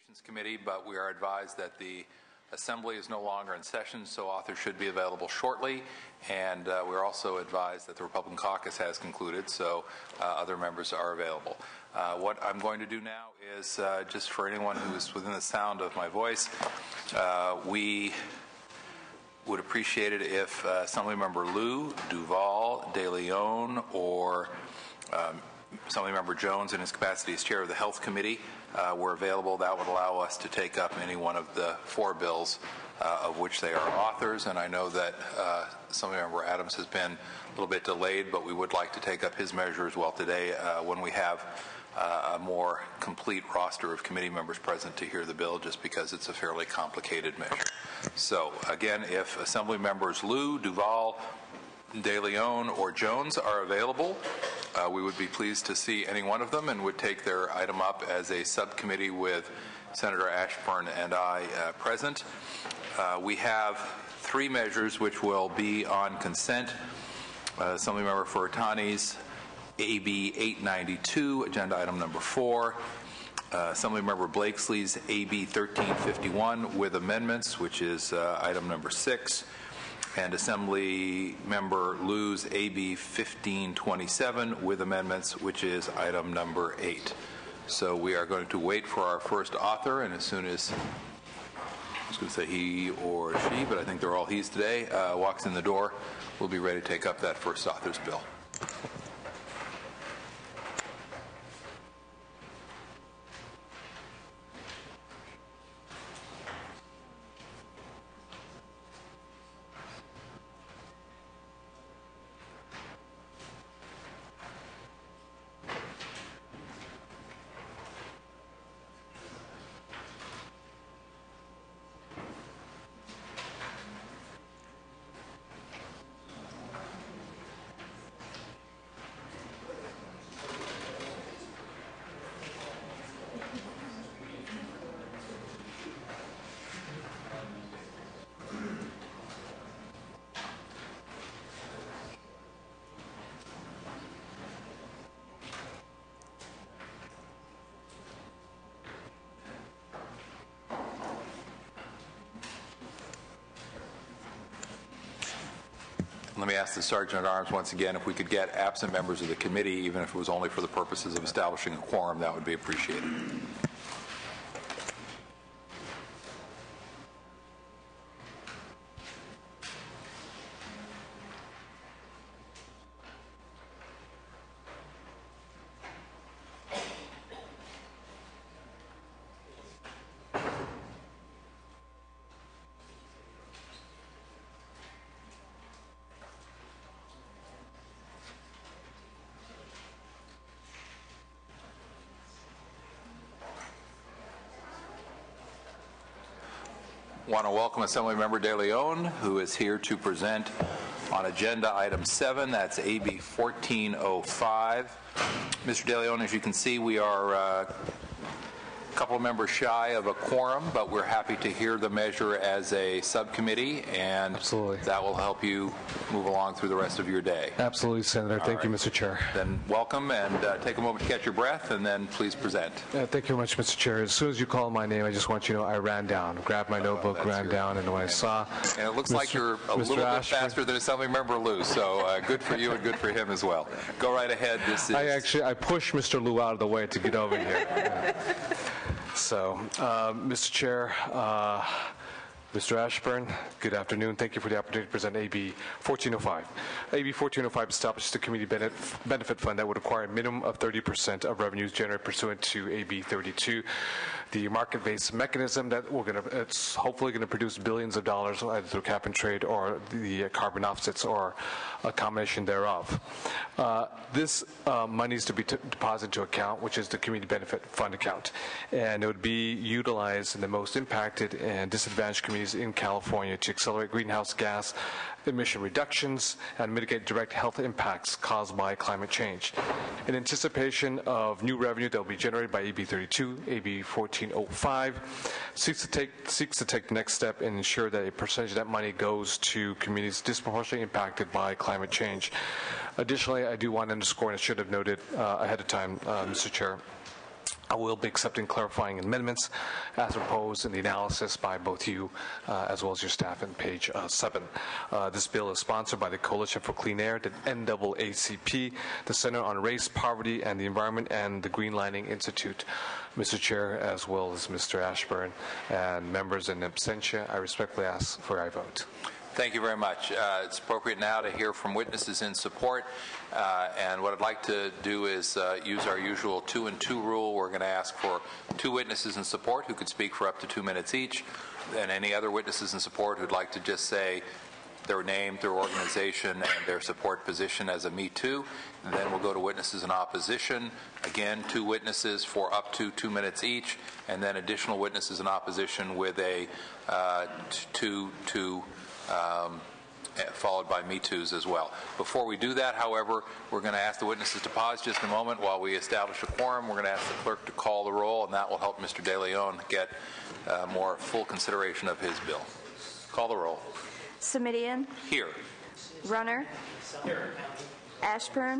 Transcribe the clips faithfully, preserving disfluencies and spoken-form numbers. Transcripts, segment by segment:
Communications Committee, but we are advised that the Assembly is no longer in session, so authors should be available shortly. And uh, we're also advised that the Republican caucus has concluded, so uh, other members are available. Uh, what I'm going to do now is, uh, just for anyone who is within the sound of my voice, uh, we would appreciate it if uh, Assemblymember Liu, Duval, De Leon, or um, Assemblymember Jones in his capacity as chair of the Health Committee uh, were available. That would allow us to take up any one of the four bills uh, of which they are authors. And I know that uh, Assemblymember Adams has been a little bit delayed, but we would like to take up his measure as well today uh, when we have uh, a more complete roster of committee members present to hear the bill, just because it's a fairly complicated measure. So again, if Assembly members Liu, Duval, De Leon, or Jones are available, uh, we would be pleased to see any one of them and would take their item up as a subcommittee with Senator Ashburn and I uh, present. Uh, we have three measures which will be on consent. Uh, Assemblymember Furutani's A B eight ninety-two, agenda item number four. Uh, Assemblymember Blakesley's A B thirteen fifty-one with amendments, which is uh, item number six. And Assembly Member Liu's A B fifteen twenty-seven with amendments, which is item number eight. So we are going to wait for our first author, and as soon as, I was going to say he or she, but I think they're all he's today, uh, walks in the door, we'll be ready to take up that first author's bill. Let me ask the Sergeant at Arms once again if we could get absent members of the committee, even if it was only for the purposes of establishing a quorum, that would be appreciated. I want to welcome Assemblymember De Leon, who is here to present on agenda item seven. That's A B fourteen oh five. Mister De Leon, as you can see, we are uh, a couple of members shy of a quorum, but we're happy to hear the measure as a subcommittee, and Absolutely. That will help you move along through the rest of your day. Absolutely, Senator. All thank right. you, Mister Chair. Then welcome, and uh, take a moment to catch your breath, and then please present. Uh, thank you very much, Mister Chair. As soon as you called my name, I just want you to know I ran down, grabbed my notebook, that's ran your- down, and when I saw... And it looks Mister like you're a Mister little bit Ashford, faster than Assemblymember Liu, so uh, good for you and good for him as well. Go right ahead. This is. I actually I pushed Mister Liu out of the way to get over here. Yeah. So, uh, Mister Chair, uh, Mister Ashburn, good afternoon. Thank you for the opportunity to present A B fourteen oh five. A B fourteen oh five establishes the community benefit fund that would require a minimum of thirty percent of revenues generated pursuant to A B thirty-two, the market-based mechanism that we're going to, it's hopefully going to produce billions of dollars either through cap and trade or the carbon offsets or a combination thereof. Uh, this uh, money is to be t- deposited into account, which is the community benefit fund account, and it would be utilized in the most impacted and disadvantaged communities in California to accelerate greenhouse gas emission reductions and mitigate direct health impacts caused by climate change. In anticipation of new revenue that will be generated by A B thirty-two, A B fourteen oh five seeks to take seeks to take the next step and ensure that a percentage of that money goes to communities disproportionately impacted by climate change. Additionally, I do want to underscore, and I should have noted uh, ahead of time, uh, Mister Chair, I will be accepting clarifying amendments as proposed in the analysis by both you uh, as well as your staff in page uh, seven. Uh, this bill is sponsored by the Coalition for Clean Air, the N double A C P, the Center on Race, Poverty, and the Environment, and the Green Lining Institute. Mister Chair, as well as Mister Ashburn and members in absentia, I respectfully ask for your vote. Thank you very much. Uh, it's appropriate now to hear from witnesses in support. Uh, and what I'd like to do is uh, use our usual two and two rule. We're going to ask for two witnesses in support who could speak for up to two minutes each, and any other witnesses in support who'd like to just say their name, their organization, and their support position as a Me Too. And then we'll go to witnesses in opposition. Again, two witnesses for up to two minutes each, and then additional witnesses in opposition with a uh, two, two, Um, followed by Me Too's as well. Before we do that, however, we're going to ask the witnesses to pause just a moment while we establish a quorum. We're going to ask the clerk to call the roll, and that will help Mister De Leon get uh, more full consideration of his bill. Call the roll. Simidian. Here. Runner. Here. Ashburn.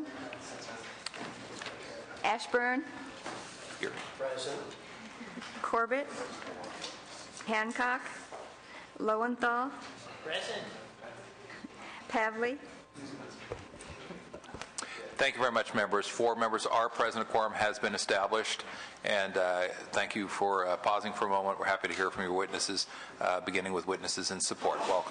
Ashburn. Here. Present. Corbett. Hancock. Lowenthal. Present. Pavley. Thank you very much, members. Four members are present. A quorum has been established. And uh, thank you for uh, pausing for a moment. We're happy to hear from your witnesses, uh, beginning with witnesses in support. Welcome.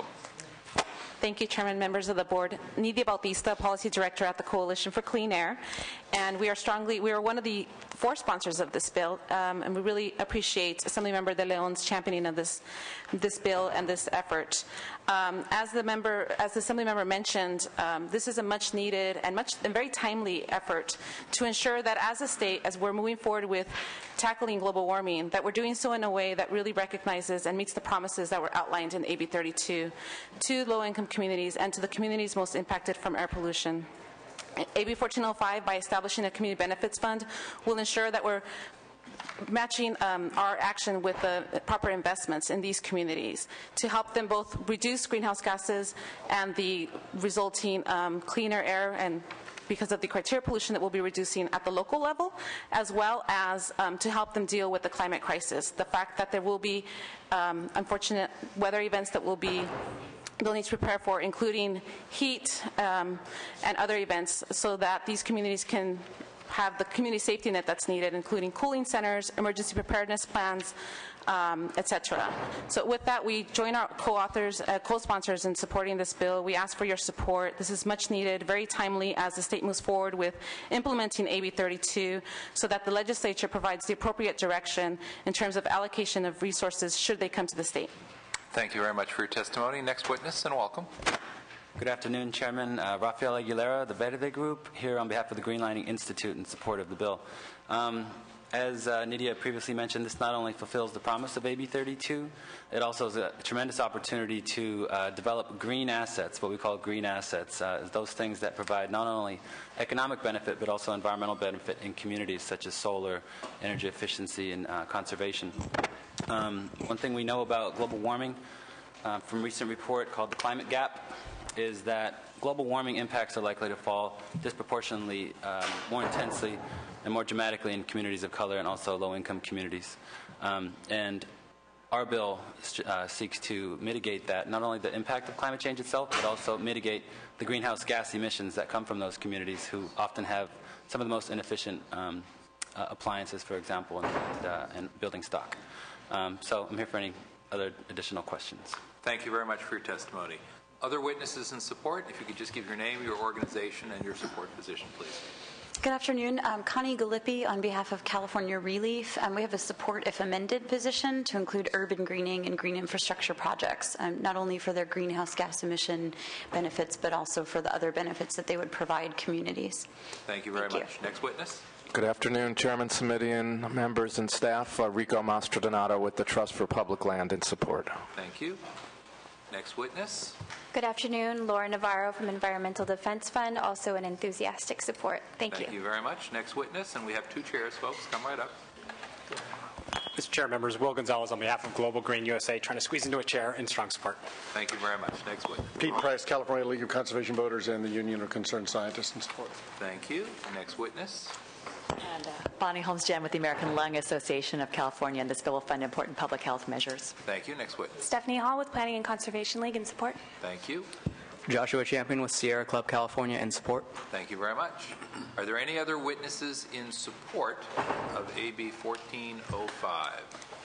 Thank you, Chairman, members of the board. Nidia Bautista, Policy Director at the Coalition for Clean Air. And we are strongly, we are one of the four sponsors of this bill, um, and we really appreciate Assemblymember De Leon's championing of this, this bill and this effort. Um, as the member, as the Assemblymember mentioned, um, this is a much needed and much and very timely effort to ensure that as a state, as we're moving forward with tackling global warming, that we're doing so in a way that really recognizes and meets the promises that were outlined in A B thirty-two to low-income communities and to the communities most impacted from air pollution. A B fourteen oh five, by establishing a community benefits fund, will ensure that we're matching um, our action with the proper investments in these communities to help them both reduce greenhouse gases and the resulting um, cleaner air, and because of the criteria pollution that we'll be reducing at the local level, as well as um, to help them deal with the climate crisis. The fact that there will be um, unfortunate weather events that will be they'll need to prepare for, including heat um, and other events, so that these communities can have the community safety net that's needed, including cooling centers, emergency preparedness plans, um, et cetera. So with that, we join our co-authors, uh, co-sponsors in supporting this bill. We ask for your support. This is much needed, very timely as the state moves forward with implementing A B thirty-two, so that the legislature provides the appropriate direction in terms of allocation of resources should they come to the state. Thank you very much for your testimony. Next witness, and welcome. Good afternoon, Chairman. Uh, Rafael Aguilera, the Verde Group, here on behalf of the Green Lining Institute in support of the bill. Um, as uh, Nidia previously mentioned, this not only fulfills the promise of A B thirty-two, it also is a tremendous opportunity to uh, develop green assets, what we call green assets, uh, those things that provide not only economic benefit but also environmental benefit in communities such as solar, energy efficiency, and uh, conservation. Um, one thing we know about global warming uh, from a recent report called the Climate Gap is that global warming impacts are likely to fall disproportionately, um, more intensely, and more dramatically in communities of color and also low-income communities. Um, and our bill uh, seeks to mitigate that, not only the impact of climate change itself, but also mitigate the greenhouse gas emissions that come from those communities who often have some of the most inefficient um, uh, appliances, for example, and, uh, and building stock. Um, so I'm here for any other additional questions. Thank you very much for your testimony. Other witnesses in support, if you could just give your name, your organization, and your support position, please. Good afternoon. Um, Connie Galippi on behalf of California Relief. Um, we have a support if amended position to include urban greening and green infrastructure projects, um, not only for their greenhouse gas emission benefits, but also for the other benefits that they would provide communities. Thank you very Thank much. you. Next witness. Good afternoon, Chairman Simidian, members and staff. Uh, Rico Mastrodonato with the Trust for Public Land in support. Thank you. Next witness. Good afternoon, Laura Navarro from Environmental Defense Fund, also an enthusiastic support. Thank, Thank you. Thank you very much. Next witness, and we have two chairs, folks. Come right up. Mister Chair, members, Will Gonzalez on behalf of Global Green U S A, trying to squeeze into a chair in strong support. Thank you very much. Next witness. Pete Price, California League of Conservation Voters and the Union of Concerned Scientists in support. Thank you. Next witness. And uh, Bonnie Holmes-Jen with the American Lung Association of California, and this bill will fund important public health measures. Thank you. Next witness. Stephanie Hall with Planning and Conservation League in support. Thank you. Joshua Champion with Sierra Club California in support. Thank you very much. Are there any other witnesses in support of A B fourteen oh five?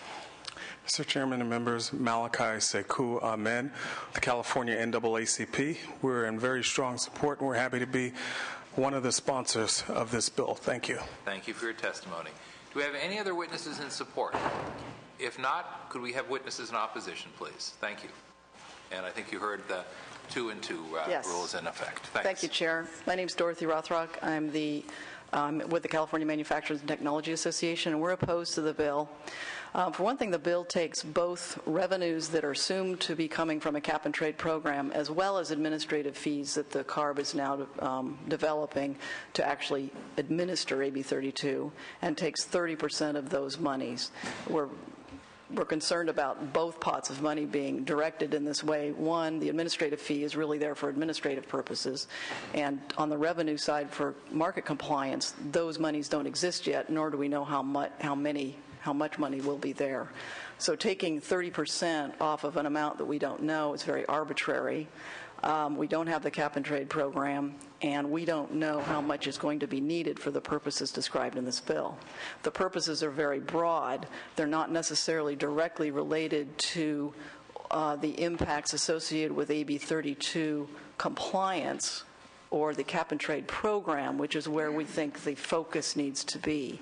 Mister Chairman and members, Malachi Sekou Ahmed, the California N double A C P. We're in very strong support, and we're happy to be one of the sponsors of this bill. Thank you. Thank you for your testimony. Do we have any other witnesses in support? If not, could we have witnesses in opposition, please? Thank you. And I think you heard the two and two uh, yes. rules in effect. Thanks. Thank you, Chair. My name is Dorothy Rothrock. I'm the um, with the California Manufacturers and Technology Association, and we're opposed to the bill. Um, for one thing, the bill takes both revenues that are assumed to be coming from a cap-and-trade program as well as administrative fees that the C A R B is now um, developing to actually administer A B thirty-two, and takes thirty percent of those monies. We're We're concerned about both pots of money being directed in this way. One, the administrative fee is really there for administrative purposes. And on the revenue side for market compliance, those monies don't exist yet, nor do we know how much, how many, how much money will be there. So taking thirty percent off of an amount that we don't know is very arbitrary. Um, we don't have the cap-and-trade program, and we don't know how much is going to be needed for the purposes described in this bill. The purposes are very broad. They're not necessarily directly related to uh, the impacts associated with A B thirty-two compliance or the cap-and-trade program, which is where we think the focus needs to be.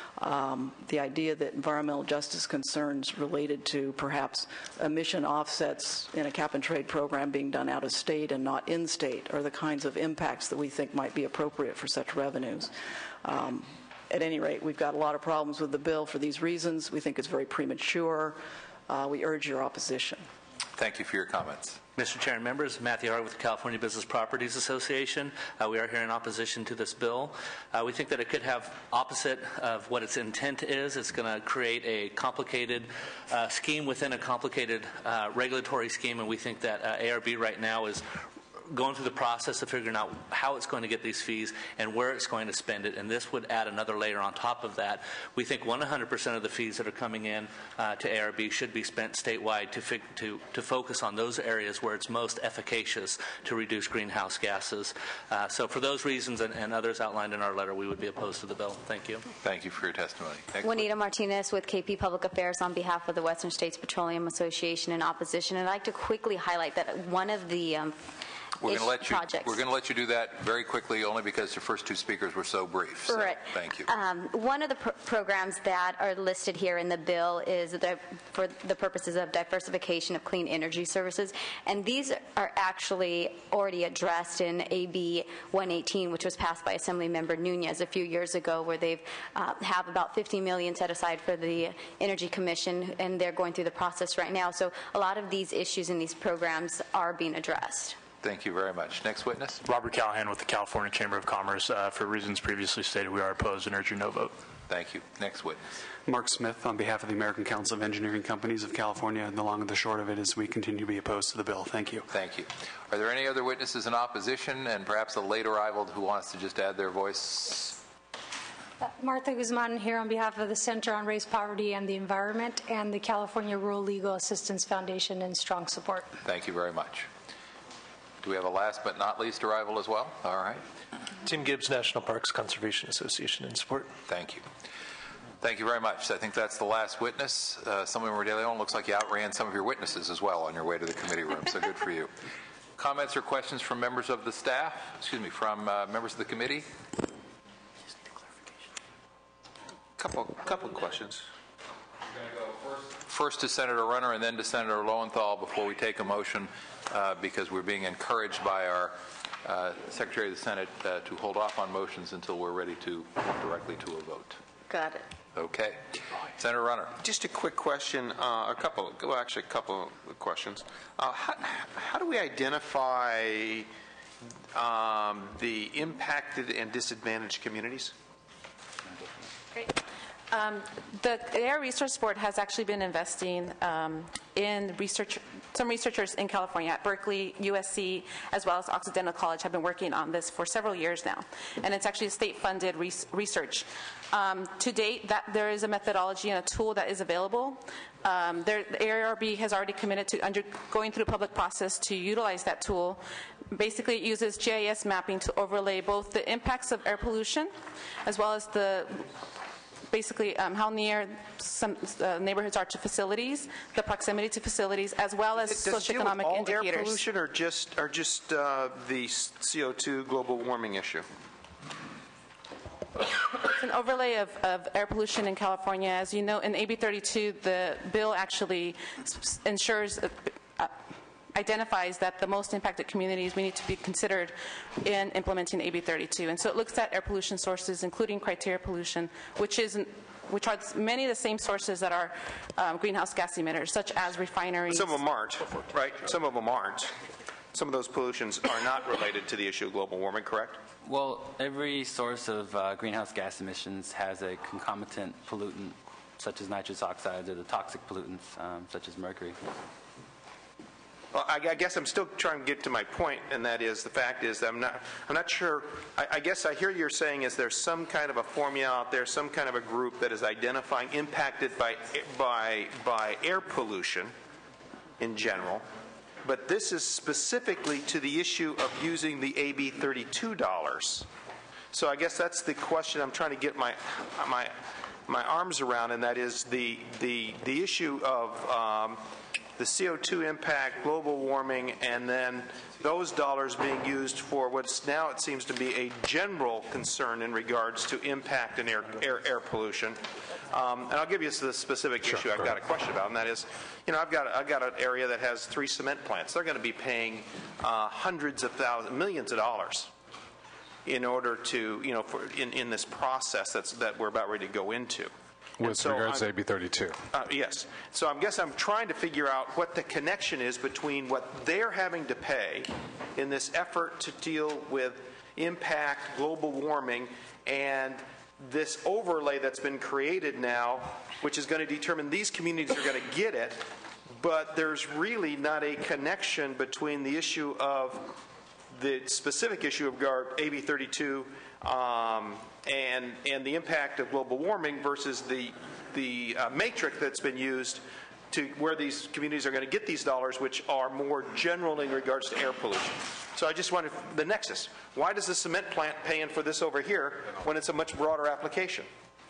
Um, the idea that environmental justice concerns related to perhaps emission offsets in a cap-and-trade program being done out of state and not in state are the kinds of impacts that we think might be appropriate for such revenues. Um, at any rate, we've got a lot of problems with the bill for these reasons. We think it's very premature. Uh, we urge your opposition. Thank you for your comments. Mister Chair and members, Matthew Hart with the California Business Properties Association. Uh, we are here in opposition to this bill. Uh, we think that it could have opposite of what its intent is. It's going to create a complicated uh, scheme within a complicated uh, regulatory scheme, and we think that uh, A R B right now is going through the process of figuring out how it's going to get these fees and where it's going to spend it, and this would add another layer on top of that. We think one hundred percent of the fees that are coming in uh, to A R B should be spent statewide to, fig- to, to focus on those areas where it's most efficacious to reduce greenhouse gases. Uh, so for those reasons and, and others outlined in our letter, we would be opposed to the bill. Thank you. Thank you for your testimony. Next Juanita Martinez with K P Public Affairs on behalf of the Western States Petroleum Association in opposition. And I'd like to quickly highlight that one of the um, We're going to let you. projects. We're going to let you do that very quickly, only because the first two speakers were so brief. So right. Thank you. Um, one of the pr- programs that are listed here in the bill is the, for the purposes of diversification of clean energy services, and these are actually already addressed in A B one eighteen, which was passed by Assemblymember Nunez a few years ago, where they've uh, have about fifty million dollars set aside for the Energy Commission, and they're going through the process right now. So a lot of these issues in these programs are being addressed. Thank you very much. Next witness. Robert Callahan with the California Chamber of Commerce. Uh, for reasons previously stated, we are opposed and urge your no vote. Thank you. Next witness. Mark Smith on behalf of the American Council of Engineering Companies of California. And the long and the short of it is we continue to be opposed to the bill. Thank you. Thank you. Are there any other witnesses in opposition and perhaps a late arrival who wants to just add their voice? Uh, Martha Guzman here on behalf of the Center on Race, Poverty, and the Environment and the California Rural Legal Assistance Foundation in strong support. Thank you very much. Do we have a last but not least arrival as well? All right. Tim Gibbs, National Parks Conservation Association in support. Thank you. Thank you very much. I think that's the last witness. Uh, Assemblymember De Leon, looks like you outran some of your witnesses as well on your way to the committee room, so good for you. Comments or questions from members of the staff? Excuse me, from uh, members of the committee? Couple, couple of questions. First to Senator Runner and then to Senator Lowenthal before we take a motion, uh, because we're being encouraged by our uh, Secretary of the Senate uh, to hold off on motions until we're ready to move directly to a vote. Got it. Okay. Senator Runner. Just a quick question, uh, a couple, well, actually a couple of questions. Uh, how, how do we identify um, the impacted and disadvantaged communities? Great. Um, the Air Resource Board has actually been investing um, in research. Some researchers in California at Berkeley, U S C, as well as Occidental College have been working on this for several years now. And it's actually state-funded res- research. Um, to date, that there is a methodology and a tool that is available. Um, there, the A R R B has already committed to under, going through a public process to utilize that tool. Basically, it uses G I S mapping to overlay both the impacts of air pollution as well as the basically um, how near some uh, neighborhoods are to facilities, the proximity to facilities, as well as Does it deal with socioeconomic all indicators. air pollution or just, or just uh, the C O two global warming issue? It's an overlay of, of air pollution in California. As you know, in A B thirty-two, the bill actually s- ensures, uh, uh, identifies that the most impacted communities we need to be considered in implementing A B thirty-two. And so it looks at air pollution sources, including criteria pollution, which is which are many of the same sources that are um, greenhouse gas emitters, such as refineries. Some of them aren't, right? Some of them aren't. Some of those pollutions are not related to the issue of global warming, correct? Well, every source of uh, greenhouse gas emissions has a concomitant pollutant, such as nitrous oxides or the toxic pollutants, um, such as mercury. Well, I, I guess I'm still trying to get to my point, and that is the fact is that I'm not. I'm not sure. I, I guess I hear you're saying is there's some kind of a formula out there, some kind of a group that is identifying impacted by by by air pollution in general, but this is specifically to the issue of using the A B thirty-two dollars. So I guess that's the question I'm trying to get my my my arms around, and that is the the the issue of. Um, the C O two impact, global warming, and then those dollars being used for what's now it seems to be a general concern in regards to impact and air, air, air pollution. Um, and I'll give you the specific sure, issue I've got a question about, and that is, you know, I've got I've got an area that has three cement plants. They're going to be paying uh, hundreds of thousands, millions of dollars in order to, you know, for in, in this process that's that we're about ready to go into. With so regards I'm, to A B thirty-two. Uh, yes. So I guess I'm trying to figure out what the connection is between what they're having to pay in this effort to deal with impact, global warming, and this overlay that's been created now, which is going to determine these communities are going to get it, but there's really not a connection between the issue of the specific issue of A B thirty-two um, and and the impact of global warming versus the the uh, matrix that's been used to where these communities are going to get these dollars, which are more general in regards to air pollution. So I just wanted the nexus. Why does the cement plant pay in for this over here when it's a much broader application?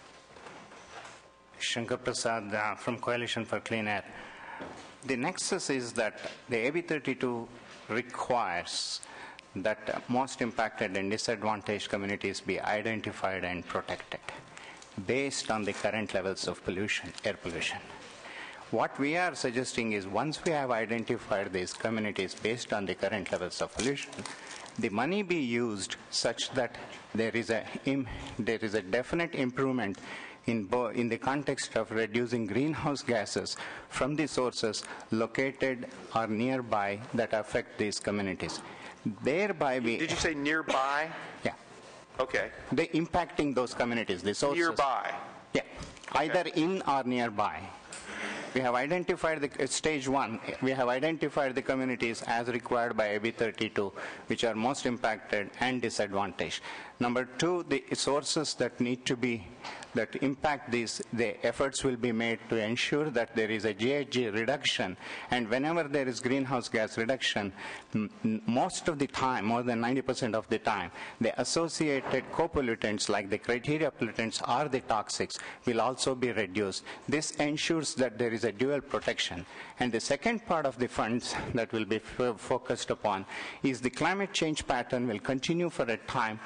Shankar Prasad uh, from Coalition for Clean Air. The nexus is that the A B thirty-two requires that uh, most impacted and disadvantaged communities be identified and protected based on the current levels of pollution, air pollution. What we are suggesting is once we have identified these communities based on the current levels of pollution, the money be used such that there is a, im, there is a definite improvement in, bo- in the context of reducing greenhouse gases from the sources located or nearby that affect these communities. Thereby we... Did you say nearby? Yeah. Okay. They impacting those communities, the sources. Nearby? Yeah. Okay. Either in or nearby. We have identified the, stage one, we have identified the communities as required by A B thirty-two, which are most impacted and disadvantaged. Number two, the sources that need to be, that impact these, the efforts will be made to ensure that there is a G H G reduction. And whenever there is greenhouse gas reduction, m- most of the time, more than ninety percent of the time, the associated co-pollutants like the criteria pollutants or the toxics will also be reduced. This ensures that there is a dual protection. And the second part of the funds that will be f- focused upon is the climate change pattern will continue for a time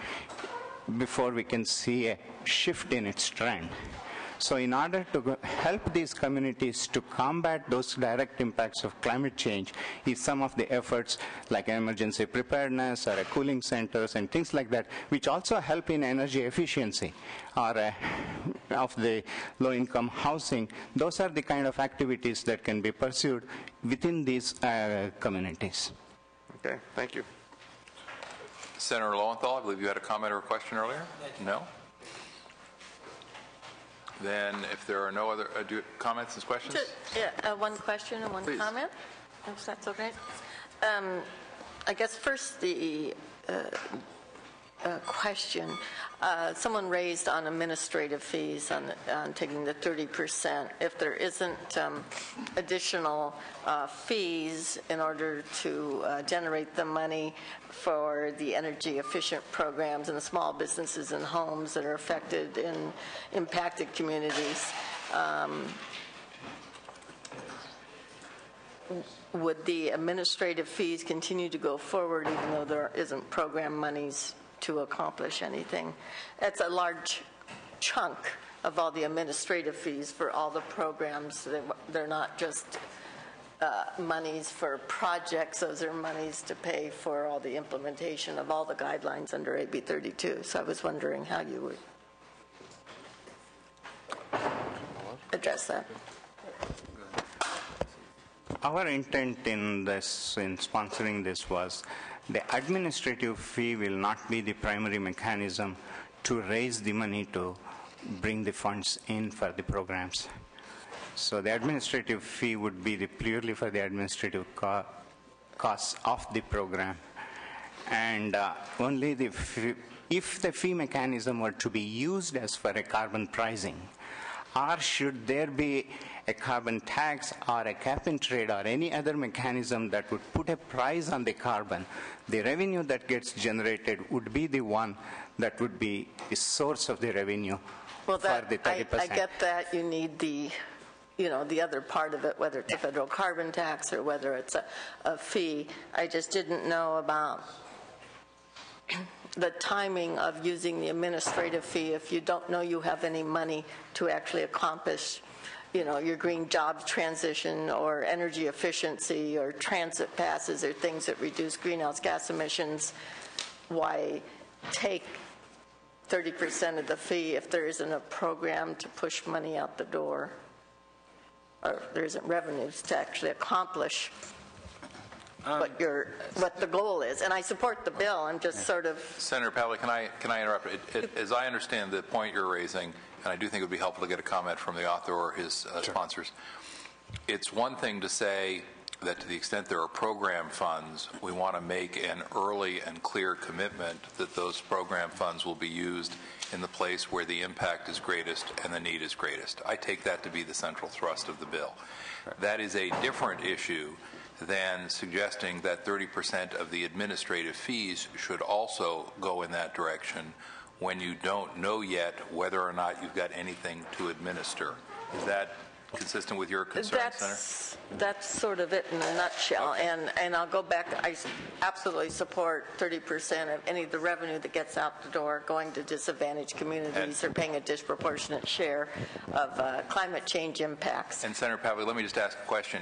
before we can see a shift in its trend. So in order to go help these communities to combat those direct impacts of climate change is some of the efforts like emergency preparedness or cooling centers and things like that, which also help in energy efficiency or uh, of the low-income housing. Those are the kind of activities that can be pursued within these uh, communities. Okay, thank you. Senator Lowenthal, I believe you had a comment or a question earlier? No? Then, if there are no other uh, do, comments and questions? Just, yeah, uh, one question and one Please. comment, if that's okay. Um, I guess first the uh, uh, question. Uh, someone raised on administrative fees on, on taking the thirty percent. If there isn't um, additional uh, fees in order to uh, generate the money for the energy efficient programs and the small businesses and homes that are affected in impacted communities, um, would the administrative fees continue to go forward even though there isn't program monies to accomplish anything? That's a large chunk of all the administrative fees for all the programs. They're not just uh, monies for projects. Those are monies to pay for all the implementation of all the guidelines under A B thirty-two. So I was wondering how you would address that. Our intent in this, in sponsoring this, was the administrative fee will not be the primary mechanism to raise the money to bring the funds in for the programs. So the administrative fee would be the purely for the administrative co costs of the program. And uh, only the fee, if the fee mechanism were to be used as for a carbon pricing, or should there be a carbon tax or a cap and trade or any other mechanism that would put a price on the carbon, the revenue that gets generated would be the one that would be the source of the revenue well, that, for the thirty percent. I, I get that. You need the, you know, the other part of it, whether it's a federal carbon tax or whether it's a, a fee. I just didn't know about the timing of using the administrative fee if you don't know you have any money to actually accomplish, you know, your green jobs transition or energy efficiency or transit passes or things that reduce greenhouse gas emissions. Why take thirty percent of the fee if there isn't a program to push money out the door, or there isn't revenues to actually accomplish Um, what your what the goal is? And I support the bill. I'm just sort of Senator Pavlik, can I can I interrupt? It, it, as I understand the point you're raising, and I do think it would be helpful to get a comment from the author or his uh, sure. sponsors. It's one thing to say that to the extent there are program funds, we want to make an early and clear commitment that those program funds will be used in the place where the impact is greatest and the need is greatest. I take that to be the central thrust of the bill. Right. That is a different issue than suggesting that thirty percent of the administrative fees should also go in that direction when you don't know yet whether or not you've got anything to administer. Is that consistent with your concern, that's, Senator? That's sort of it in a nutshell. Okay. And, and I'll go back. I absolutely support thirty percent of any of the revenue that gets out the door going to disadvantaged communities or paying a disproportionate share of uh, climate change impacts. And Senator Pavlik, let me just ask a question.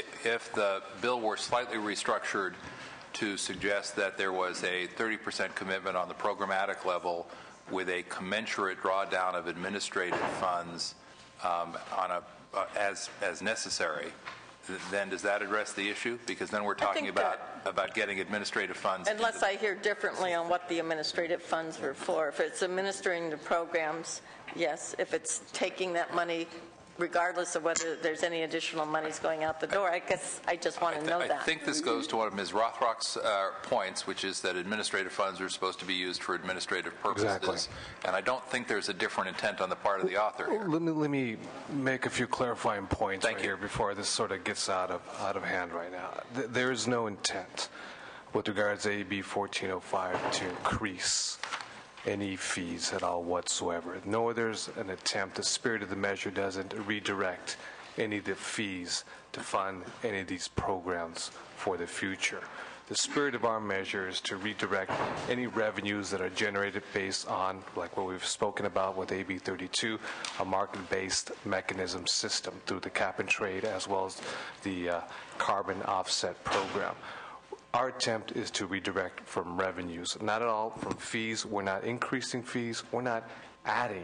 If the bill were slightly restructured to suggest that there was a thirty percent commitment on the programmatic level with a commensurate drawdown of administrative funds um, on a Uh, as as necessary, then does that address the issue? Because then we're talking about about getting administrative funds. Unless I hear differently on what the administrative funds were for. If it's administering the programs, yes. If it's taking that money, regardless of whether there's any additional monies going out the door, I guess I just want to know I that. I think this goes to one of Miz Rothrock's uh, points, which is that administrative funds are supposed to be used for administrative purposes. Exactly. And I don't think there's a different intent on the part of the author here. Let me, let me make a few clarifying points Thank right you. here before this sort of gets out of out of hand right now. Th- there is no intent with regards to A B fourteen oh five to increase any fees at all whatsoever. Nor there's an attempt, the spirit of the measure doesn't redirect any of the fees to fund any of these programs for the future. The spirit of our measure is to redirect any revenues that are generated based on, like what we've spoken about with A B thirty-two, a market-based mechanism system through the cap and trade as well as the uh, carbon offset program. Our attempt is to redirect from revenues, not at all from fees. We're not increasing fees. We're not adding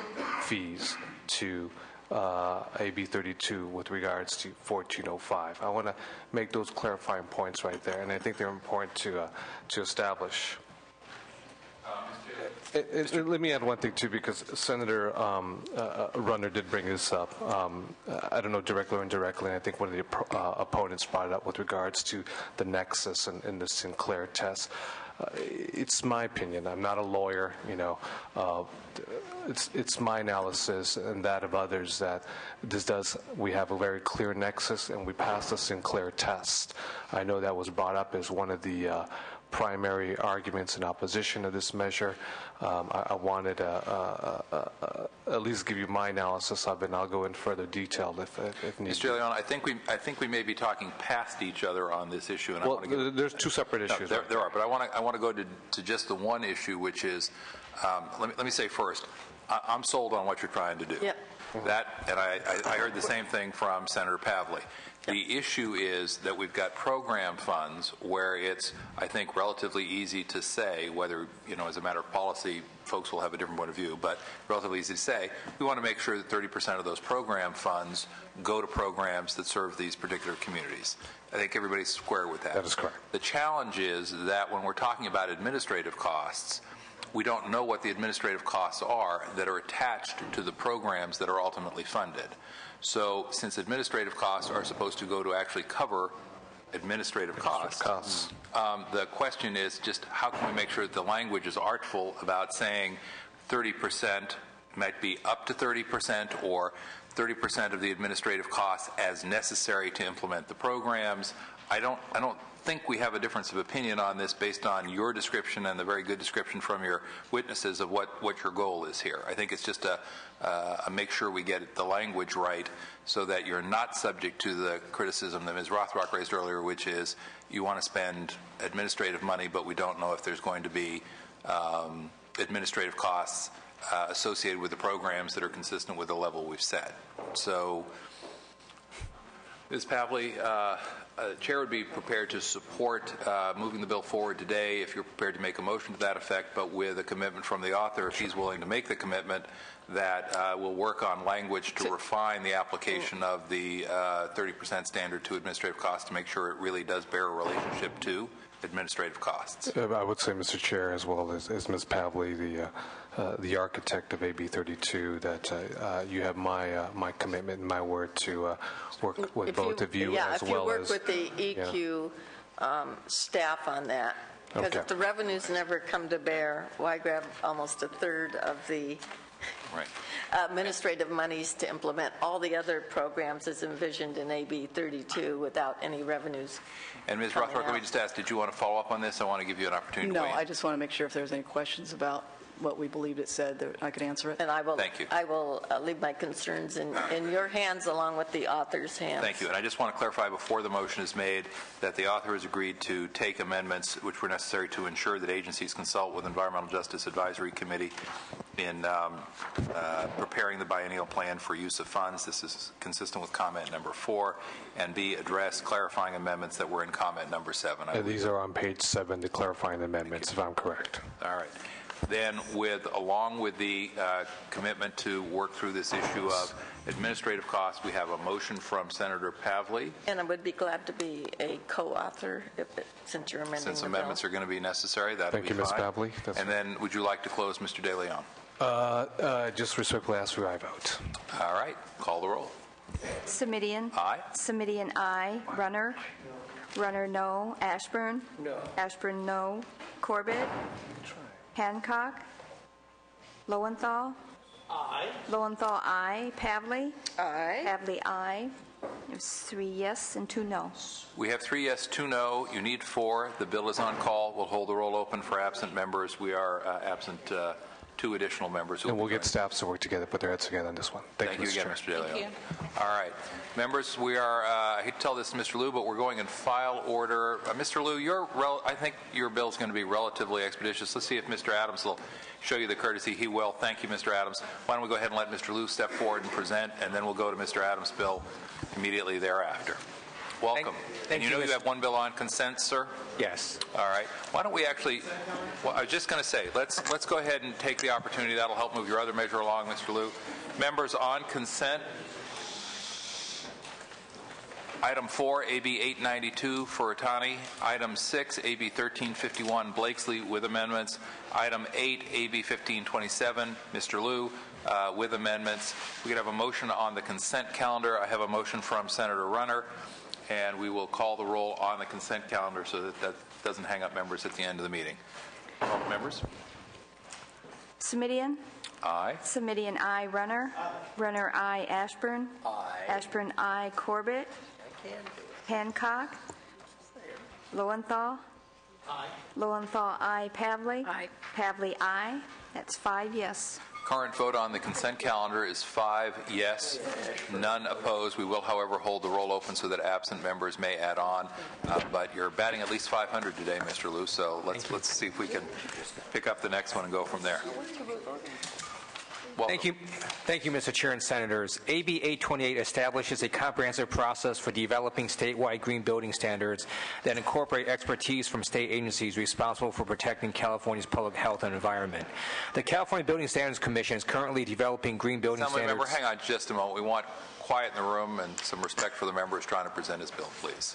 fees to uh, A B thirty-two with regards to fourteen oh five. I want to make those clarifying points right there, and I think they're important to uh, to establish. Uh, It, it, let me add one thing, too, because Senator um, uh, Runner did bring this up. Um, I don't know directly or indirectly, and I think one of the uh, opponents brought it up with regards to the nexus and, and the Sinclair test. Uh, it's my opinion. I'm not a lawyer, you know. Uh, it's it's my analysis and that of others that this does, we have a very clear nexus, and we passed the Sinclair test. I know that was brought up as one of the uh, primary arguments in opposition to this measure. Um, I, I wanted to uh, uh, uh, at least give you my analysis of it, and I'll go in further detail if, if, if needed. Mister DeLeon, I think we I think we may be talking past each other on this issue. And well, I want to give, there's two separate no, issues. There, right there are, but I want to I want to go to, to just the one issue, which is um, let me let me say first, I, I'm sold on what you're trying to do. Yep. That, and I, I heard the same thing from Senator Pavley. The issue is that we've got program funds where it's, I think, relatively easy to say, whether, you know, as a matter of policy, folks will have a different point of view, but relatively easy to say, we want to make sure that thirty percent of those program funds go to programs that serve these particular communities. I think everybody's square with that. That is correct. The challenge is that when we're talking about administrative costs, we don't know what the administrative costs are that are attached to the programs that are ultimately funded. So since administrative costs are supposed to go to actually cover administrative costs, costs. Um, the question is just how can we make sure that the language is artful about saying thirty percent might be up to thirty percent or thirty percent of the administrative costs as necessary to implement the programs. I don't, I don't think we have a difference of opinion on this based on your description and the very good description from your witnesses of what, what your goal is here. I think it's just a, uh, a make sure we get the language right so that you're not subject to the criticism that Miz Rothrock raised earlier, which is you want to spend administrative money, but we don't know if there's going to be um, administrative costs uh, associated with the programs that are consistent with the level we've set. So, Miz Pavley, uh, Uh, Chair would be prepared to support uh, moving the bill forward today if you're prepared to make a motion to that effect, but with a commitment from the author, if he's willing to make the commitment, that uh, we'll work on language to refine the application of the uh, thirty percent standard to administrative costs to make sure it really does bear a relationship to administrative costs. Uh, I would say, Mister Chair, as well as, as Miz Pavley, the uh, uh, the architect of A B thirty-two, that uh, uh, you have my uh, my commitment and my word to uh, work with If both you, of you, yeah, as if well you work as with the E Q yeah. um, staff on that, because Okay. if the revenues never come to bear, why grab almost a third of the right. administrative monies to implement all the other programs as envisioned in A B thirty-two without any revenues? And Miz coming Rothrock, let me out? just ask, did you want to follow up on this? I want to give you an opportunity No, to weigh in. I just want to make sure if there's any questions about what we believed it said, that I could answer it. And I will, Thank you. I will uh, leave my concerns in, in your hands along with the author's hands. Thank you. And I just want to clarify before the motion is made that the author has agreed to take amendments which were necessary to ensure that agencies consult with Environmental Justice Advisory Committee in um, uh, preparing the biennial plan for use of funds. This is consistent with comment number four. And B, address clarifying amendments that were in comment number seven. I Uh, these are on page seven, the clarifying amendments, if I'm correct. All right. Then, with along with the uh, commitment to work through this issue of administrative costs, we have a motion from Senator Pavley. And I would be glad to be a co-author if it, since you're amending Since the amendments bill. are going to be necessary, that'll Thank be you, Miz fine. Pavley. That's And then, would you like to close, Mister De Leon? Uh, uh, just respectfully ask for I vote. All right. Call the roll. Semidian. Aye. Semidian, aye. Runner. Runner, no. Ashburn. No. Ashburn, no. Corbett. Hancock. Lowenthal. Aye. Lowenthal, aye. Pavley. Aye. Pavley, aye. There's three yes and two no. We have three yes, two no. You need four. The bill is on call. We'll hold the roll open for absent members. We are uh, absent uh, two additional members. And we'll get staffs to work together, put their heads together on this one. Thank, Thank you, you Mister again, Chair. Mister De Leon. Thank you. All right. Members, we are, uh, I hate to tell this to Mister Liu, but we're going in file order. Uh, Mister Liu, your rel- I think your bill is going to be relatively expeditious. Let's see if Mister Adams will show you the courtesy. He will. Thank you, Mister Adams. Why don't we go ahead and let Mister Liu step forward and present, and then we'll go to Mister Adams' bill immediately thereafter. Welcome. Thank and you you, know you Mister have one bill on consent, sir? Yes. All right. Why don't we actually, well, I was just going to say, let's let's go ahead and take the opportunity. That'll help move your other measure along, Mister Liu. Members on consent. Item four, A B eight ninety-two, Furutani. Item six, A B thirteen fifty-one, Blakesley, with amendments. Item eight, A B fifteen twenty-seven, Mister Liu, uh, with amendments. We could have a motion on the consent calendar. I have a motion from Senator Runner, and we will call the roll on the consent calendar so that that doesn't hang up members at the end of the meeting. All the members? Semidian? Aye. Semidian, aye. Runner? Aye. Runner, aye. Ashburn? Aye. Ashburn, aye. Corbett? Hancock? Lowenthal? Aye. Lowenthal, aye. Pavley? Aye. Pavley, aye. That's five yes. Current vote on the consent calendar is five yes, none opposed. We will, however, hold the roll open so that absent members may add on. Uh, but you're batting at least five hundred today, Mister Liu, so let's let's see if we can pick up the next one and go from there. Thank you. Thank you, Mister Chair and Senators. A B eight twenty-eight establishes a comprehensive process for developing statewide green building standards that incorporate expertise from state agencies responsible for protecting California's public health and environment. The California Building Standards Commission is currently developing green building Assembly standards. member, hang on just a moment. We want quiet in the room and some respect for the members trying to present his bill, please.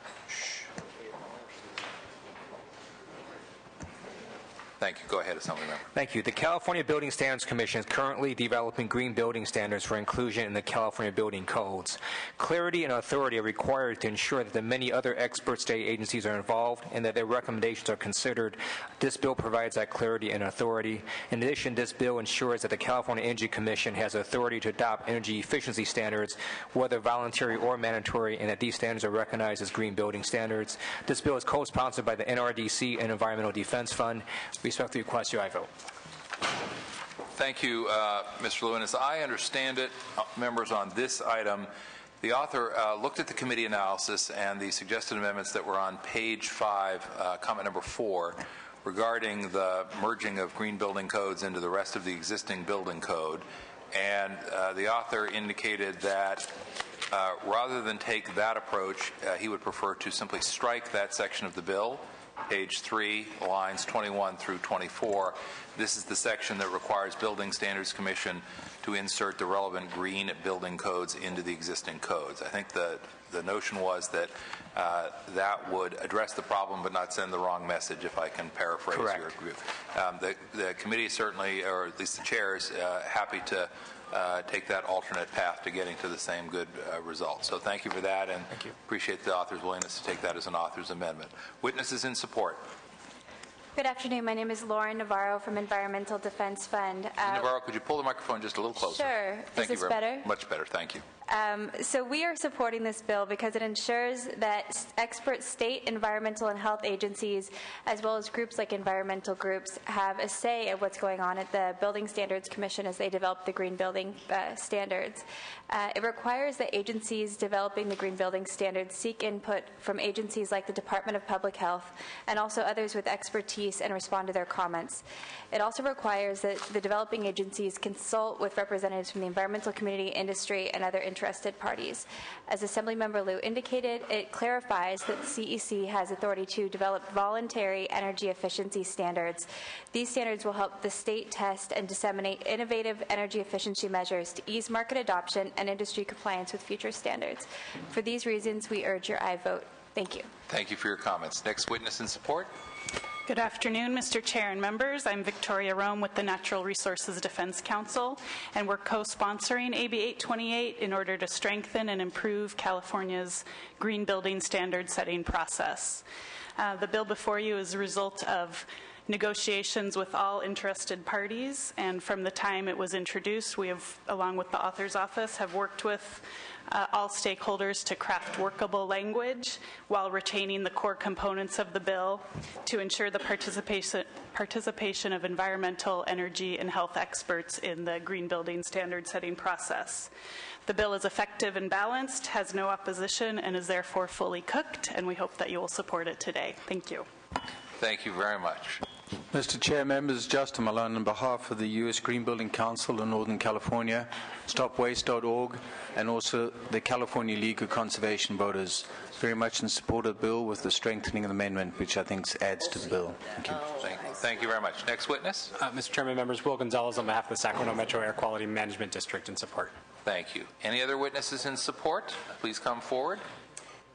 Thank you. Go ahead, Assembly Member. Thank you. The California Building Standards Commission is currently developing green building standards for inclusion in the California building codes. Clarity and authority are required to ensure that the many other expert state agencies are involved and that their recommendations are considered. This bill provides that clarity and authority. In addition, this bill ensures that the California Energy Commission has authority to adopt energy efficiency standards, whether voluntary or mandatory, and that these standards are recognized as green building standards. This bill is co-sponsored by the N R D C and Environmental Defense Fund. Respectfully request your aye vote. Thank you, uh, Mister Lewin. As I understand it, uh, members, on this item, the author uh, looked at the committee analysis and the suggested amendments that were on page five, uh, comment number four, regarding the merging of green building codes into the rest of the existing building code. And uh, the author indicated that uh, rather than take that approach, uh, he would prefer to simply strike that section of the bill. Page three, lines twenty-one through twenty-four. This is the section that requires Building Standards Commission to insert the relevant green building codes into the existing codes. I think the the notion was that uh, that would address the problem but not send the wrong message, if I can paraphrase Correct. your group. Um, the, the committee certainly, or at least the chair, is uh, happy to Uh, take that alternate path to getting to the same good uh, result. So thank you for that, and appreciate the author's willingness to take that as an author's amendment. Witnesses in support. Good afternoon. My name is Lauren Navarro from Environmental Defense Fund. Uh, Navarro, could you pull the microphone just a little closer? Sure. Thank Is this you very better? Much better. Thank you. Um, so we are supporting this bill because it ensures that expert state environmental and health agencies, as well as groups like environmental groups, have a say of what's going on at the Building Standards Commission as they develop the green building uh, standards. Uh, it requires that agencies developing the green building standards seek input from agencies like the Department of Public Health and also others with expertise and respond to their comments. It also requires that the developing agencies consult with representatives from the environmental community, industry, and other interested parties. As Assemblymember Liu indicated, it clarifies that C E C has authority to develop voluntary energy efficiency standards. These standards will help the state test and disseminate innovative energy efficiency measures to ease market adoption and industry compliance with future standards. For these reasons, we urge your aye vote. Thank you. Thank you for your comments. Next witness in support. Good afternoon, Mister Chair and members. I'm Victoria Rome with the Natural Resources Defense Council, and we're co-sponsoring A B eight twenty-eight in order to strengthen and improve California's green building standard setting process. Uh, the bill before you is a result of negotiations with all interested parties, and from the time it was introduced, we have, along with the author's office, have worked with Uh, all stakeholders to craft workable language while retaining the core components of the bill to ensure the participation, participation of environmental, energy, and health experts in the green building standard setting process. The bill is effective and balanced, has no opposition, and is therefore fully cooked, and we hope that you will support it today. Thank you. Thank you very much. Mister Chair, members, Justin Malone on behalf of the U S Green Building Council in Northern California, stop waste dot org, and also the California League of Conservation Voters. Very much in support of the bill with the strengthening of the amendment, which I think adds to the bill. Thank you. Thank you, Thank you very much. Next witness. Uh, Mister Chairman, members, Will Gonzalez on behalf of the Sacramento Metro Air Quality Management District in support. Thank you. Any other witnesses in support? Please come forward.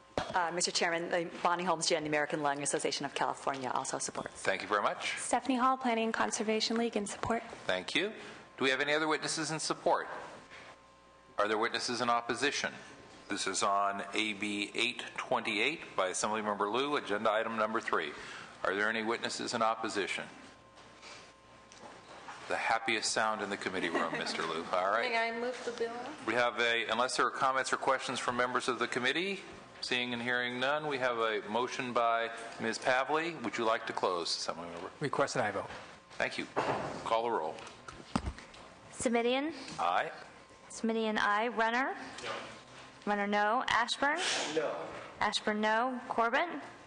Uh, Mister Chairman, the Bonnie Holmes Jan, the American Lung Association of California, also supports. Thank you very much. Stephanie Hall, Planning and Conservation League, in support. Thank you. Do we have any other witnesses in support? Are there witnesses in opposition? This is on A B eight twenty-eight by Assemblymember Liu, agenda item number three. Are there any witnesses in opposition? The happiest sound in the committee room, Mister Liu. All right. May I move the bill? We have a, unless there are comments or questions from members of the committee, seeing and hearing none, we have a motion by Miz Pavley. Would you like to close, Assemblymember? Request an aye vote. Thank you. Call the roll. Semidian? Aye. Semidian, aye. Runner? No. Runner, no. Ashburn? No. Ashburn, no. Corbett?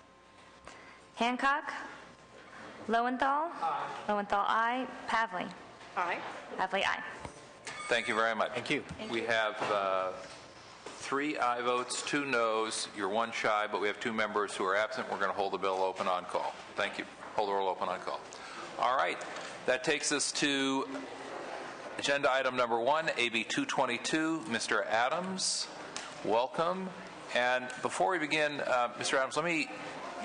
Hancock? Lowenthal? Aye. Lowenthal, aye. Pavley? Aye. Pavley, aye. Thank you very much. Thank you. Thank we you. have uh, three aye votes, two noes. You're one shy, but we have two members who are absent. We're going to hold the bill open on call. Thank you. Hold the roll open on call. All right. That takes us to agenda item number one, A B two twenty-two. Mister Adams, welcome. And before we begin, uh, Mister Adams, let me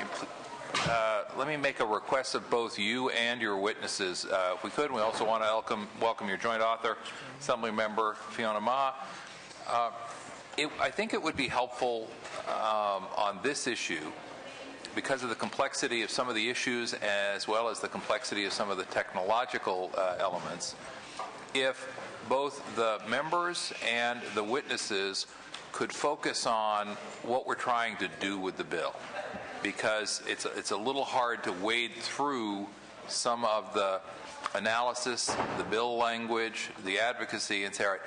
uh, let me make a request of both you and your witnesses, uh, if we could. We also want to welcome welcome your joint author, Assembly Member Fiona Ma. Uh, it, I think it would be helpful um, on this issue, because of the complexity of some of the issues as well as the complexity of some of the technological uh, elements, if both the members and the witnesses could focus on what we're trying to do with the bill, because it's a, it's a little hard to wade through some of the analysis, the bill language, the advocacy, and say, all right,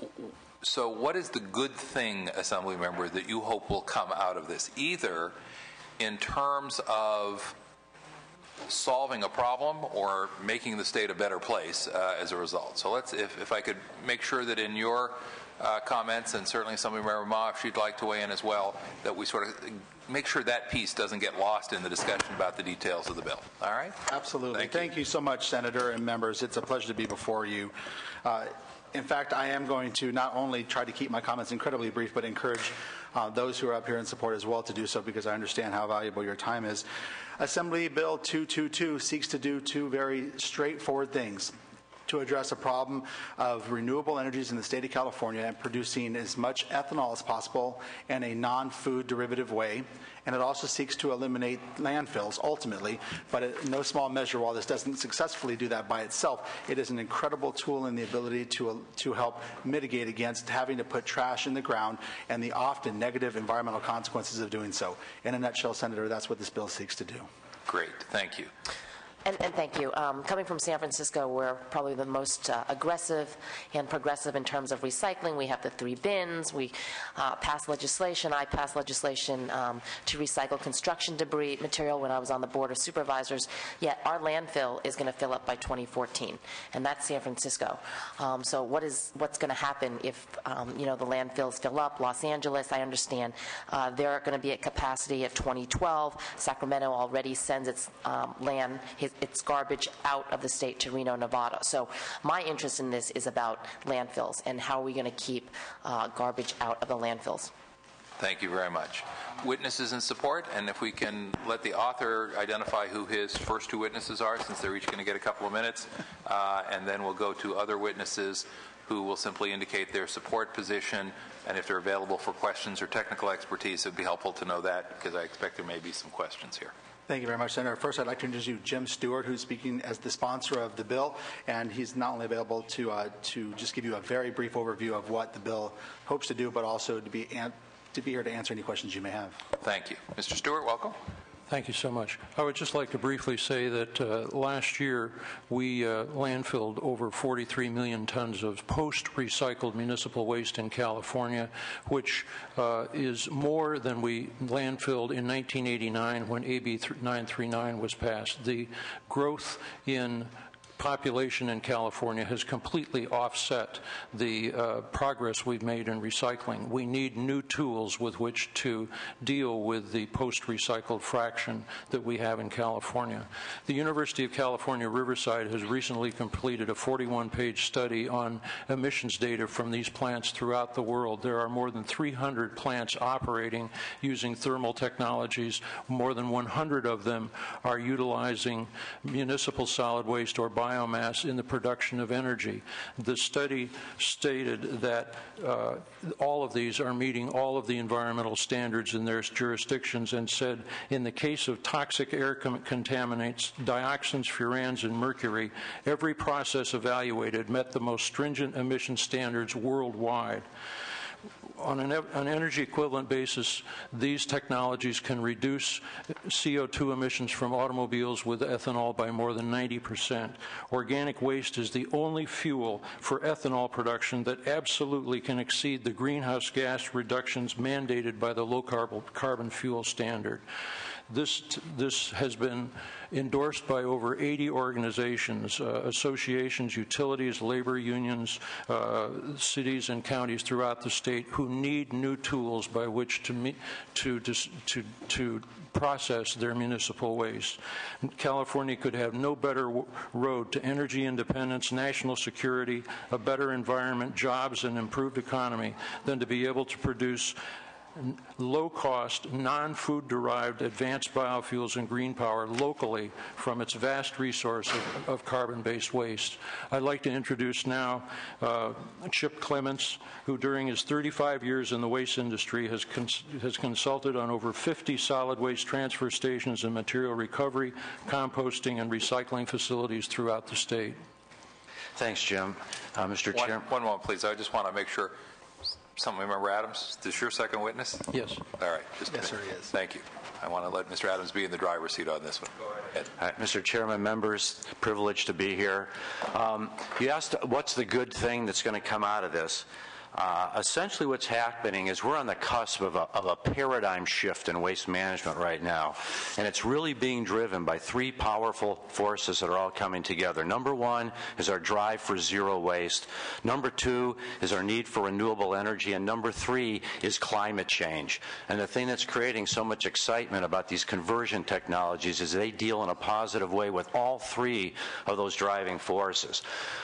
so what is the good thing, Assembly Member, that you hope will come out of this, either in terms of solving a problem or making the state a better place uh, as a result? So let's, if, if I could make sure that in your uh, comments, and certainly Assemblymember Ma, if she'd like to weigh in as well, that we sort of make sure that piece doesn't get lost in the discussion about the details of the bill. All right? Absolutely. Thank, Thank you. you so much, Senator and members. It's a pleasure to be before you. Uh, in fact, I am going to not only try to keep my comments incredibly brief, but encourage uh, those who are up here in support as well to do so, because I understand how valuable your time is. Assembly Bill two twenty-two seeks to do two very straightforward things: to address a problem of renewable energies in the state of California and producing as much ethanol as possible in a non-food derivative way. And it also seeks to eliminate landfills, ultimately, but in no small measure, while this doesn't successfully do that by itself, it is an incredible tool in the ability to, to help mitigate against having to put trash in the ground and the often negative environmental consequences of doing so. In a nutshell, Senator, that's what this bill seeks to do. Great. Thank you. And, and thank you. Um, coming from San Francisco, we're probably the most uh, aggressive and progressive in terms of recycling. We have the three bins. We uh, passed legislation. I passed legislation um, to recycle construction debris material when I was on the Board of Supervisors. Yet our landfill is going to fill up by twenty fourteen, and that's San Francisco. Um, so what is what's going to happen if um, you know the landfills fill up? Los Angeles, I understand, uh, they're going to be at capacity at twenty twelve. Sacramento already sends its um, land his, its garbage out of the state to Reno, Nevada. So my interest in this is about landfills and how are we going to keep uh, garbage out of the landfills. Thank you very much. Witnesses in support, and if we can let the author identify who his first two witnesses are, since they're each going to get a couple of minutes, uh, and then we'll go to other witnesses who will simply indicate their support position, and if they're available for questions or technical expertise, it would be helpful to know that, because I expect there may be some questions here. Thank you very much, Senator. First, I'd like to introduce you Jim Stewart, who's speaking as the sponsor of the bill, and he's not only available to uh, to just give you a very brief overview of what the bill hopes to do, but also to be an- to be here to answer any questions you may have. Thank you. Mister Stewart, welcome. Thank you so much. I would just like to briefly say that uh, last year we uh, landfilled over forty-three million tons of post-recycled municipal waste in California, which uh, is more than we landfilled in nineteen eighty-nine when A B nine thirty-nine was passed. The growth in population in California has completely offset the uh, progress we've made in recycling. We need new tools with which to deal with the post-recycled fraction that we have in California. The University of California, Riverside has recently completed a forty-one page study on emissions data from these plants throughout the world. There are more than three hundred plants operating using thermal technologies. More than one hundred of them are utilizing municipal solid waste or biomass in the production of energy. The study stated that uh, all of these are meeting all of the environmental standards in their jurisdictions, and said in the case of toxic air contaminants, dioxins, furans, and mercury, every process evaluated met the most stringent emission standards worldwide. On an, an energy equivalent basis, these technologies can reduce C O two emissions from automobiles with ethanol by more than ninety percent. Organic waste is the only fuel for ethanol production that absolutely can exceed the greenhouse gas reductions mandated by the low carbon, carbon fuel standard. This, this has been endorsed by over eighty organizations, uh, associations, utilities, labor unions, uh, cities and counties throughout the state who need new tools by which to, meet, to, to, to process their municipal waste. California could have no better w- road to energy independence, national security, a better environment, jobs, and improved economy than to be able to produce low-cost, non-food-derived advanced biofuels and green power locally from its vast resource of, of carbon-based waste. I'd like to introduce now uh, Chip Clements, who during his thirty-five years in the waste industry has, cons- has consulted on over fifty solid waste transfer stations and material recovery, composting, and recycling facilities throughout the state. Thanks, Jim. Uh, Mister One, Chair. one moment, please. I just want to make sure. Assemblyman Adams, is this your second witness? Yes. All right. Just a Yes, minute. sir, he is. Thank you. I want to let Mister Adams be in the driver's seat on this one. Go ahead. All right, Mister Chairman, members, privileged to be here. Um, you asked what's the good thing that's going to come out of this. Uh, essentially what's happening is we're on the cusp of a, of a paradigm shift in waste management right now, and it's really being driven by three powerful forces that are all coming together. Number one is our drive for zero waste. Number two is our need for renewable energy, and number three is climate change. And the thing that's creating so much excitement about these conversion technologies is they deal in a positive way with all three of those driving forces.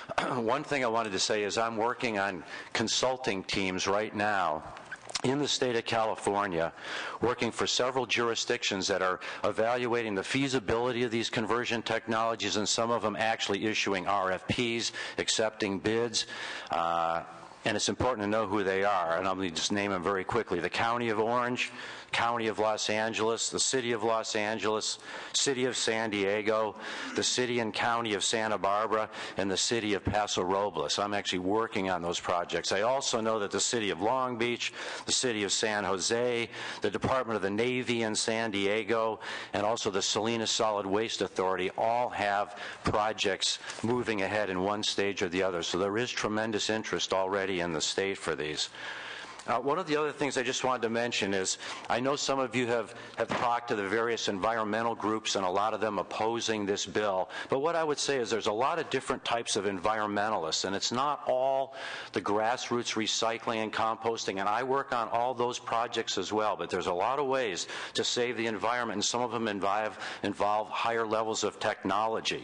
One thing I wanted to say is I'm working on consulting teams right now in the state of California, working for several jurisdictions that are evaluating the feasibility of these conversion technologies, and some of them actually issuing R F Ps, accepting bids. Uh, and it's important to know who they are, and I'm going to just name them very quickly. The County of Orange, County of Los Angeles, the City of Los Angeles, City of San Diego, the City and County of Santa Barbara, and the City of Paso Robles. I'm actually working on those projects. I also know that the City of Long Beach, the City of San Jose, the Department of the Navy in San Diego, and also the Salinas Solid Waste Authority all have projects moving ahead in one stage or the other. So there is tremendous interest already in the state for these. Uh, one of the other things I just wanted to mention is I know some of you have, have talked to the various environmental groups, and a lot of them opposing this bill. But what I would say is there's a lot of different types of environmentalists, and it's not all the grassroots recycling and composting, and I work on all those projects as well. But there's a lot of ways to save the environment, and some of them involve, involve higher levels of technology.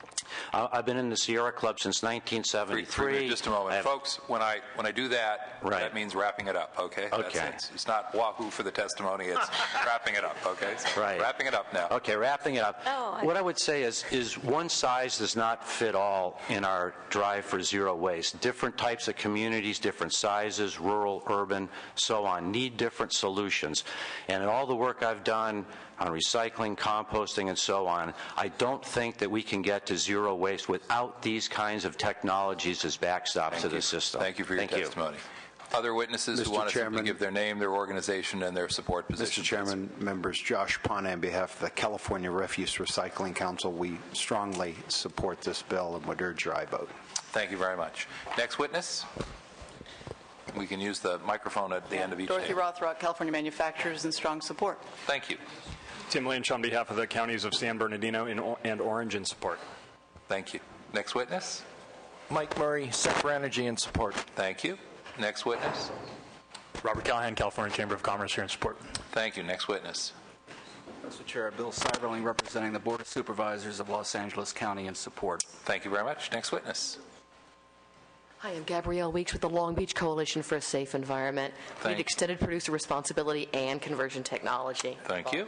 Uh, I've been in the Sierra Club since nineteen seventy-three. Three, just a moment. Folks, when I when I do that, right. that means wrapping it up, okay? Okay. That's, it's, it's not wahoo for the testimony, it's wrapping it up, okay? So right. Wrapping it up now. Okay, wrapping it up. Oh, I... What I would say is, is one size does not fit all in our drive for zero waste. Different types of communities, different sizes, rural, urban, so on, need different solutions. And in all the work I've done on recycling, composting, and so on, I don't think that we can get to zero waste without these kinds of technologies as backstops Thank to you. the system. Thank you for your Thank testimony. You. Other witnesses Mister who want to Chairman, simply give their name, their organization, and their support position. Mister Chairman, members, Josh Pond on behalf of the California Refuse Recycling Council, we strongly support this bill and would urge your aye vote. Thank you very much. Next witness. We can use the microphone at the end of each Dorothy name. Rothrock, California Manufacturers, in strong support. Thank you. Tim Lynch on behalf of the counties of San Bernardino and Orange in support. Thank you. Next witness. Mike Murray, Center for Energy, in support. Thank you. Next witness. Robert Callahan, California Chamber of Commerce, here in support. Thank you. Next witness. Mister Chair, Bill Seiberling, representing the Board of Supervisors of Los Angeles County, in support. Thank you very much. Next witness. Hi, I'm Gabrielle Weeks with the Long Beach Coalition for a Safe Environment. We Thank need extended producer responsibility and conversion technology. Thank you.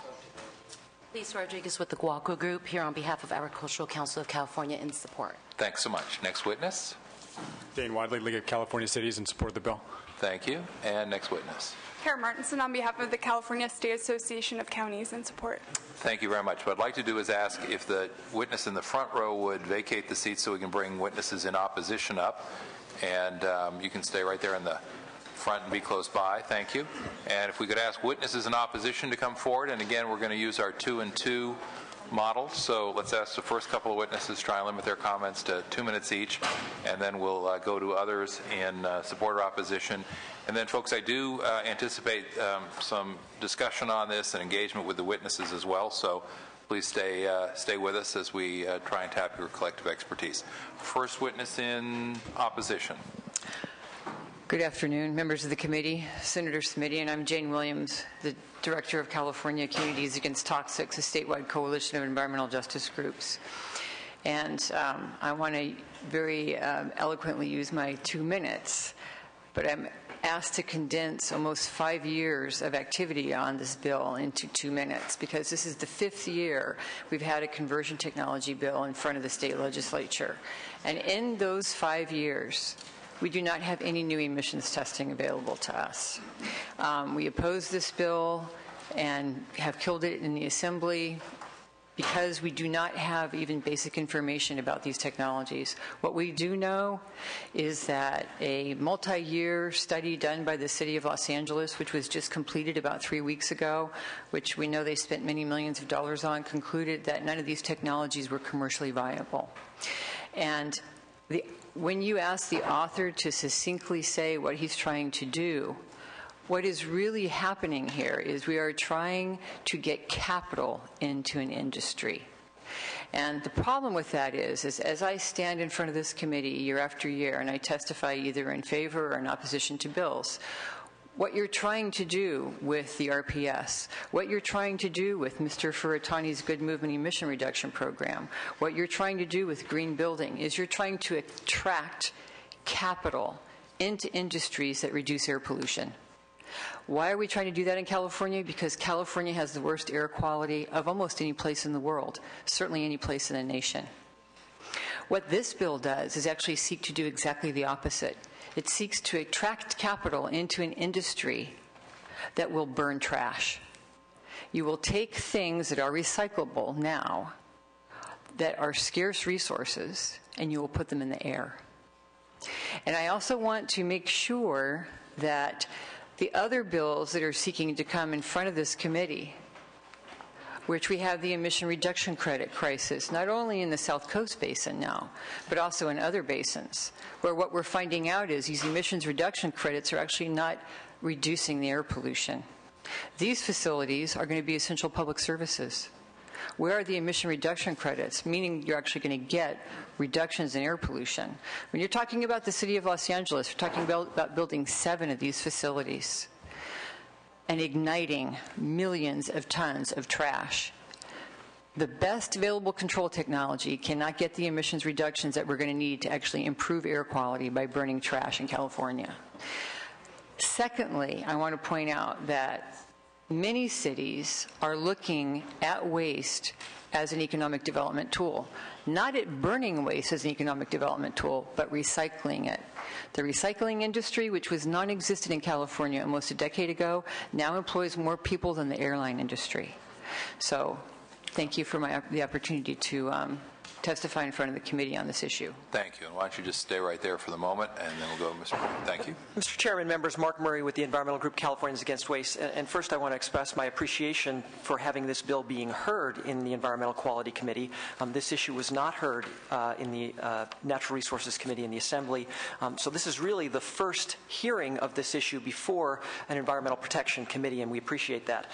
Lisa Rodriguez with the Guaco Group, here on behalf of Agricultural Council of California, in support. Thanks so much. Next witness. Dane Wadley, League of California Cities, in support of the bill. Thank you. And next witness. Kara Martinson on behalf of the California State Association of Counties, in support. Thank you very much. What I'd like to do is ask if the witness in the front row would vacate the seat so we can bring witnesses in opposition up. And um, you can stay right there in the front and be close by. Thank you. And if we could ask witnesses in opposition to come forward. And again, we're going to use our two and two model. So let's ask the first couple of witnesses to try and limit their comments to two minutes each. And then we'll uh, go to others in uh, support or opposition. And then, folks, I do uh, anticipate um, some discussion on this and engagement with the witnesses as well. So please stay uh, stay with us as we uh, try and tap your collective expertise. First witness in opposition. Good afternoon, members of the committee, Senator Smitty, and I'm Jane Williams, the Director of California Communities Against Toxics, a statewide coalition of environmental justice groups. And um, I want to very um, eloquently use my two minutes, but I'm asked to condense almost five years of activity on this bill into two minutes because this is the fifth year we've had a conversion technology bill in front of the state legislature. And in those five years, we do not have any new emissions testing available to us. Um, we oppose this bill and have killed it in the Assembly because we do not have even basic information about these technologies. What we do know is that a multi-year study done by the City of Los Angeles, which was just completed about three weeks ago, which we know they spent many millions of dollars on, concluded that none of these technologies were commercially viable. And the when you ask the author to succinctly say what he's trying to do, what is really happening here is we are trying to get capital into an industry. And the problem with that is, is as I stand in front of this committee year after year and I testify either in favor or in opposition to bills, what you're trying to do with the R P S, what you're trying to do with Mister Furutani's Good Movement Emission Reduction Program, what you're trying to do with green building is you're trying to attract capital into industries that reduce air pollution. Why are we trying to do that in California? Because California has the worst air quality of almost any place in the world, certainly any place in the nation. What this bill does is actually seek to do exactly the opposite. It seeks to attract capital into an industry that will burn trash. You will take things that are recyclable now, that are scarce resources, and you will put them in the air. And I also want to make sure that the other bills that are seeking to come in front of this committee, which we have the emission reduction credit crisis, not only in the South Coast Basin now, but also in other basins, where what we're finding out is these emissions reduction credits are actually not reducing the air pollution. These facilities are going to be essential public services. Where are the emission reduction credits, meaning you're actually going to get reductions in air pollution? When you're talking about the City of Los Angeles, you're talking about, about building seven of these facilities and igniting millions of tons of trash. The best available control technology cannot get the emissions reductions that we're going to need to actually improve air quality by burning trash in California. Secondly, I want to point out that many cities are looking at waste as an economic development tool. Not at burning waste as an economic development tool, but recycling it. The recycling industry, which was non-existent in California almost a decade ago, now employs more people than the airline industry. So thank you for my, the opportunity to um, testify in front of the committee on this issue. Thank you. And why don't you just stay right there for the moment, and then we'll go, Mister Thank you. Mister Chairman, members, Mark Murray with the Environmental Group Californians Against Waste. And first I want to express my appreciation for having this bill being heard in the Environmental Quality Committee. Um, this issue was not heard uh, in the uh, Natural Resources Committee in the Assembly. Um, so this is really the first hearing of this issue before an Environmental Protection Committee, and we appreciate that.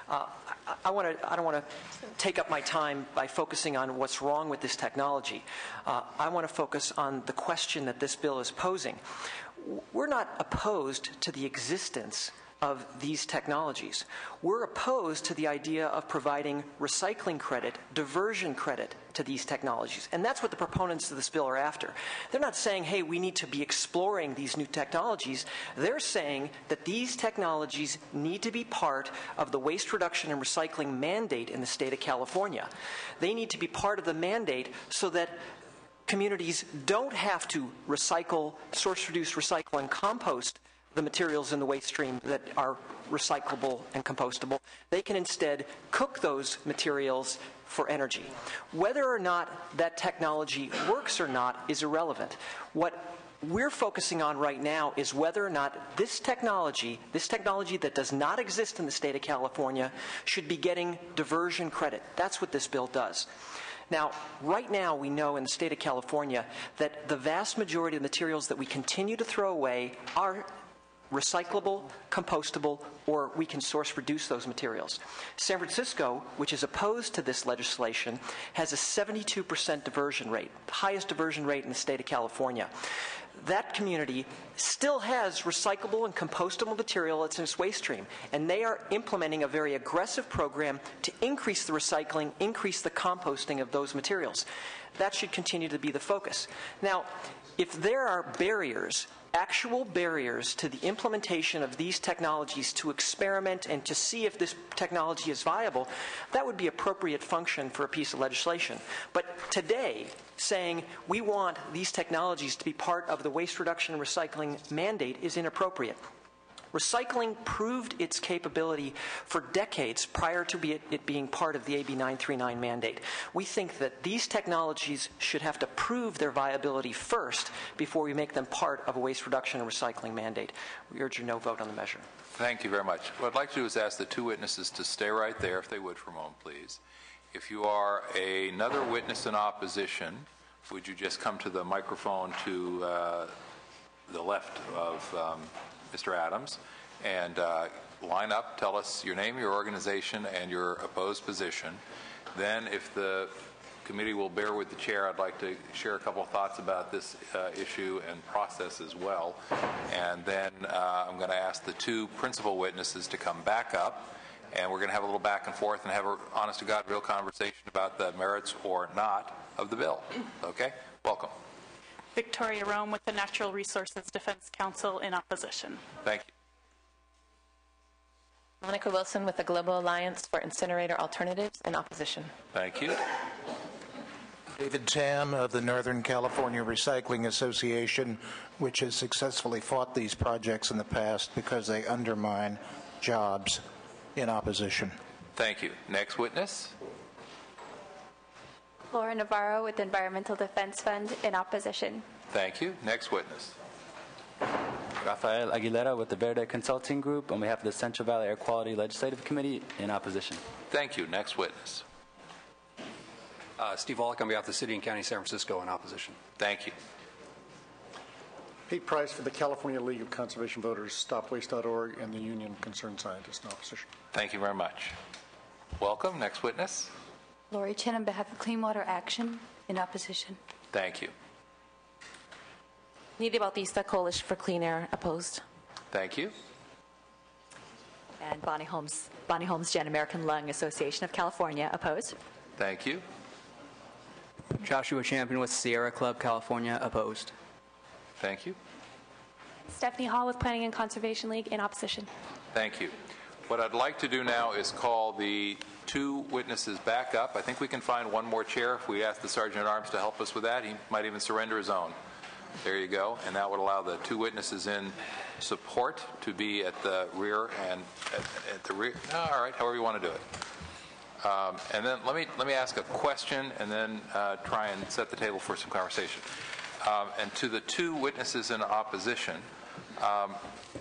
Uh, I, I, wanna, I don't want to take up my time by focusing on what's wrong with this technology. Uh, I want to focus on the question that this bill is posing. We're not opposed to the existence of these technologies. We're opposed to the idea of providing recycling credit, diversion credit to these technologies. And that's what the proponents of this bill are after. They're not saying, hey, we need to be exploring these new technologies. They're saying that these technologies need to be part of the waste reduction and recycling mandate in the state of California. They need to be part of the mandate so that communities don't have to recycle, source, reduce, recycle, and compost the materials in the waste stream that are recyclable and compostable. They can instead cook those materials for energy. Whether or not that technology works or not is irrelevant. What we're focusing on right now is whether or not this technology, this technology that does not exist in the state of California, should be getting diversion credit. That's what this bill does. Now, right now, we know in the state of California that the vast majority of the materials that we continue to throw away are recyclable, compostable, or we can source reduce those materials. San Francisco, which is opposed to this legislation, has a seventy-two percent diversion rate, the highest diversion rate in the state of California. That community still has recyclable and compostable material that's in its waste stream, and they are implementing a very aggressive program to increase the recycling, increase the composting of those materials. That should continue to be the focus. Now, if there are barriers, actual barriers to the implementation of these technologies to experiment and to see if this technology is viable, that would be appropriate function for a piece of legislation. But today, saying we want these technologies to be part of the waste reduction and recycling mandate is inappropriate. Recycling proved its capability for decades prior to be it, it being part of the A B nine thirty-nine mandate. We think that these technologies should have to prove their viability first before we make them part of a waste reduction and recycling mandate. We urge your no vote on the measure. Thank you very much. What I'd like to do is ask the two witnesses to stay right there, if they would, for a moment, please. If you are a, another witness in opposition, would you just come to the microphone to uh, the left of um, Mister Adams, and uh, line up, tell us your name, your organization, and your opposed position. Then, if the committee will bear with the chair, I'd like to share a couple of thoughts about this uh, issue and process as well. And then uh, I'm going to ask the two principal witnesses to come back up, and we're going to have a little back and forth and have an honest-to-God real conversation about the merits or not of the bill. Okay? Welcome. Victoria Rome with the Natural Resources Defense Council in opposition. Thank you. Monica Wilson with the Global Alliance for Incinerator Alternatives in opposition. Thank you. David Tam of the Northern California Recycling Association, which has successfully fought these projects in the past because they undermine jobs, in opposition. Thank you. Next witness. Laura Navarro with the Environmental Defense Fund in opposition. Thank you. Next witness. Rafael Aguilera with the Verde Consulting Group on behalf of the Central Valley Air Quality Legislative Committee in opposition. Thank you. Next witness. Uh, Steve Wallach on behalf of the City and County of San Francisco in opposition. Thank you. Pete Price for the California League of Conservation Voters, stop waste dot org, and the Union of Concerned Scientists in opposition. Thank you very much. Welcome. Next witness. Lori Chen on behalf of Clean Water Action in opposition. Thank you. Nidhi Bautista, Coalition for Clean Air, opposed. Thank you. And Bonnie Holmes, Bonnie Holmes Jan American Lung Association of California, opposed. Thank you. Joshua Champion with Sierra Club California, opposed. Thank you. Stephanie Hall with Planning and Conservation League in opposition. Thank you. What I'd like to do now is call the two witnesses back up. I think we can find one more chair if we ask the Sergeant at Arms to help us with that. He might even surrender his own. There you go. And that would allow the two witnesses in support to be at the rear and at, at the rear. All right, however you want to do it. Um, and then let me let me ask a question and then uh, try and set the table for some conversation. Um, and to the two witnesses in opposition, um,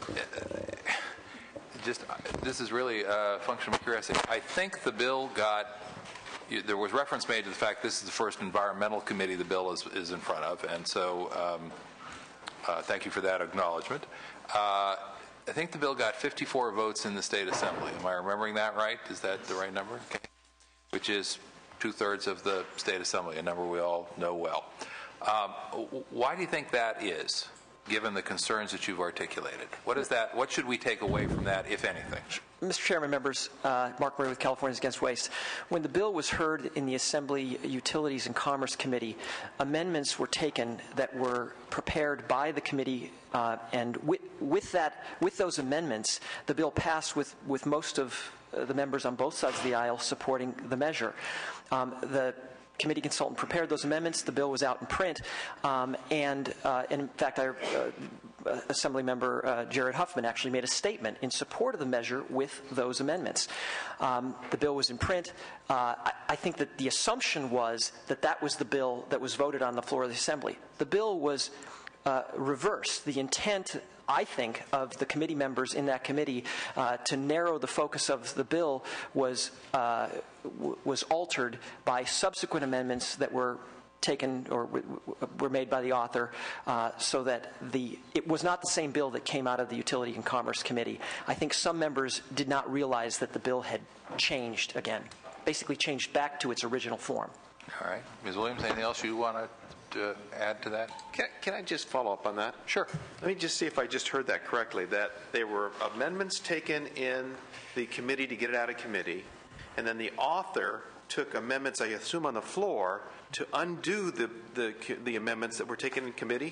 just this is really a function of curiosity. I think the bill got. There was reference made to the fact this is the first environmental committee the bill is, is in front of, and so um, uh, thank you for that acknowledgement. Uh, I think the bill got fifty-four votes in the State Assembly. Am I remembering that right? Is that the right number? Okay. Which is two-thirds of the State Assembly, a number we all know well. Um, why do you think that is, given the concerns that you've articulated? What is that? What should we take away from that, if anything? Mister Chairman, members, uh, Mark Murray with Californians Against Waste. When the bill was heard in the Assembly Utilities and Commerce Committee, amendments were taken that were prepared by the committee, uh, and with, with that, with those amendments, the bill passed with, with most of uh, the members on both sides of the aisle supporting the measure. Um, the committee consultant prepared those amendments. The bill was out in print, um, and, uh, and in fact, our uh, Assembly member uh, Jared Huffman actually made a statement in support of the measure with those amendments. Um, the bill was in print. Uh, I, I think that the assumption was that that was the bill that was voted on the floor of the Assembly. The bill was uh, reversed. The intent, I think, of the committee members in that committee uh, to narrow the focus of the bill was uh, w was altered by subsequent amendments that were taken or w were made by the author, uh, so that the it was not the same bill that came out of the Utility and Commerce Committee. I think some members did not realize that the bill had changed again, basically changed back to its original form. All right. Miz Williams, anything else you want to to add to that? Can, can I just follow up on that? Sure. Let me just see if I just heard that correctly, that there were amendments taken in the committee to get it out of committee, and then the author took amendments, I assume, on the floor to undo the, the, the amendments that were taken in committee?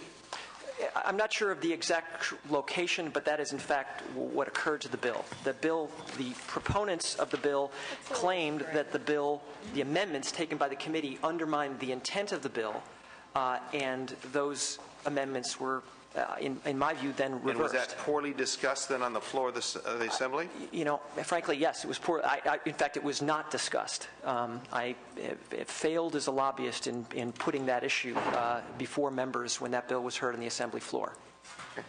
I'm not sure of the exact location, but that is in fact what occurred to the bill. The bill, the proponents of the bill claimed that the bill, the amendments taken by the committee undermined the intent of the bill, uh, and those amendments were, uh, in, in my view, then reversed. And was that poorly discussed then on the floor of the, uh, the Assembly? You know, frankly, yes, it was poor. I, I, in fact, it was not discussed. Um, I it, it failed as a lobbyist in, in putting that issue uh, before members when that bill was heard on the Assembly floor. Okay.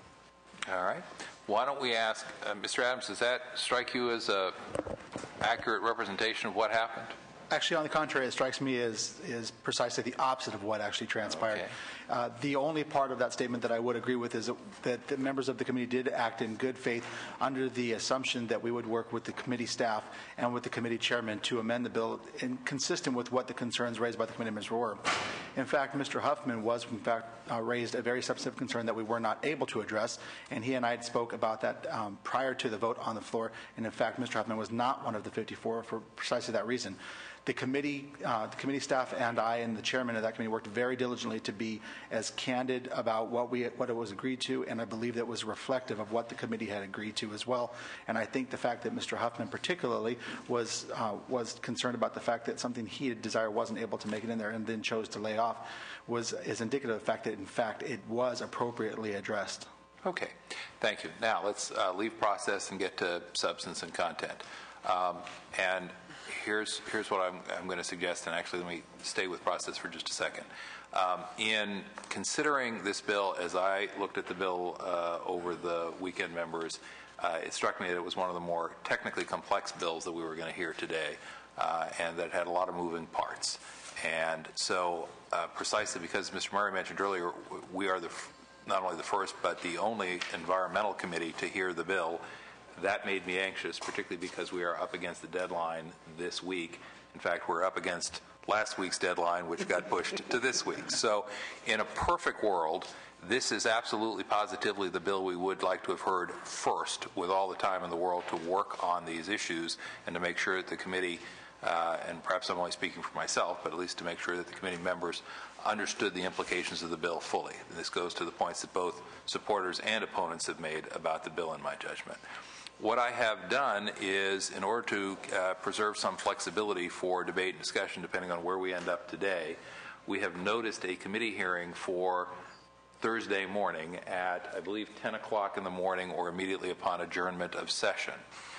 All right. Why don't we ask, uh, Mister Adams, does that strike you as a accurate representation of what happened? Actually, on the contrary, it strikes me as is precisely the opposite of what actually transpired. Okay. Uh, the only part of that statement that I would agree with is that, that the members of the committee did act in good faith under the assumption that we would work with the committee staff and with the committee chairman to amend the bill in, consistent with what the concerns raised by the committee members were. In fact, Mister Huffman was, in fact, uh, raised a very substantive concern that we were not able to address, and he and I had spoke about that um, prior to the vote on the floor, and in fact, Mister Huffman was not one of the fifty-four for precisely that reason. The committee, uh, the committee staff and I and the chairman of that committee worked very diligently to be as candid about what we what it was agreed to, and I believe that was reflective of what the committee had agreed to as well. And I think the fact that Mister Huffman particularly was uh, was concerned about the fact that something he had desired wasn't able to make it in there and then chose to lay off was is indicative of the fact that in fact it was appropriately addressed. Okay, thank you. Now let's uh, leave process and get to substance and content. Um, and Here's, here's what I'm, I'm going to suggest, and actually let me stay with process for just a second. Um, in considering this bill, as I looked at the bill uh, over the weekend, members, uh, it struck me that it was one of the more technically complex bills that we were going to hear today, uh, and that had a lot of moving parts. And so uh, precisely because Mister Murray mentioned earlier, we are the, not only the first, but the only environmental committee to hear the bill. That made me anxious, particularly because we are up against the deadline this week. In fact, we're up against last week's deadline, which got pushed to this week. So in a perfect world, this is absolutely positively the bill we would like to have heard first, with all the time in the world to work on these issues and to make sure that the committee, uh, and perhaps I'm only speaking for myself, but at least to make sure that the committee members understood the implications of the bill fully. And this goes to the points that both supporters and opponents have made about the bill, in my judgment. What I have done is, in order to uh, preserve some flexibility for debate and discussion, depending on where we end up today, we have noticed a committee hearing for Thursday morning at, I believe, ten o'clock in the morning or immediately upon adjournment of session.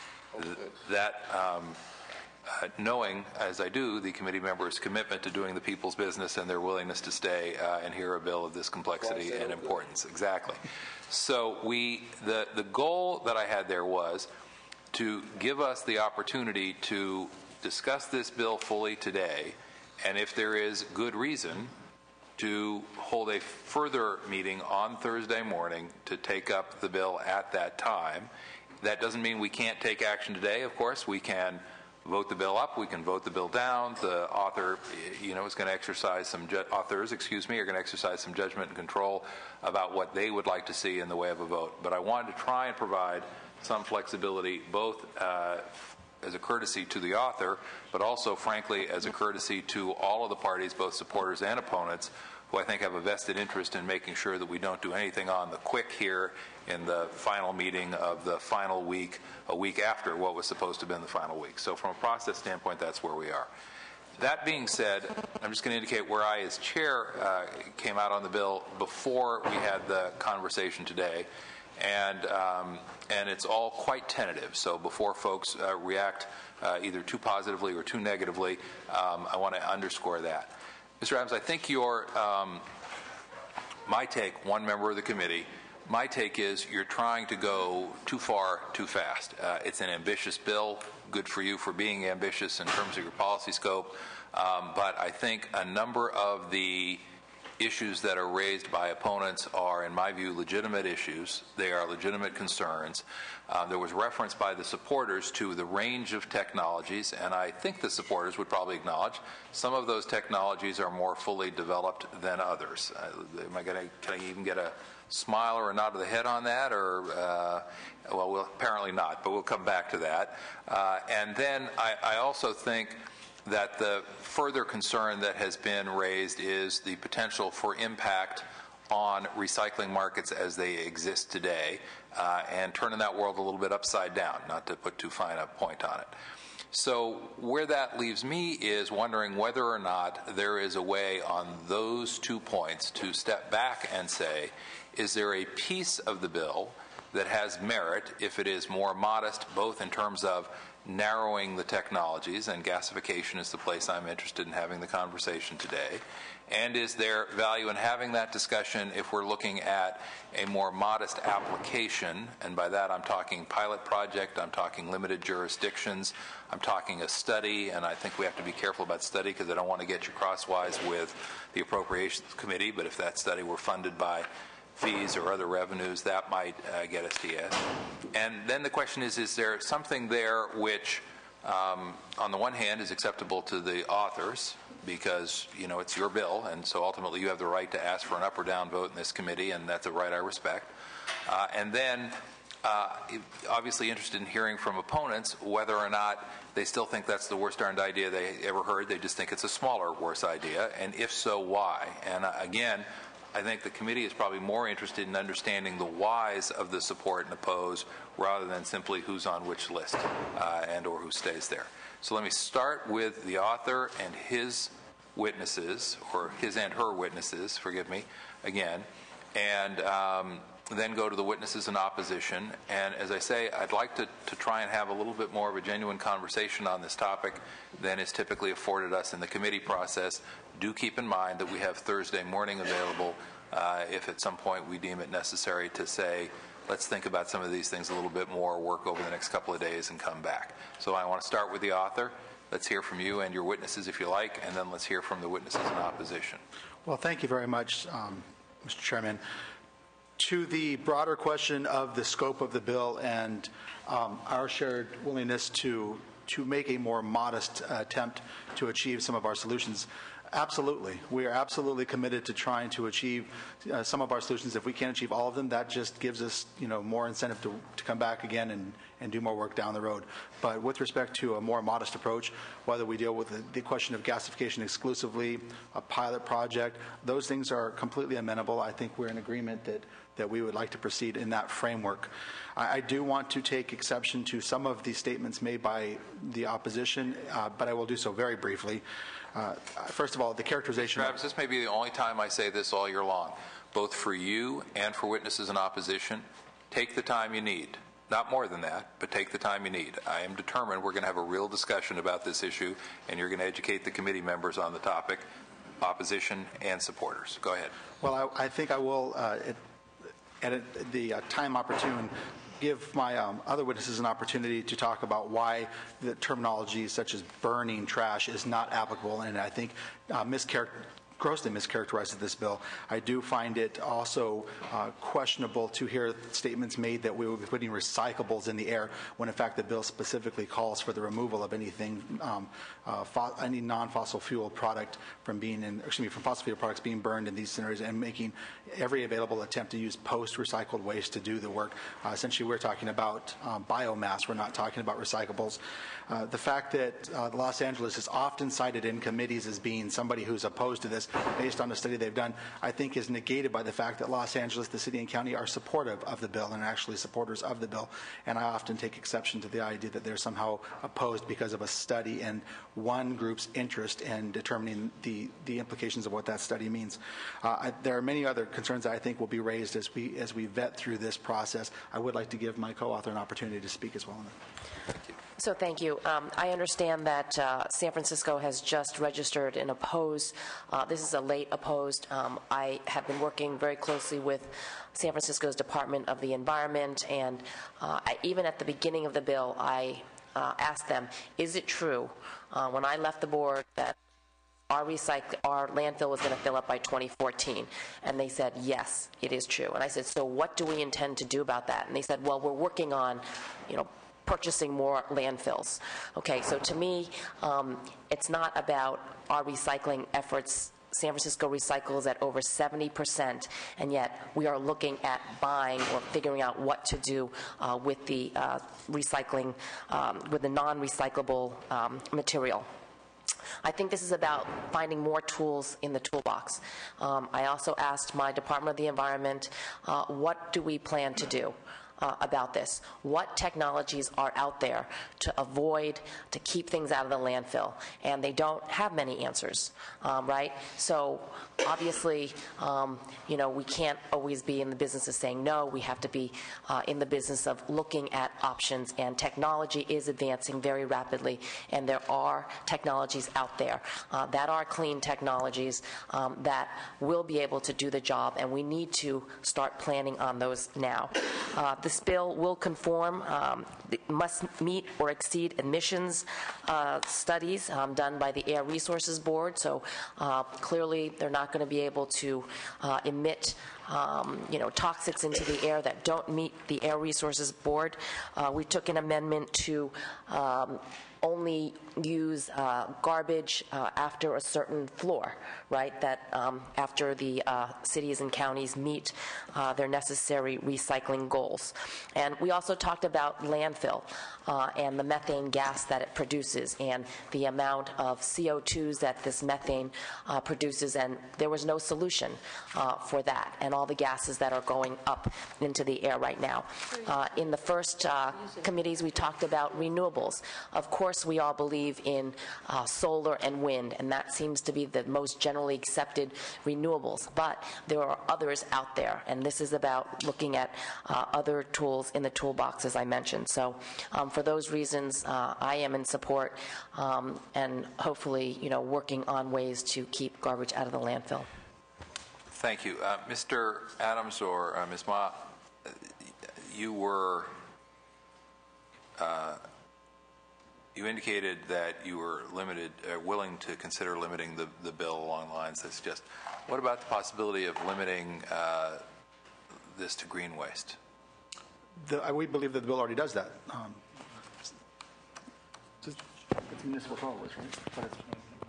Th that, um, uh, knowing, as I do, the committee members' commitment to doing the people's business and their willingness to stay uh, and hear a bill of this complexity and importance. Exactly. So we, the, the goal that I had there was to give us the opportunity to discuss this bill fully today, and if there is good reason to hold a further meeting on Thursday morning to take up the bill at that time. That doesn't mean we can't take action today, of course. We can vote the bill up, we can vote the bill down. The author, you know, is going to exercise some, ju- authors, excuse me, are going to exercise some judgment and control about what they would like to see in the way of a vote. But I wanted to try and provide some flexibility, both uh, as a courtesy to the author, but also, frankly, as a courtesy to all of the parties, both supporters and opponents, who I think have a vested interest in making sure that we don't do anything on the quick here in the final meeting of the final week, a week after what was supposed to have been the final week. So from a process standpoint, that's where we are. That being said, I'm just going to indicate where I, as chair, uh, came out on the bill before we had the conversation today. And, um, and it's all quite tentative. So before folks uh, react uh, either too positively or too negatively, um, I want to underscore that. Mister Adams, I think your, um, my take, one member of the committee, my take is you're trying to go too far, too fast. Uh, it's an ambitious bill. Good for you for being ambitious in terms of your policy scope. Um, but I think a number of the issues that are raised by opponents are, in my view, legitimate issues. They are legitimate concerns. Uh, there was reference by the supporters to the range of technologies, and I think the supporters would probably acknowledge some of those technologies are more fully developed than others. Uh, am I going to, can I even get a smile or a nod of the head on that? Or, uh, well, we'll, apparently not, but we'll come back to that. Uh, and then I, I also think that the further concern that has been raised is the potential for impact on recycling markets as they exist today, uh, and turning that world a little bit upside down, not to put too fine a point on it. So where that leaves me is wondering whether or not there is a way on those two points to step back and say, is there a piece of the bill that has merit if it is more modest, both in terms of narrowing the technologies, and gasification is the place I'm interested in having the conversation today, and is there value in having that discussion if we're looking at a more modest application, and by that I'm talking pilot project, I'm talking limited jurisdictions, I'm talking a study, and I think we have to be careful about study because I don't want to get you crosswise with the Appropriations Committee, but if that study were funded by fees or other revenues, that might uh, get us to yes. And then the question is, is there something there which, um, on the one hand, is acceptable to the authors, because, you know, it's your bill, and so ultimately you have the right to ask for an up or down vote in this committee, and that's a right I respect. Uh, and then, uh, obviously interested in hearing from opponents whether or not they still think that's the worst darned idea they ever heard, they just think it's a smaller, worse idea, and if so, why? And uh, again, I think the committee is probably more interested in understanding the whys of the support and oppose rather than simply who's on which list uh, and or who stays there. So let me start with the author and his witnesses, or his and her witnesses, forgive me, again, and um, then go to the witnesses in opposition. And as I say, I'd like to, to try and have a little bit more of a genuine conversation on this topic than is typically afforded us in the committee process. Do keep in mind that we have Thursday morning available uh, if at some point we deem it necessary to say, let's think about some of these things a little bit more, work over the next couple of days and come back. So I want to start with the author. Let's hear from you and your witnesses if you like, and then let's hear from the witnesses in opposition. Well, thank you very much, um, Mister Chairman. To the broader question of the scope of the bill and um, our shared willingness to to make a more modest uh, attempt to achieve some of our solutions, absolutely. We are absolutely committed to trying to achieve uh, some of our solutions. If we can't achieve all of them, that just gives us, you know, more incentive to, to come back again and, and do more work down the road. But with respect to a more modest approach, whether we deal with the, the question of gasification exclusively, a pilot project, those things are completely amenable. I think we're in agreement that that we would like to proceed in that framework. I, I do want to take exception to some of the statements made by the opposition, uh, but I will do so very briefly. Uh, first of all, the characterization... Travis, this may be the only time I say this all year long, both for you and for witnesses in opposition. Take the time you need. Not more than that, but take the time you need. I am determined we're going to have a real discussion about this issue, and you're going to educate the committee members on the topic, opposition and supporters. Go ahead. Well, I, I think I will... Uh, it, at the uh, time opportune, give my um, other witnesses an opportunity to talk about why the terminology such as burning trash is not applicable, and I think uh, mischar- grossly mischaracterizes this bill. I do find it also uh, questionable to hear statements made that we will be putting recyclables in the air when in fact the bill specifically calls for the removal of anything, um, uh, fo- any non-fossil fuel product from being in, excuse me, from fossil fuel products being burned in these scenarios, and making every available attempt to use post-recycled waste to do the work. Uh, essentially, we're talking about um, biomass. We're not talking about recyclables. Uh, the fact that uh, Los Angeles is often cited in committees as being somebody who's opposed to this based on the study they've done, I think is negated by the fact that Los Angeles, the city and county, are supportive of the bill and actually supporters of the bill. And I often take exception to the idea that they're somehow opposed because of a study and one group's interest in determining the, the implications of what that study means. Uh, I, there are many other concerns that I think will be raised as we as we vet through this process. I would like to give my co-author an opportunity to speak as well. Thank you. So thank you. Um, I understand that uh, San Francisco has just registered an opposed. Uh, this is a late opposed. Um, I have been working very closely with San Francisco's Department of the Environment, and uh, I, even at the beginning of the bill, I uh, asked them, is it true uh, when I left the board that our recycle, our landfill was going to fill up by twenty fourteen? And they said, yes, it is true. And I said, so what do we intend to do about that? And they said, well, we're working on, you know, purchasing more landfills. Okay, so to me, um, it's not about our recycling efforts. San Francisco recycles at over seventy percent, and yet we are looking at buying or figuring out what to do uh, with the uh, recycling, um, with the non-recyclable um, material. I think this is about finding more tools in the toolbox. Um, I also asked my Department of the Environment, uh, what do we plan to do uh, about this? What technologies are out there to avoid, to keep things out of the landfill? And they don't have many answers, um, right? So obviously, um, you know, we can't always be in the business of saying no. We have to be uh, in the business of looking at options, and technology is advancing very rapidly, and there are technologies out there uh, that are clean technologies um, that will be able to do the job, and we need to start planning on those now. Uh, this bill will conform, um, must meet or exceed emissions uh, studies um, done by the Air Resources Board, so uh, clearly they're not going to be able to uh, emit Um, you know, toxics into the air that don't meet the Air Resources Board. Uh, we took an amendment to um, only use uh, garbage uh, after a certain floor, right, that um, after the uh, cities and counties meet uh, their necessary recycling goals. And we also talked about landfill uh, and the methane gas that it produces and the amount of C O twos that this methane uh, produces, and there was no solution uh, for that, and all the gases that are going up into the air right now. Uh, in the first uh, committees, we talked about renewables. Of course, we all believe in uh, solar and wind, and that seems to be the most generally accepted renewables. But there are others out there, and this is about looking at uh, other tools in the toolbox, as I mentioned. So um, for those reasons, uh, I am in support um, and hopefully, you know, working on ways to keep garbage out of the landfill. Thank you. Uh, Mister Adams or uh, Miz Ma, you were, uh, you indicated that you were limited, uh, willing to consider limiting the, the bill along the lines that suggest. What about the possibility of limiting uh, this to green waste? The, we believe that the bill already does that. Um, it's, it's municipal solid waste, right? But it's,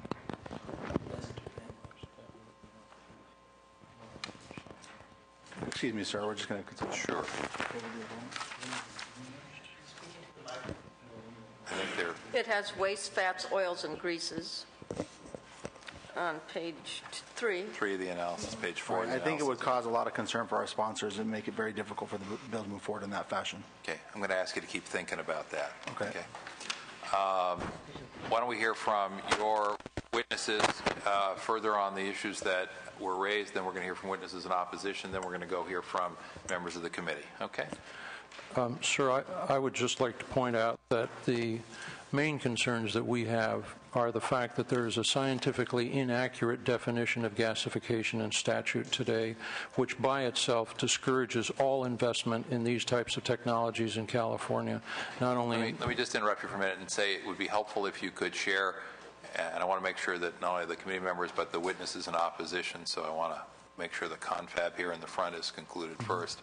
excuse me, sir. We're just going to consider. Sure. I think they're. It has waste, fats, oils, and greases on page three. Three of the analysis, page four. Right. I think it would cause a lot of concern for our sponsors and make it very difficult for the bill to move forward in that fashion. Okay. I'm going to ask you to keep thinking about that. Okay. Okay. Um, why don't we hear from your witnesses uh, further on the issues that were raised, then we're going to hear from witnesses in opposition, then we're going to go hear from members of the committee. Okay? Um, sir, I, I would just like to point out that the main concerns that we have are the fact that there is a scientifically inaccurate definition of gasification in statute today, which by itself discourages all investment in these types of technologies in California. Not only let me, let me just interrupt you for a minute and say it would be helpful if you could share And I want to make sure that not only the committee members, but the witnesses in opposition, so I want to make sure the confab here in the front is concluded first.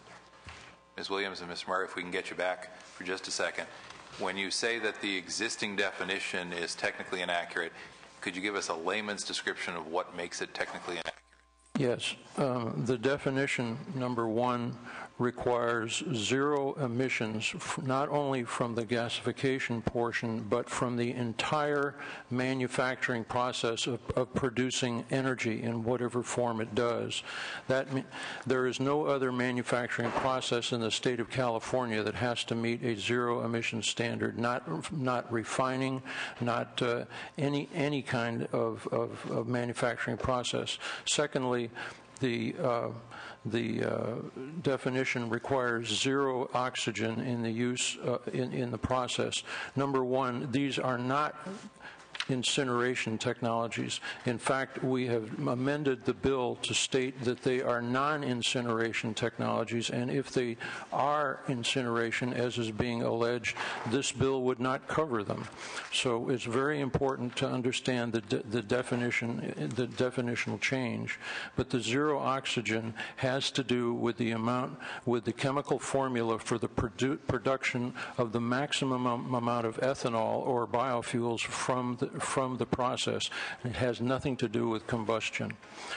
Miz Williams and Miz Murray, if we can get you back for just a second. When you say that the existing definition is technically inaccurate, could you give us a layman's description of what makes it technically inaccurate? Yes. Um, the definition, number one, requires zero emissions, f- not only from the gasification portion, but from the entire manufacturing process of, of producing energy in whatever form it does. That me- there is no other manufacturing process in the state of California that has to meet a zero emission standard, not, not refining, not uh, any, any kind of, of, of manufacturing process. Secondly, the uh, the uh, definition requires zero oxygen in the use uh, in, in the process. Number one, these are not incineration technologies. In fact, we have amended the bill to state that they are non-incineration technologies, and if they are incineration, as is being alleged, this bill would not cover them. So it's very important to understand the, de the definition, the definitional change. But the zero oxygen has to do with the amount, with the chemical formula for the produ production of the maximum amount of ethanol or biofuels from the from the process. It has nothing to do with combustion.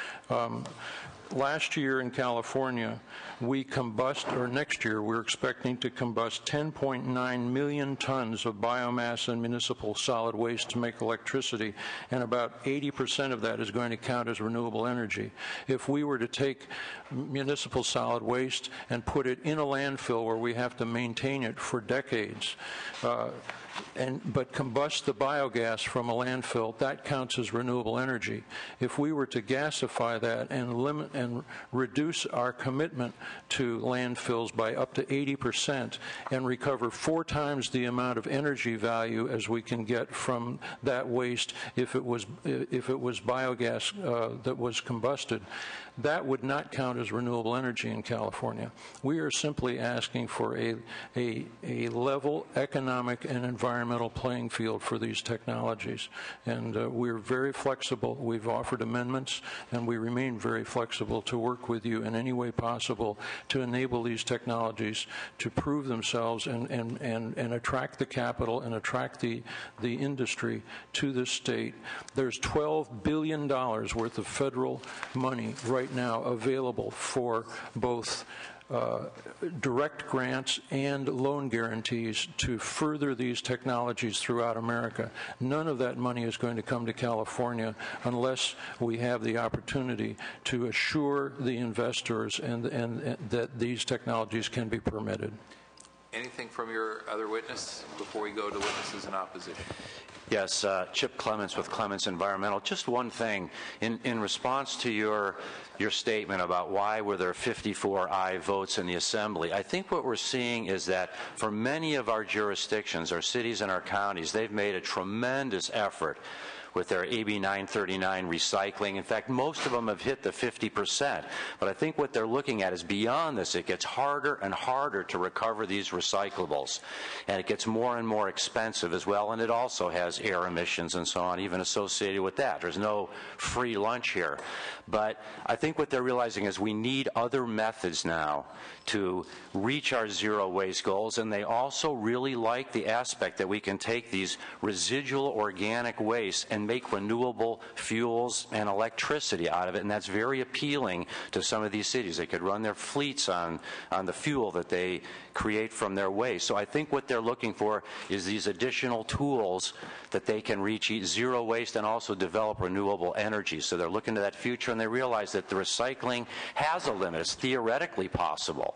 Um, last year in California, we combust, or next year, we're expecting to combust ten point nine million tons of biomass and municipal solid waste to make electricity, and about eighty percent of that is going to count as renewable energy. If we were to take municipal solid waste and put it in a landfill where we have to maintain it for decades, uh, And, but combust the biogas from a landfill, that counts as renewable energy. If we were to gasify that and limit and reduce our commitment to landfills by up to eighty percent and recover four times the amount of energy value as we can get from that waste if it was if it was biogas uh, that was combusted, that would not count as renewable energy in California. We are simply asking for a a, a level economic and environmental environmental playing field for these technologies. And uh, we're very flexible. We've offered amendments, and we remain very flexible to work with you in any way possible to enable these technologies to prove themselves and, and, and, and attract the capital and attract the, the industry to this state. There's twelve billion dollars worth of federal money right now available for both Uh, direct grants and loan guarantees to further these technologies throughout America. None of that money is going to come to California unless we have the opportunity to assure the investors and, and, and that these technologies can be permitted. Anything from your other witness before we go to witnesses in opposition? Yes, uh, Chip Clements with Clements Environmental. Just one thing, in, in response to your, your statement about why were there fifty-four aye votes in the Assembly, I think what we're seeing is that for many of our jurisdictions, our cities and our counties, they've made a tremendous effort with their A B nine thirty-nine recycling. In fact, most of them have hit the fifty percent. But I think what they're looking at is beyond this. It gets harder and harder to recover these recyclables. And it gets more and more expensive as well. And it also has air emissions and so on, even associated with that. There's no free lunch here. But I think what they're realizing is we need other methods now to reach our zero waste goals. And they also really like the aspect that we can take these residual organic waste and make renewable fuels and electricity out of it, and that's very appealing to some of these cities. They could run their fleets on, on the fuel that they create from their waste. So I think what they're looking for is these additional tools that they can reach zero waste and also develop renewable energy. So they're looking to that future, and they realize that the recycling has a limit. It's theoretically possible.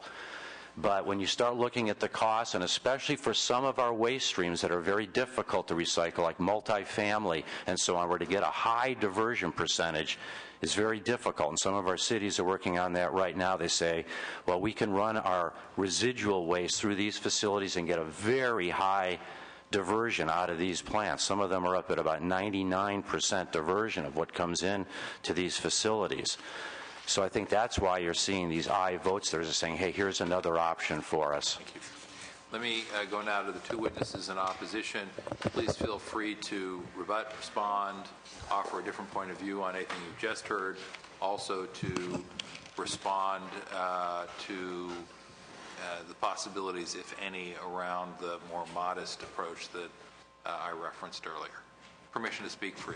But when you start looking at the costs, and especially for some of our waste streams that are very difficult to recycle, like multifamily and so on, where to get a high diversion percentage is very difficult. And some of our cities are working on that right now. They say, well, we can run our residual waste through these facilities and get a very high diversion out of these plants. Some of them are up at about ninety-nine percent diversion of what comes in to these facilities. So I think that's why you're seeing these aye votes. They're just saying, hey, here's another option for us. Thank you. Let me uh, go now to the two witnesses in opposition. Please feel free to rebut, respond, offer a different point of view on anything you've just heard, also to respond uh, to uh, the possibilities, if any, around the more modest approach that uh, I referenced earlier. Permission to speak freely.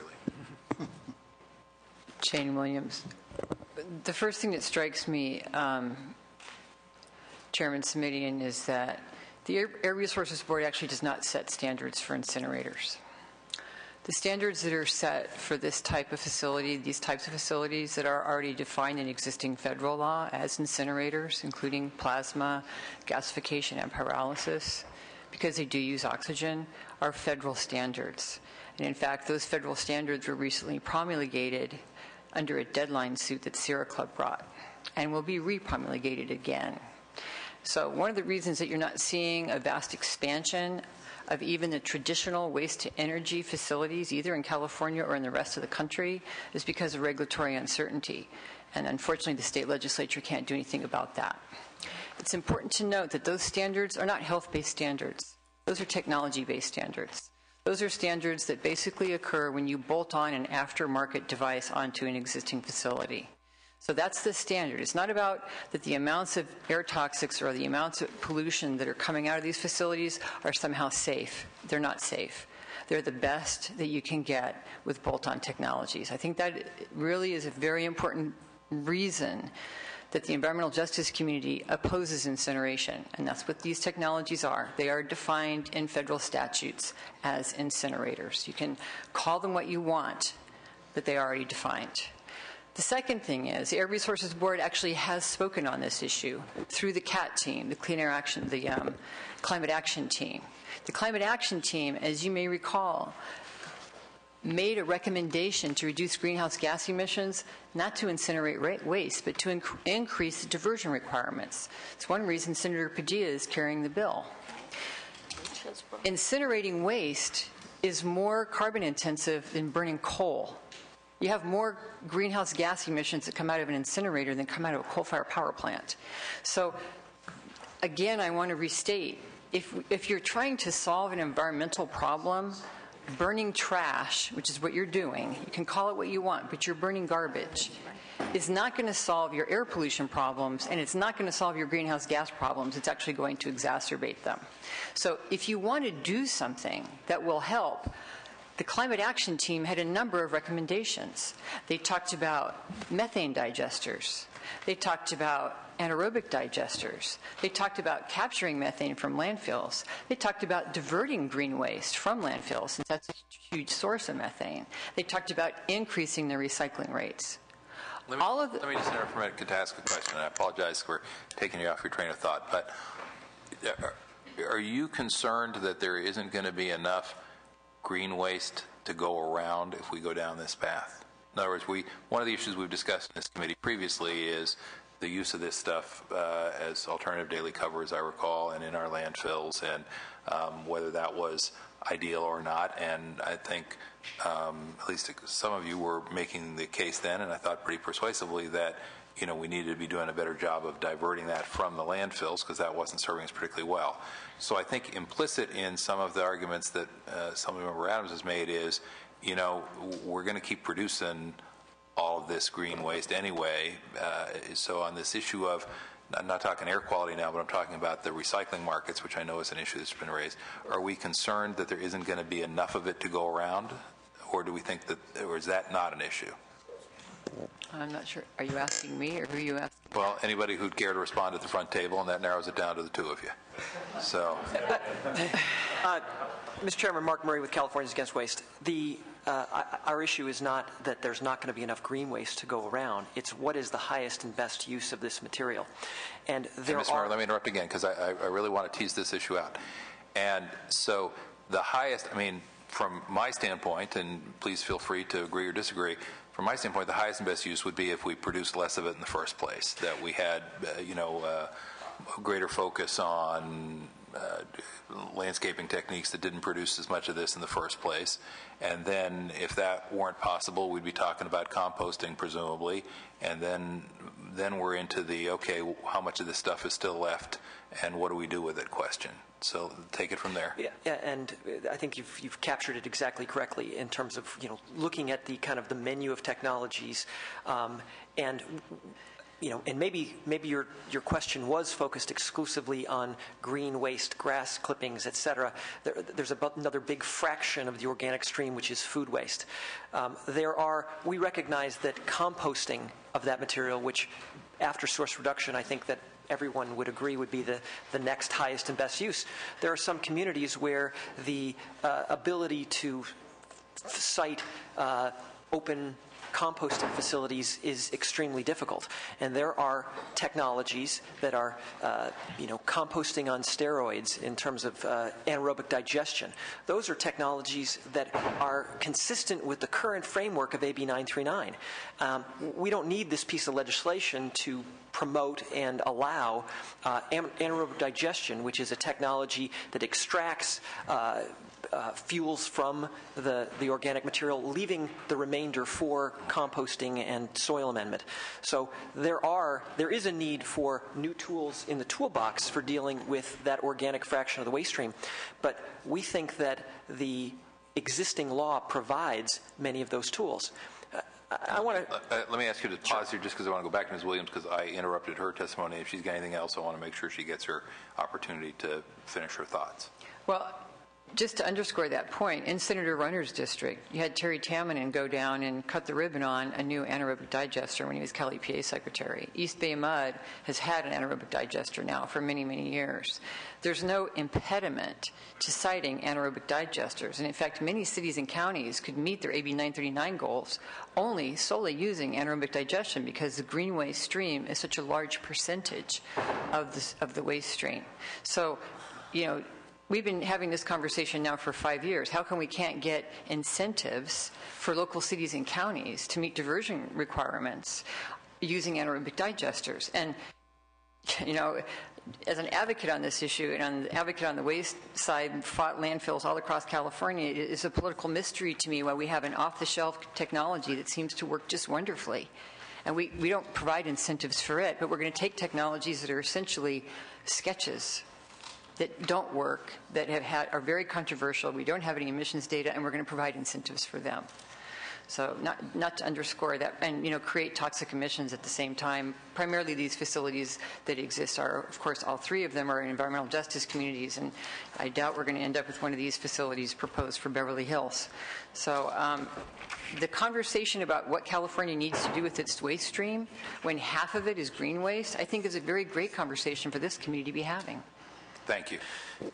Jane Williams. The first thing that strikes me, um, Chairman Simidian, is that the Air, Air Resources Board actually does not set standards for incinerators. The standards that are set for this type of facility, these types of facilities that are already defined in existing federal law as incinerators, including plasma, gasification, and pyrolysis, because they do use oxygen, are federal standards. And in fact, those federal standards were recently promulgated under a deadline suit that Sierra Club brought, and will be repromulgated again. So one of the reasons that you're not seeing a vast expansion of even the traditional waste-to-energy facilities, either in California or in the rest of the country, is because of regulatory uncertainty. And unfortunately, the state legislature can't do anything about that. It's important to note that those standards are not health-based standards. Those are technology-based standards. Those are standards that basically occur when you bolt on an aftermarket device onto an existing facility. So that's the standard. It's not about that the amounts of air toxics or the amounts of pollution that are coming out of these facilities are somehow safe. They're not safe. They're the best that you can get with bolt-on technologies. I think that really is a very important reason that the environmental justice community opposes incineration, and that's what these technologies are. They are defined in federal statutes as incinerators. You can call them what you want, but they are already defined. The second thing is the Air Resources Board actually has spoken on this issue through the C A T team, the Clean Air Action, the um, Climate Action Team. The Climate Action Team, as you may recall, made a recommendation to reduce greenhouse gas emissions, not to incinerate waste, but to inc increase the diversion requirements. It's one reason Senator Padilla is carrying the bill. Incinerating waste is more carbon intensive than burning coal. You have more greenhouse gas emissions that come out of an incinerator than come out of a coal-fired power plant. So, again, I want to restate, if, if you're trying to solve an environmental problem, burning trash, which is what you're doing, you can call it what you want, but you're burning garbage, is not going to solve your air pollution problems, and it's not going to solve your greenhouse gas problems. It's actually going to exacerbate them. So if you want to do something that will help, the Climate Action Team had a number of recommendations. They talked about methane digesters. They talked about anaerobic digesters. They talked about capturing methane from landfills. They talked about diverting green waste from landfills, since that's a huge source of methane. They talked about increasing the recycling rates. Let me, All of the, let me just interrupt for a minute to ask a question. I apologize for taking you off your train of thought, but are, are you concerned that there isn't going to be enough green waste to go around if we go down this path? In other words, we, one of the issues we've discussed in this committee previously is the use of this stuff uh, as alternative daily cover, as I recall, and in our landfills, and um, whether that was ideal or not. And I think um, at least some of you were making the case then, and I thought pretty persuasively, that you know we needed to be doing a better job of diverting that from the landfills because that wasn't serving us particularly well. So I think implicit in some of the arguments that uh, Assemblymember Adams has made is, you know, we're going to keep producing all of this green waste anyway. Uh, so on this issue of, I'm not talking air quality now, but I'm talking about the recycling markets, which I know is an issue that's been raised. Are we concerned that there isn't going to be enough of it to go around, or do we think that, or is that not an issue? I'm not sure. Are you asking me, or who are you asking? Well, anybody who'd care to respond at the front table, and that narrows it down to the two of you. So, uh, Mister Chairman, Mark Murray with Californians Against Waste. The uh, our issue is not that there's not going to be enough green waste to go around. It's what is the highest and best use of this material. And there hey, Mister are. Murray, let me interrupt again because I, I really want to tease this issue out. And so, the highest. I mean, from my standpoint, and please feel free to agree or disagree. From my standpoint, the highest and best use would be if we produced less of it in the first place, that we had, uh, you know, uh, greater focus on uh, landscaping techniques that didn't produce as much of this in the first place. And then if that weren't possible, we'd be talking about composting, presumably. And then, then we're into the, okay, how much of this stuff is still left and what do we do with it question. So take it from there. Yeah, yeah, and I think you've you've captured it exactly correctly in terms of you know looking at the kind of the menu of technologies, um, and you know, and maybe maybe your your question was focused exclusively on green waste, grass clippings, et cetera. There, there's about another big fraction of the organic stream which is food waste. Um, there are we recognize that composting of that material, which after source reduction, I think that everyone would agree would be the, the next highest and best use. There are some communities where the uh, ability to site uh, open composting facilities is extremely difficult. And there are technologies that are, uh, you know, composting on steroids in terms of uh, anaerobic digestion. Those are technologies that are consistent with the current framework of A B nine thirty-nine. Um, we don't need this piece of legislation to promote and allow uh, anaerobic digestion, which is a technology that extracts uh, Uh, fuels from the, the organic material, leaving the remainder for composting and soil amendment. So there are there is a need for new tools in the toolbox for dealing with that organic fraction of the waste stream. But we think that the existing law provides many of those tools. Uh, I, I want to... Uh, let me ask you to pause here just because I want to go back to Miz Williams because I interrupted her testimony. If she's got anything else, I want to make sure she gets her opportunity to finish her thoughts. Well, just to underscore that point, in Senator Runner's district, you had Terry Tamminen go down and cut the ribbon on a new anaerobic digester when he was Cali P A Secretary. East Bay Mud has had an anaerobic digester now for many, many years. There's no impediment to siting anaerobic digesters. And in fact, many cities and counties could meet their A B nine thirty-nine goals only solely using anaerobic digestion because the green waste stream is such a large percentage of the, of the waste stream. So, you know, we've been having this conversation now for five years. How come we can't get incentives for local cities and counties to meet diversion requirements using anaerobic digesters? And, you know, as an advocate on this issue and an advocate on the waste side, fought landfills all across California, it is a political mystery to me why we have an off-the-shelf technology that seems to work just wonderfully. And we, we don't provide incentives for it, but we're going to take technologies that are essentially sketches that don't work, that have had, are very controversial. We don't have any emissions data, and we're going to provide incentives for them. So not, not to underscore that, and you know, create toxic emissions at the same time. Primarily these facilities that exist are, of course, all three of them are in environmental justice communities, and I doubt we're going to end up with one of these facilities proposed for Beverly Hills. So um, the conversation about what California needs to do with its waste stream, when half of it is green waste, I think is a very great conversation for this community to be having. Thank you.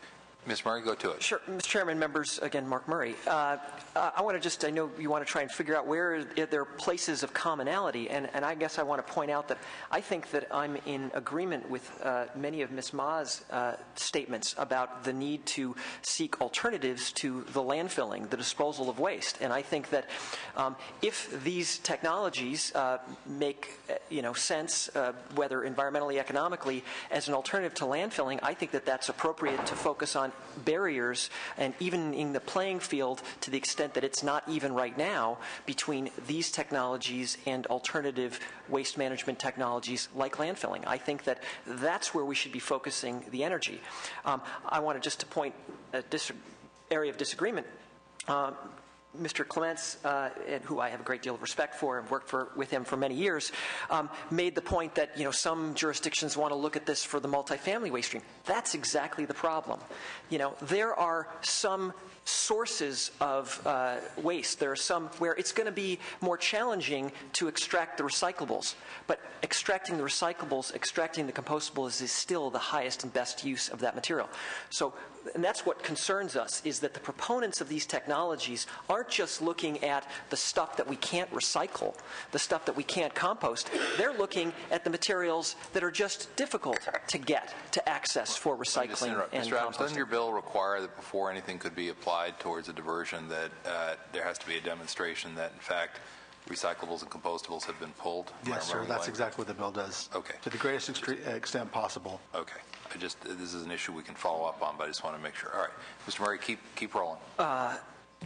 Miz Murray, go to it. Sure. Mister Chairman, members, again, Mark Murray. Uh, uh, I want to just, I know you want to try and figure out where are there places of commonality, and, and I guess I want to point out that I think that I'm in agreement with uh, many of Miz Ma's uh, statements about the need to seek alternatives to the landfilling, the disposal of waste. And I think that um, if these technologies uh, make, uh, you know, sense, uh, whether environmentally, economically, as an alternative to landfilling, I think that that's appropriate to focus on barriers and evening the playing field to the extent that it's not even right now between these technologies and alternative waste management technologies like landfilling. I think that that's where we should be focusing the energy. Um, I wanted just to point a dis- area of disagreement. Um, Mister Clements, uh, who I have a great deal of respect for and worked for, with him for many years, um, made the point that you know some jurisdictions want to look at this for the multifamily waste stream. That's exactly the problem. You know, there are some sources of uh, waste. There are some where it's going to be more challenging to extract the recyclables, but extracting the recyclables, extracting the compostables is still the highest and best use of that material. So, and that's what concerns us, is that the proponents of these technologies aren't just looking at the stuff that we can't recycle, the stuff that we can't compost. They're looking at the materials that are just difficult to get, to access for recycling and Mister Adams, composting. doesn't your bill require that before anything could be applied towards a diversion that uh, there has to be a demonstration that, in fact, recyclables and compostables have been pulled? Yes, sir. That's exactly what the bill does. Okay. To the greatest extre- extent possible. Okay. I just, this is an issue we can follow up on, but I just want to make sure. All right. Mister Murray, keep, keep rolling. Uh,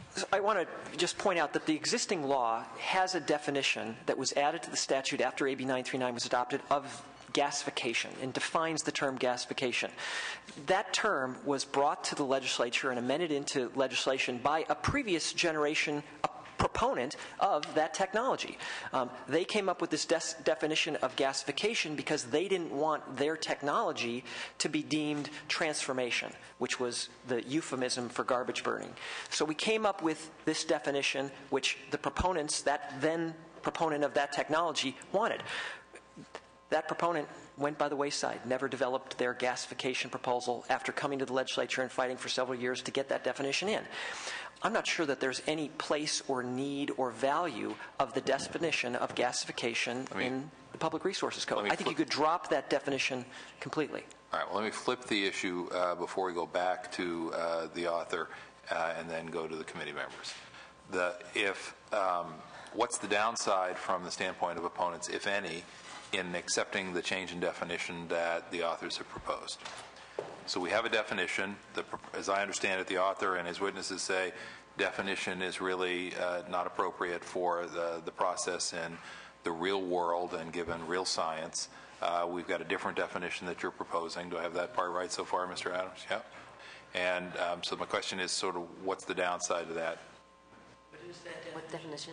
I want to just point out that the existing law has a definition that was added to the statute after A B nine thirty-nine was adopted of gasification and defines the term gasification. That term was brought to the legislature and amended into legislation by a previous generation a proponent of that technology. Um, they came up with this des- definition of gasification because they didn't want their technology to be deemed transformation, which was the euphemism for garbage burning. So we came up with this definition, which the proponents, that then proponent of that technology, wanted. That proponent went by the wayside, never developed their gasification proposal after coming to the legislature and fighting for several years to get that definition in. I'm not sure that there's any place or need or value of the definition of gasification me, in the Public Resources Code. I think you could drop that definition completely. All right, well, let me flip the issue uh, before we go back to uh, the author uh, and then go to the committee members. The, if, um, what's the downside from the standpoint of opponents, if any, in accepting the change in definition that the authors have proposed? So we have a definition. The, as I understand it, the author and his witnesses say definition is really uh, not appropriate for the, the process in the real world and given real science. Uh, we've got a different definition that you're proposing. Do I have that part right so far, Mister Adams? Yeah. And um, so my question is sort of what's the downside of that? What is that definition? What definition?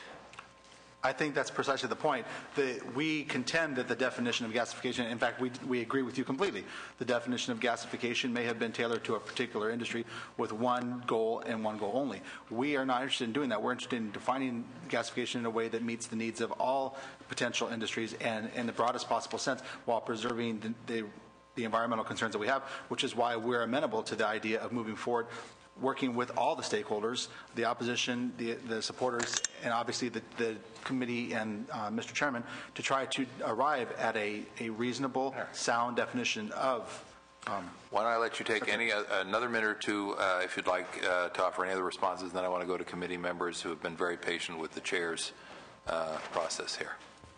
I think that's precisely the point. The, we contend that the definition of gasification, in fact, we, we agree with you completely. The definition of gasification may have been tailored to a particular industry with one goal and one goal only. We are not interested in doing that. We're interested in defining gasification in a way that meets the needs of all potential industries and in the broadest possible sense while preserving the, the, the environmental concerns that we have, which is why we're amenable to the idea of moving forward, working with all the stakeholders, the opposition, the, the supporters, and obviously the, the committee and uh, Mister Chairman, to try to arrive at a, a reasonable, sound definition of. Um, Why don't I let you take any uh, another minute or two, uh, if you'd like, uh, to offer any other responses, then I want to go to committee members who have been very patient with the chair's uh, process here.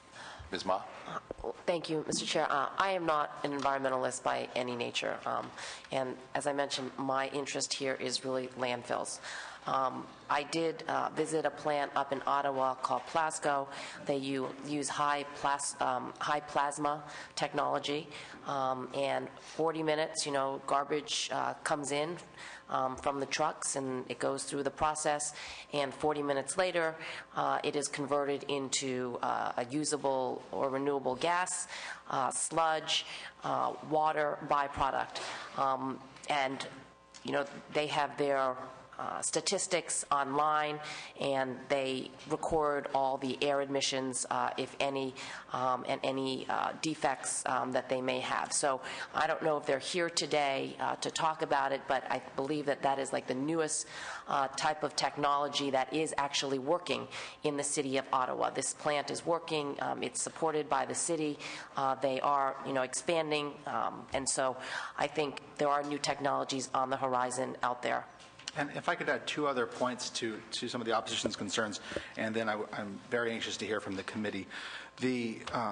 Miz Ma? Thank you, Mister Chair. Uh, I am not an environmentalist by any nature. Um, and as I mentioned, my interest here is really landfills. Um, I did uh, visit a plant up in Ottawa called Plasco. They u- use high, plas- um, high plasma technology. Um, and forty minutes, you know, garbage uh, comes in Um, from the trucks, and it goes through the process, and forty minutes later uh, it is converted into uh, a usable or renewable gas, uh, sludge, uh, water byproduct. Um, and you know, they have their Uh, statistics online, and they record all the air emissions, uh, if any, um, and any uh, defects um, that they may have. So I don't know if they're here today uh, to talk about it, but I believe that that is like the newest uh, type of technology that is actually working in the city of Ottawa. This plant is working. Um, it's supported by the city. Uh, they are, you know, expanding, um, and so I think there are new technologies on the horizon out there. And if I could add two other points to, to some of the opposition's concerns, and then I, I'm very anxious to hear from the committee. The uh,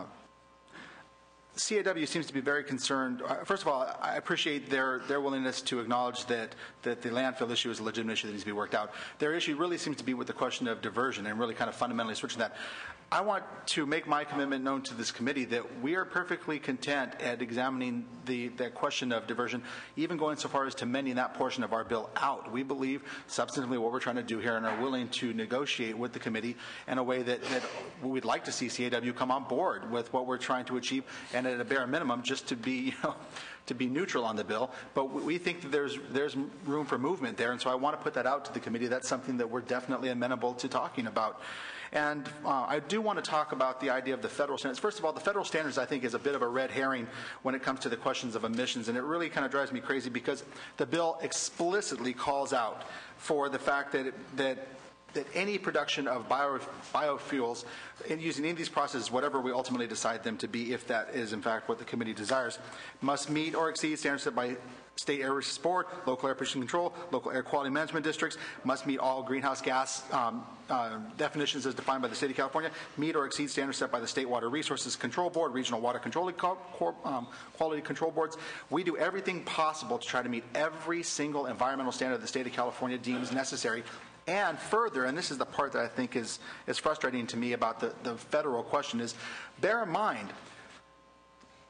C A W seems to be very concerned. Uh, first of all, I appreciate their, their willingness to acknowledge that, that the landfill issue is a legitimate issue that needs to be worked out. Their issue really seems to be with the question of diversion and really kind of fundamentally switching that. I want to make my commitment known to this committee that we are perfectly content at examining the, the question of diversion, even going so far as to mending that portion of our bill out. We believe substantively what we're trying to do here and are willing to negotiate with the committee in a way that, that we'd like to see C A W come on board with what we're trying to achieve, and at a bare minimum just to be, you know, to be neutral on the bill. But we think that there's there's room for movement there, and so I want to put that out to the committee. That's something that we're definitely amenable to talking about. And uh, I do want to talk about the idea of the federal standards. First of all, the federal standards, I think, is a bit of a red herring when it comes to the questions of emissions, and it really kind of drives me crazy because the bill explicitly calls out for the fact that it, that that any production of bio, biofuels in using any of these processes, whatever we ultimately decide them to be, if that is in fact what the committee desires, must meet or exceed standards set by State Air Resources Board, local air pollution control, local air quality management districts, must meet all greenhouse gas um, uh, definitions as defined by the State of California, meet or exceed standards set by the State Water Resources Control Board, regional water control, um, quality control boards. We do everything possible to try to meet every single environmental standard the State of California deems necessary. And further, and this is the part that I think is, is frustrating to me about the, the federal question, is bear in mind,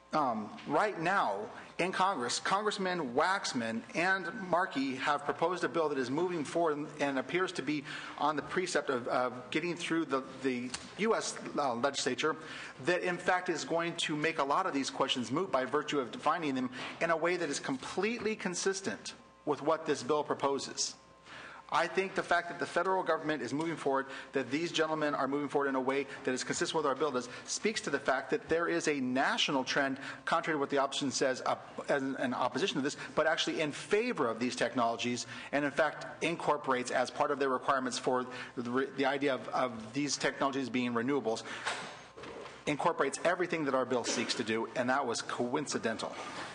um, right now in Congress, Congressman Waxman and Markey have proposed a bill that is moving forward and appears to be on the precept of, of getting through the, the U S uh, legislature that in fact is going to make a lot of these questions moot by virtue of defining them in a way that is completely consistent with what this bill proposes. I think the fact that the federal government is moving forward, that these gentlemen are moving forward in a way that is consistent with our bill, does, speaks to the fact that there is a national trend, contrary to what the opposition says, uh, as an opposition to this, but actually in favor of these technologies, and in fact incorporates as part of their requirements for the, the idea of, of these technologies being renewables, incorporates everything that our bill seeks to do, and that was coincidental.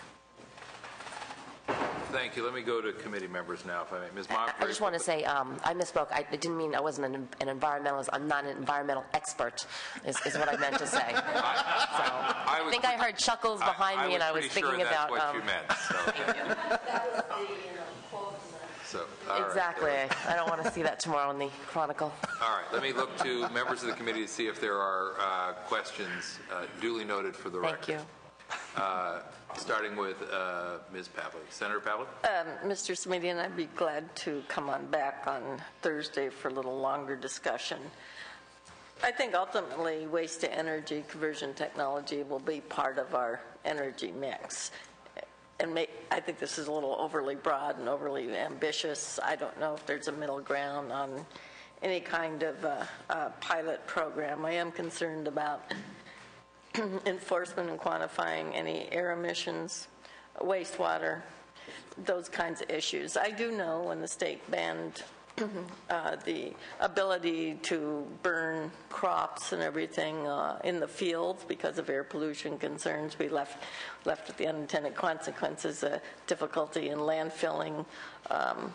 Thank you. Let me go to committee members now, if I may. Miz Mock. I just want to say, um, I misspoke. I didn't mean I wasn't an, an environmentalist. I'm not an environmental expert, is, is what I meant to say. I, so, I, I, I think I heard chuckles behind I, me, I and I was thinking sure that's about. What um, you meant. So. Thank you. So, all exactly. Right. I don't want to see that tomorrow in the Chronicle. All right. Let me look to members of the committee to see if there are uh, questions uh, duly noted for the record. Thank you. Uh, starting with uh, Miz Pavlik. Senator Pavlik? Um, Mister Simitian, I'd be glad to come on back on Thursday for a little longer discussion. I think ultimately waste to energy conversion technology will be part of our energy mix. And may, I think this is a little overly broad and overly ambitious. I don't know if there's a middle ground on any kind of uh, uh, pilot program. I am concerned about enforcement and quantifying any air emissions, wastewater, those kinds of issues. I do know when the state banned uh, the ability to burn crops and everything uh, in the fields because of air pollution concerns, we left left with the unintended consequences, uh, difficulty in landfilling um,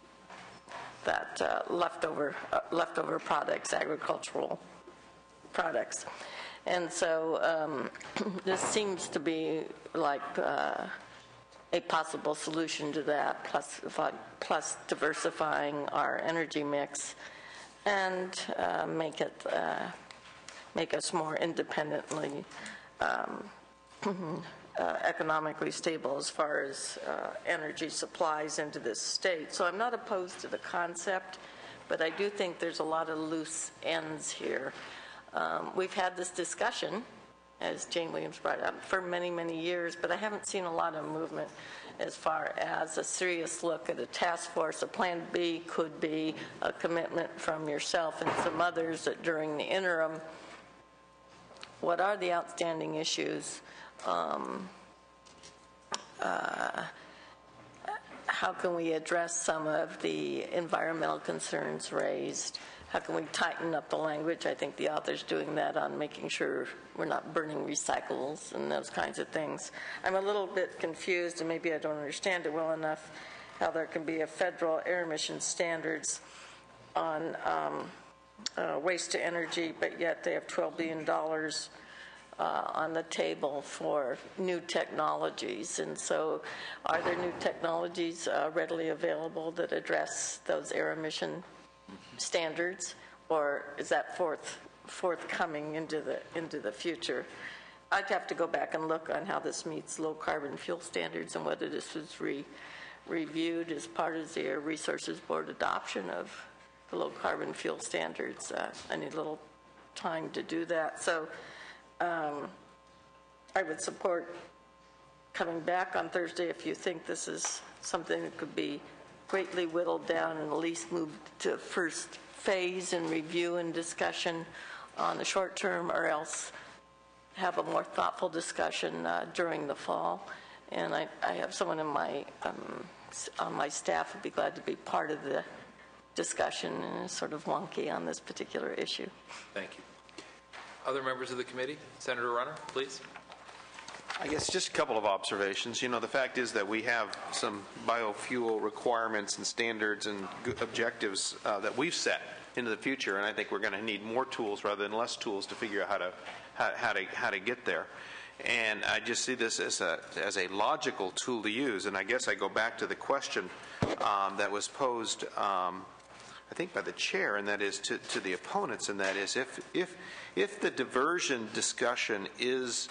that uh, leftover uh, leftover products, agricultural products. And so um, this seems to be like uh, a possible solution to that, plus, plus diversifying our energy mix and uh, make it uh, make us more independently um, uh, economically stable as far as uh, energy supplies into this state. So I'm not opposed to the concept, but I do think there's a lot of loose ends here. Um, we've had this discussion, as Jane Williams brought up, for many, many years, but I haven't seen a lot of movement as far as a serious look at a task force. A plan B could be a commitment from yourself and some others that during the interim, what are the outstanding issues? Um, uh, how can we address some of the environmental concerns raised? How can we tighten up the language? I think the author's doing that on making sure we're not burning recyclables and those kinds of things. I'm a little bit confused, and maybe I don't understand it well enough, how there can be a federal air emission standards on um, uh, waste to energy, but yet they have twelve billion dollars uh, on the table for new technologies. And so are there new technologies uh, readily available that address those air emission standards, or is that forth, forthcoming into the into the future? I'd have to go back and look on how this meets low carbon fuel standards and whether this was re, reviewed as part of the Air Resources Board adoption of the low carbon fuel standards. Uh, I need a little time to do that. So um, I would support coming back on Thursday if you think this is something that could be greatly whittled down and at least moved to first phase and review and discussion on the short term, or else have a more thoughtful discussion uh, during the fall. And I, I have someone in my um, on my staff who'd be glad to be part of the discussion and is sort of wonky on this particular issue. Thank you. Other members of the committee? Senator Runner, please. I guess just a couple of observations. You know, the fact is that we have some biofuel requirements and standards and objectives uh, that we've set into the future, and I think we're going to need more tools rather than less tools to figure out how to how, how to how to get there. And I just see this as a as a logical tool to use. And I guess I go back to the question um, that was posed, um, I think, by the chair, and that is to, to the opponents, and that is if if if the diversion discussion is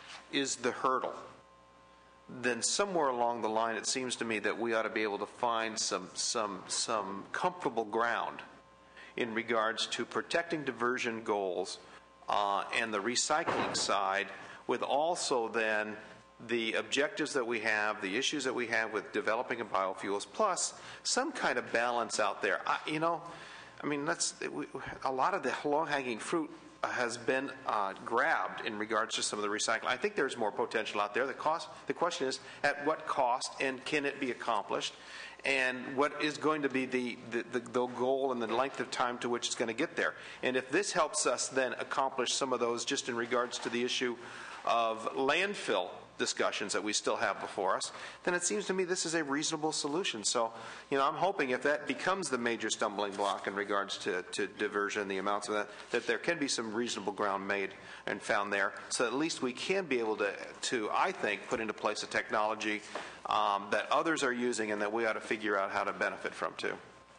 is the hurdle, then somewhere along the line it seems to me that we ought to be able to find some some some comfortable ground in regards to protecting diversion goals uh, and the recycling side, with also then the objectives that we have, the issues that we have with developing biofuels, plus some kind of balance out there. I, you know, I mean, that's we, a lot of the low-hanging fruit has been uh, grabbed in regards to some of the recycling. I think there's more potential out there. The cost, the question is, at what cost, and can it be accomplished? And what is going to be the, the, the, the goal and the length of time to which it's going to get there? And if this helps us then accomplish some of those just in regards to the issue of landfill discussions that we still have before us, then it seems to me this is a reasonable solution. So, you know, I'm hoping if that becomes the major stumbling block in regards to, to diversion, the amounts of that, that there can be some reasonable ground made and found there, so at least we can be able to, to I think, put into place a technology um, that others are using and that we ought to figure out how to benefit from too.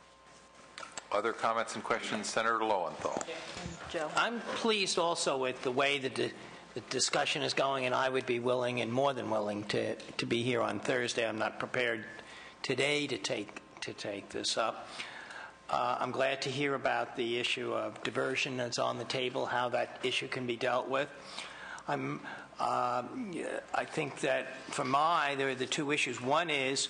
Other comments and questions? Senator Lowenthal. Joe. I'm pleased also with the way that the The discussion is going, and I would be willing and more than willing to, to be here on Thursday. I'm not prepared today to take to take this up. Uh, I'm glad to hear about the issue of diversion that's on the table, how that issue can be dealt with. I'm, uh, I think that for my, there are the two issues. One is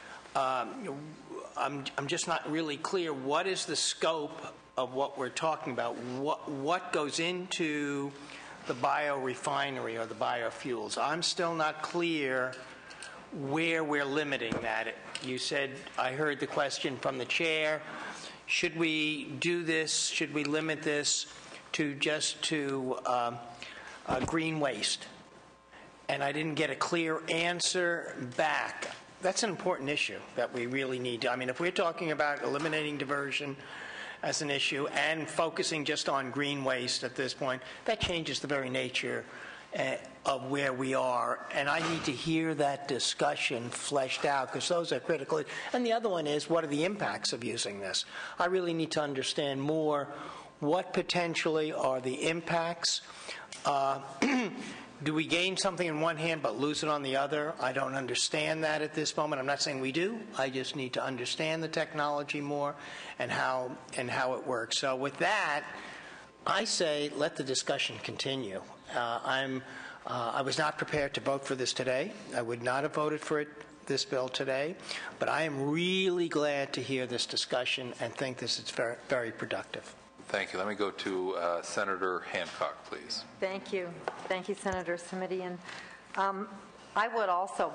um, I'm, I'm just not really clear what is the scope of what we're talking about. What, what goes into the biorefinery or the biofuels? I'm still not clear where we're limiting that. You said, I heard the question from the chair, should we do this, should we limit this to just to um, uh, green waste? And I didn't get a clear answer back. That's an important issue that we really need to, I mean, if we're talking about eliminating diversion as an issue and focusing just on green waste at this point, that changes the very nature uh, of where we are. And I need to hear that discussion fleshed out, because those are critical. And the other one is, what are the impacts of using this? I really need to understand more what potentially are the impacts. Uh, Do we gain something in one hand but lose it on the other? I don't understand that at this moment. I'm not saying we do. I just need to understand the technology more and how and how it works. So with that, I say let the discussion continue. Uh, I'm uh, I was not prepared to vote for this today. I would not have voted for it, this bill today, but I am really glad to hear this discussion and think this is very, very productive. Thank you. Let me go to uh, Senator Hancock, please. Thank you. Thank you, Senator Simitian. Um, I would also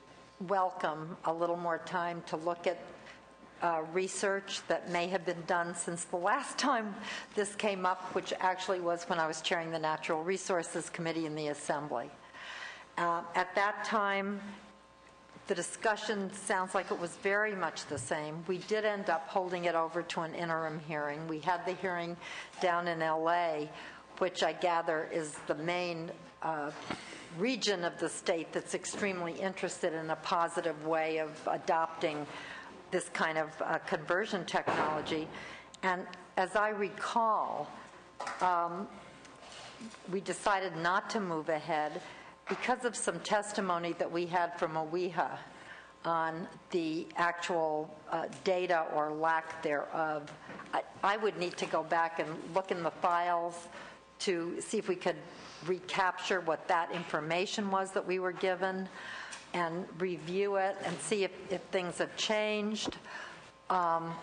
welcome a little more time to look at uh, research that may have been done since the last time this came up, which actually was when I was chairing the Natural Resources Committee in the Assembly. Uh, at that time, the discussion sounds like it was very much the same. We did end up holding it over to an interim hearing. We had the hearing down in L A, which I gather is the main uh, region of the state that's extremely interested in a positive way of adopting this kind of uh, conversion technology. And as I recall, um, we decided not to move ahead because of some testimony that we had from OWEHA on the actual uh, data or lack thereof. I, I would need to go back and look in the files to see if we could recapture what that information was that we were given and review it and see if, if things have changed. Um,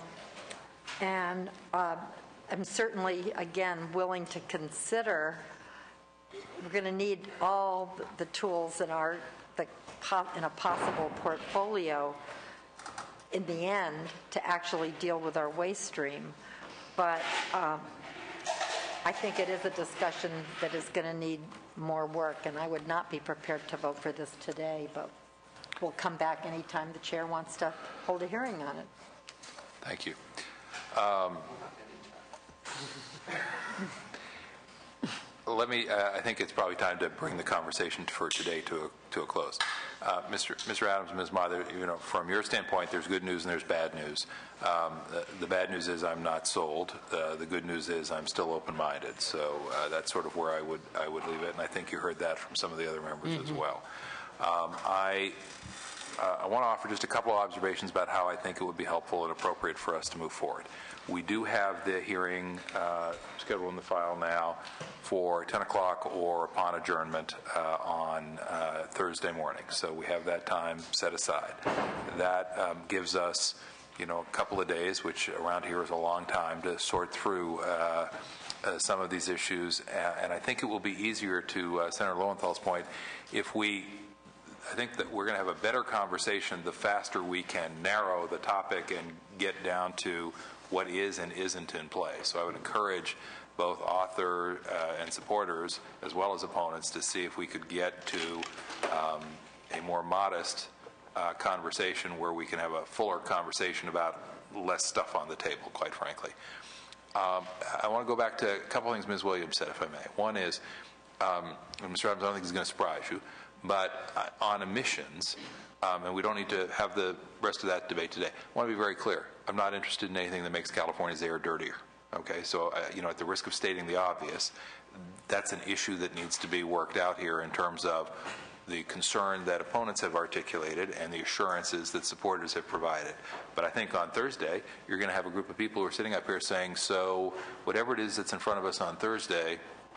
and uh, I'm certainly, again, willing to consider. We're going to need all the tools in our the, in a possible portfolio in the end to actually deal with our waste stream. But um, I think it is a discussion that is going to need more work, and I would not be prepared to vote for this today, but we'll come back anytime the chair wants to hold a hearing on it. Thank you. Um, let me, uh, I think it's probably time to bring the conversation for today to a, to a close. Uh, Mister Mister Adams, Miz Mather, you know, from your standpoint, there's good news and there's bad news. Um, the, the bad news is I'm not sold. Uh, the good news is I'm still open-minded. So uh, that's sort of where I would I would leave it, and I think you heard that from some of the other members mm-hmm. as well. Um, I uh, I want to offer just a couple of observations about how I think it would be helpful and appropriate for us to move forward. We do have the hearing uh, scheduled in the file now for ten o'clock or upon adjournment uh, on uh, Thursday morning. So we have that time set aside. That um, gives us, you know, a couple of days, which around here is a long time, to sort through uh, uh, some of these issues. And I think it will be easier, to uh, Senator Lowenthal's point, if we I think that we're going to have a better conversation the faster we can narrow the topic and get down to what is and isn't in play. So I would encourage both author uh, and supporters, as well as opponents, to see if we could get to um, a more modest uh, conversation where we can have a fuller conversation about less stuff on the table, quite frankly. Um, I want to go back to a couple things Miz Williams said, if I may. One is, um, and Mister Adams, I don't think this is going to surprise you, but uh, on emissions, um, and we don't need to have the rest of that debate today, I want to be very clear. I'm not interested in anything that makes California's air dirtier. Okay, so uh, you know, at the risk of stating the obvious, that's an issue that needs to be worked out here in terms of the concern that opponents have articulated and the assurances that supporters have provided. But I think on Thursday, you're going to have a group of people who are sitting up here saying, so whatever it is that's in front of us on Thursday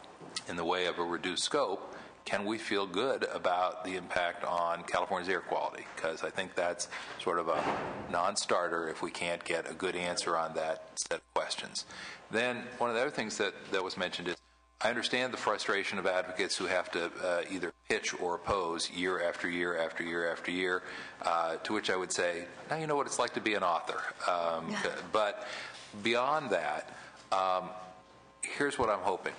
in the way of a reduced scope, can we feel good about the impact on California's air quality? Because I think that's sort of a non-starter if we can't get a good answer on that set of questions. Then one of the other things that, that was mentioned is, I understand the frustration of advocates who have to uh, either pitch or oppose year after year after year after year, uh, to which I would say, now you know what it's like to be an author. Um, yeah. But beyond that, um, here's what I'm hoping.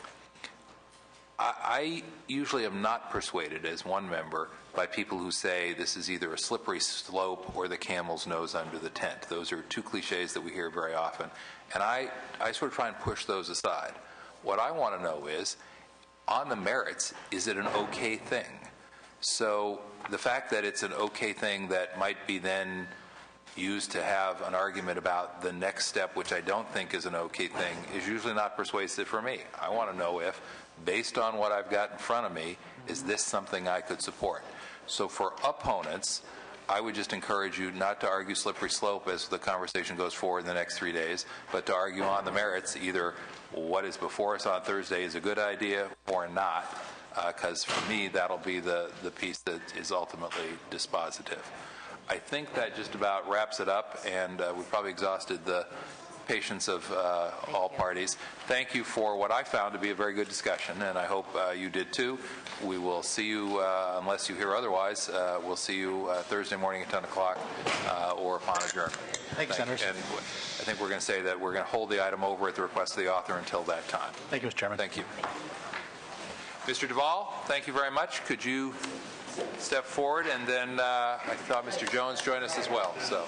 I usually am not persuaded, as one member, by people who say this is either a slippery slope or the camel's nose under the tent. Those are two cliches that we hear very often. And I, I sort of try and push those aside. What I want to know is, on the merits, is it an okay thing? So the fact that it's an okay thing that might be then used to have an argument about the next step, which I don't think is an okay thing, is usually not persuasive for me. I want to know if, based on what I've got in front of me, is this something I could support? So for opponents, I would just encourage you not to argue slippery slope as the conversation goes forward in the next three days, but to argue on the merits, either what is before us on Thursday is a good idea or not, because uh, for me, that'll be the, the piece that is ultimately dispositive. I think that just about wraps it up, and uh, we've probably exhausted the patience of uh, all you. parties. Thank you for what I found to be a very good discussion, and I hope uh, you did too. We will see you, uh, unless you hear otherwise, uh, we'll see you uh, Thursday morning at ten o'clock uh, or upon adjournment. Thank you, Senators. And I think we're going to say that we're going to hold the item over at the request of the author until that time. Thank you, Mister Chairman. Thank you. Mister Duvall, thank you very much. Could you step forward, and then uh, I thought Mister Jones joined us as well. So.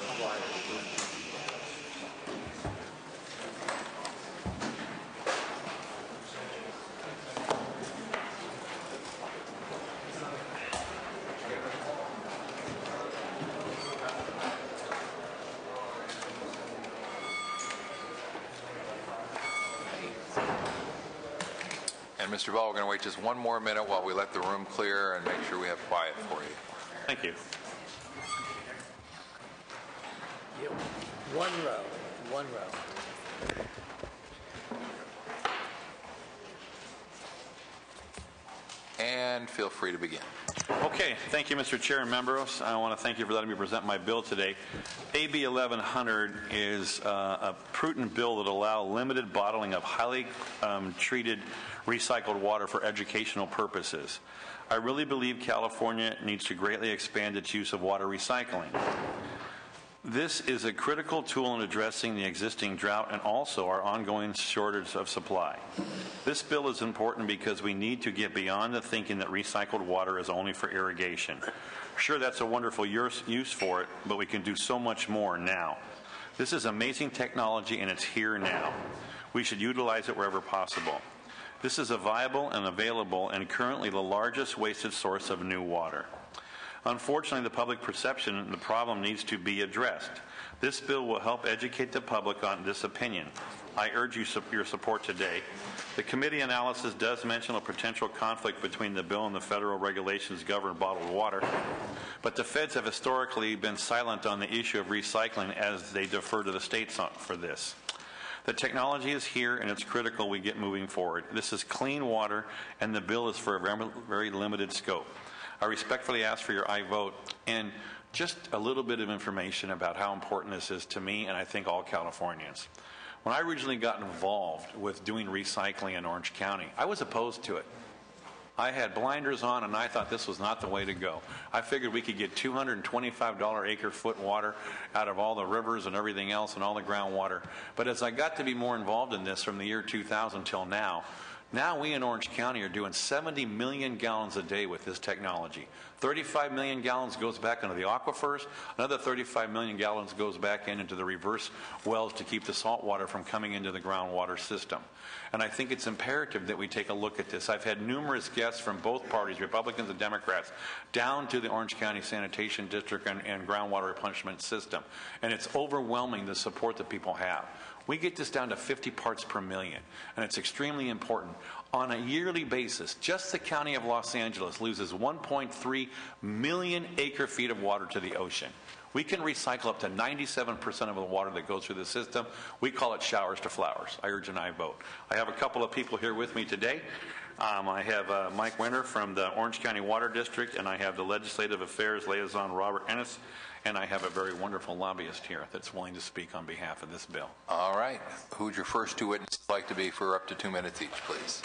And Mister Ball, we're going to wait just one more minute while we let the room clear and make sure we have quiet for you. Thank you. Yep. One row, one row. And feel free to begin. Okay, thank you, Mister Chair and members. I want to thank you for letting me present my bill today. A B eleven hundred is uh, a prudent bill that allows limited bottling of highly um, treated recycled water for educational purposes. I really believe California needs to greatly expand its use of water recycling. This is a critical tool in addressing the existing drought and also our ongoing shortage of supply. This bill is important because we need to get beyond the thinking that recycled water is only for irrigation. Sure, that's a wonderful use for it, but we can do so much more now. This is amazing technology and it's here now. We should utilize it wherever possible. This is a viable and available and currently the largest wasted source of new water. Unfortunately, the public perception of the problem needs to be addressed. This bill will help educate the public on this opinion. I urge you your support today. The committee analysis does mention a potential conflict between the bill and the federal regulations govern bottled water, but the feds have historically been silent on the issue of recycling as they defer to the states for this. The technology is here, and it's critical we get moving forward. This is clean water, and the bill is for a very limited scope. I respectfully ask for your aye vote and just a little bit of information about how important this is to me and I think all Californians. When I originally got involved with doing recycling in Orange County, I was opposed to it. I had blinders on and I thought this was not the way to go. I figured we could get two hundred twenty-five dollars acre foot water out of all the rivers and everything else and all the groundwater. But as I got to be more involved in this from the year two thousand till now, now we in Orange County are doing seventy million gallons a day with this technology. thirty-five million gallons goes back into the aquifers. Another thirty-five million gallons goes back in into the reverse wells to keep the salt water from coming into the groundwater system. And I think it's imperative that we take a look at this. I've had numerous guests from both parties, Republicans and Democrats, down to the Orange County Sanitation District and, and groundwater replenishment system. And it's overwhelming the support that people have. We get this down to fifty parts per million, and it's extremely important. On a yearly basis, just the County of Los Angeles loses one point three million acre feet of water to the ocean. We can recycle up to ninety-seven percent of the water that goes through the system. We call it showers to flowers. I urge an aye vote. I have a couple of people here with me today. Um, I have uh, Mike Winter from the Orange County Water District, and I have the Legislative Affairs Liaison Robert Ennis, and I have a very wonderful lobbyist here that's willing to speak on behalf of this bill. All right. Who'd your first two witnesses like to be for up to two minutes each, please?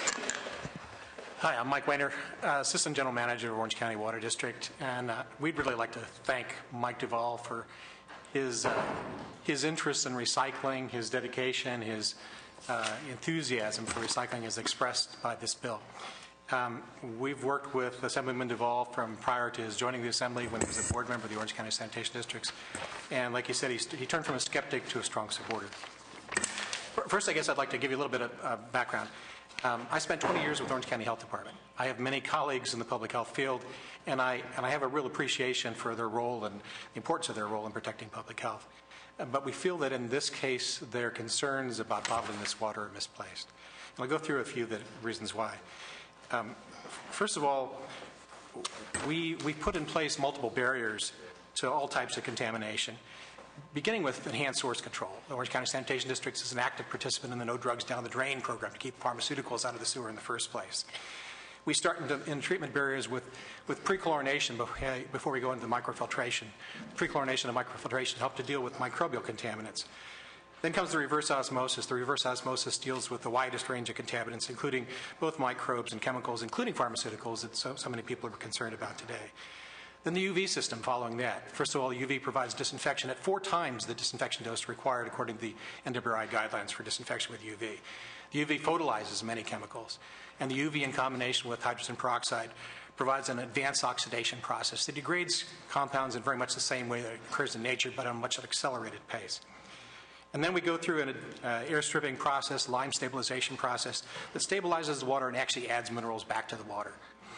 Hi, I'm Mike Weiner, uh, Assistant General Manager of Orange County Water District, and uh, we'd really like to thank Mike Duvall for his uh, his interest in recycling, his dedication, his uh, enthusiasm for recycling is expressed by this bill. Um, we've worked with Assemblyman Duvall from prior to his joining the Assembly when he was a board member of the Orange County Sanitation Districts, and like he said, he, he turned from a skeptic to a strong supporter. First, I guess I'd like to give you a little bit of uh, background. Um, I spent twenty years with Orange County Health Department. I have many colleagues in the public health field, and I, and I have a real appreciation for their role and the importance of their role in protecting public health. Uh, but we feel that in this case, their concerns about bottling this water are misplaced. And I'll go through a few of the reasons why. Um, first of all, we, we put in place multiple barriers to all types of contamination, beginning with enhanced source control. The Orange County Sanitation District is an active participant in the No Drugs Down the Drain program to keep pharmaceuticals out of the sewer in the first place. We start in, in treatment barriers with, with pre-chlorination before we go into the microfiltration. Pre-chlorination and microfiltration help to deal with microbial contaminants. Then comes the reverse osmosis. The reverse osmosis deals with the widest range of contaminants, including both microbes and chemicals, including pharmaceuticals that so, so many people are concerned about today. Then the U V system following that. First of all, U V provides disinfection at four times the disinfection dose required according to the N W R I guidelines for disinfection with U V. The U V photolyzes many chemicals, and the U V in combination with hydrogen peroxide provides an advanced oxidation process that degrades compounds in very much the same way that it occurs in nature, but at a much accelerated pace. And then we go through an uh, air stripping process, lime stabilization process, that stabilizes the water and actually adds minerals back to the water.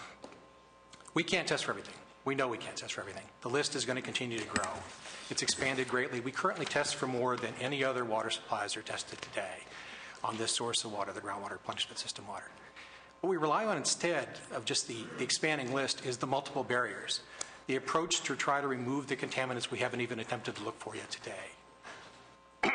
We can't test for everything. We know we can't test for everything. The list is going to continue to grow. It's expanded greatly. We currently test for more than any other water supplies are tested today on this source of water, the groundwater replenishment system water. What we rely on instead of just the, the expanding list is the multiple barriers, the approach to try to remove the contaminants we haven't even attempted to look for yet today.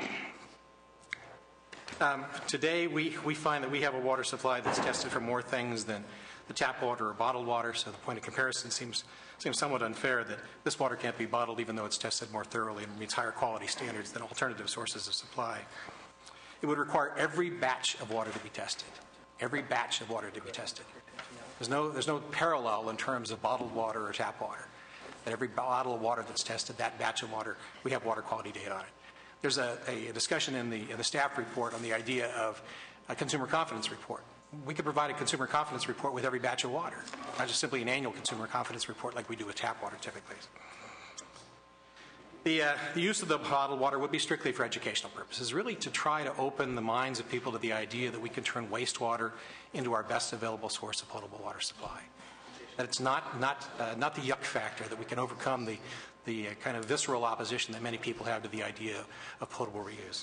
um, today, we, we find that we have a water supply that's tested for more things than the tap water or bottled water, so the point of comparison seems seems somewhat unfair that this water can't be bottled even though it's tested more thoroughly and meets higher quality standards than alternative sources of supply. It would require every batch of water to be tested, every batch of water to be tested. There's no, there's no parallel in terms of bottled water or tap water. That every bottle of water that's tested, that batch of water, we have water quality data on it. There's a, a discussion in the, in the staff report on the idea of a consumer confidence report. We could provide a consumer confidence report with every batch of water, not just simply an annual consumer confidence report like we do with tap water typically. The, uh, the use of the bottled water would be strictly for educational purposes, really to try to open the minds of people to the idea that we can turn wastewater into our best available source of potable water supply. That it's not, not, uh, not the yuck factor, that we can overcome the, the uh, kind of visceral opposition that many people have to the idea of potable reuse.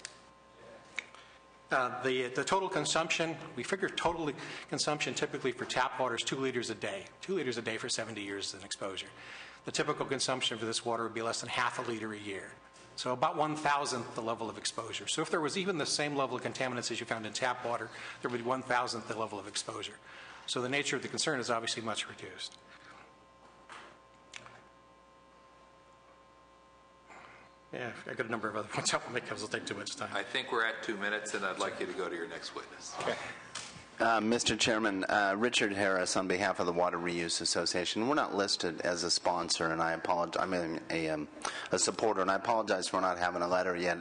Uh, the, the total consumption, we figure total consumption typically for tap water is two liters a day. Two liters a day for seventy years is an exposure. The typical consumption for this water would be less than half a liter a year. So about one thousandth the level of exposure. So if there was even the same level of contaminants as you found in tap water, there would be one thousandth the level of exposure. So the nature of the concern is obviously much reduced. Yeah, I got a number of other points I will make because it'll take too much time. I think we're at two minutes, and I'd like you to go to your next witness. Okay. Uh, Mister Chairman, uh, Richard Harris on behalf of the Water Reuse Association. We're not listed as a sponsor, and I apologize. I'm a, a, um, a supporter, and I apologize for not having a letter yet.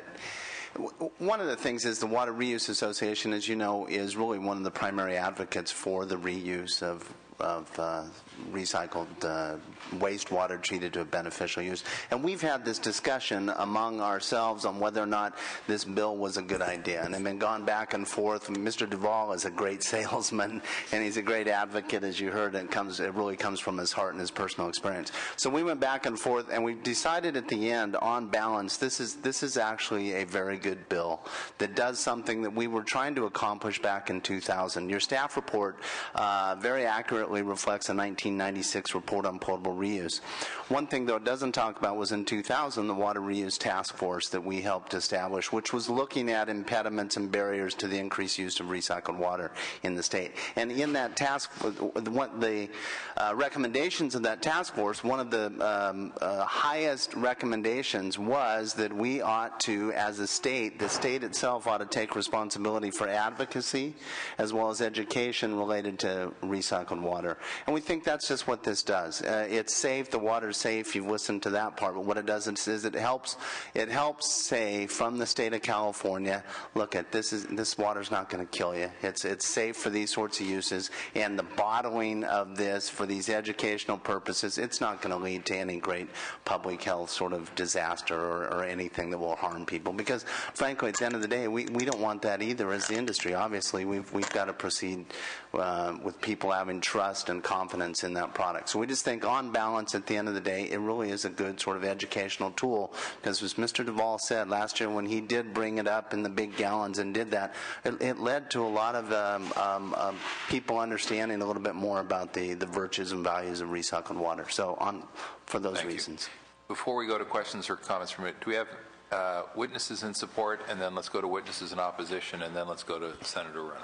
One of the things is the Water Reuse Association, as you know, is really one of the primary advocates for the reuse of of uh, recycled uh, wastewater treated to a beneficial use. And we've had this discussion among ourselves on whether or not this bill was a good idea. And I've been gone back and forth. Mister Duvall is a great salesman, and he's a great advocate, as you heard. It comes, it really comes from his heart and his personal experience. So we went back and forth, and we decided at the end, on balance, this is, this is actually a very good bill that does something that we were trying to accomplish back in two thousand. Your staff report uh, very accurately reflects a nineteen ninety-six report on potable reuse. One thing, though, it doesn't talk about was in two thousand, the Water Reuse Task Force that we helped establish, which was looking at impediments and barriers to the increased use of recycled water in the state. And in that task, what the uh, recommendations of that task force, one of the um, uh, highest recommendations was that we ought to, as a state, the state itself ought to take responsibility for advocacy as well as education related to recycled water. And we think that's just what this does. Uh, it's safe, the water's safe, you've listened to that part, but what it does is it helps it helps say from the state of California, look at this is this water's not going to kill you. It's it's safe for these sorts of uses, and the bottling of this for these educational purposes, it's not going to lead to any great public health sort of disaster or, or anything that will harm people, because frankly at the end of the day we, we don't want that either as the industry. Obviously we've, we've got to proceed uh, with people having trust and confidence in that product. So we just think on balance at the end of the day it really is a good sort of educational tool, because as Mister Duvall said last year when he did bring it up in the big gallons and did that, it, it led to a lot of um, um, um, people understanding a little bit more about the, the virtues and values of recycled water. So on for those Thank reasons. You. Before we go to questions or comments from it, do we have uh, witnesses in support, and then let's go to witnesses in opposition, and then let's go to Senator Runner.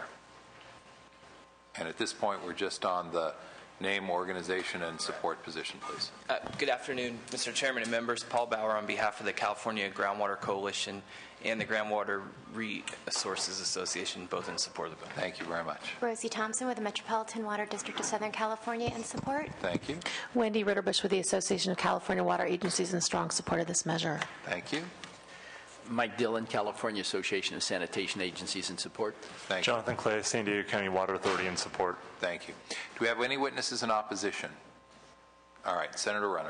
And at this point, we're just on the name, organization, and support position, please. Uh, good afternoon, Mister Chairman and members. Paul Bauer on behalf of the California Groundwater Coalition and the Groundwater Resources Association, both in support of the bill. Thank you very much. Rosie Thompson with the Metropolitan Water District of Southern California in support. Thank you. Wendy Ritterbush with the Association of California Water Agencies in strong support of this measure. Thank you. Mike Dillon, California Association of Sanitation Agencies in support. Thank Jonathan you. Clay, San Diego County Water Authority in support. Thank you. Do we have any witnesses in opposition? All right, Senator Runner.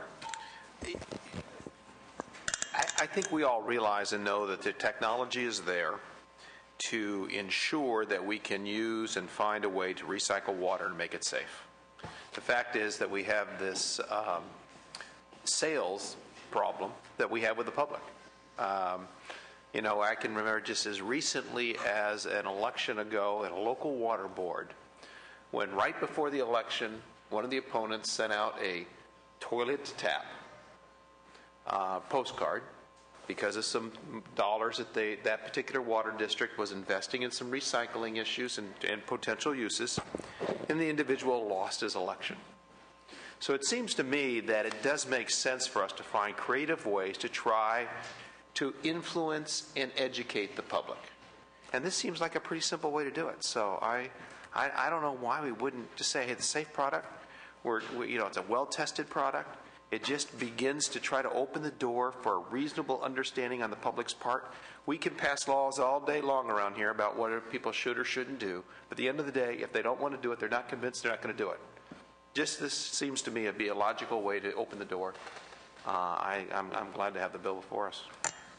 I, I think we all realize and know that the technology is there to ensure that we can use and find a way to recycle water and make it safe. The fact is that we have this um, sales problem that we have with the public. Um, you know, I can remember just as recently as an election ago at a local water board, when right before the election, one of the opponents sent out a toilet to tap uh, postcard because of some dollars that they, that particular water district was investing in some recycling issues and, and potential uses, and the individual lost his election. So it seems to me that it does make sense for us to find creative ways to try to influence and educate the public. And this seems like a pretty simple way to do it. So I, I, I don't know why we wouldn't just say, hey, it's a safe product. We're, we, you know, it's a well-tested product. It just begins to try to open the door for a reasonable understanding on the public's part. We can pass laws all day long around here about what people should or shouldn't do. But at the end of the day, if they don't want to do it, they're not convinced, they're not going to do it. Just this seems to me to be a logical way to open the door. uh, I, I'm, I'm glad to have the bill before us.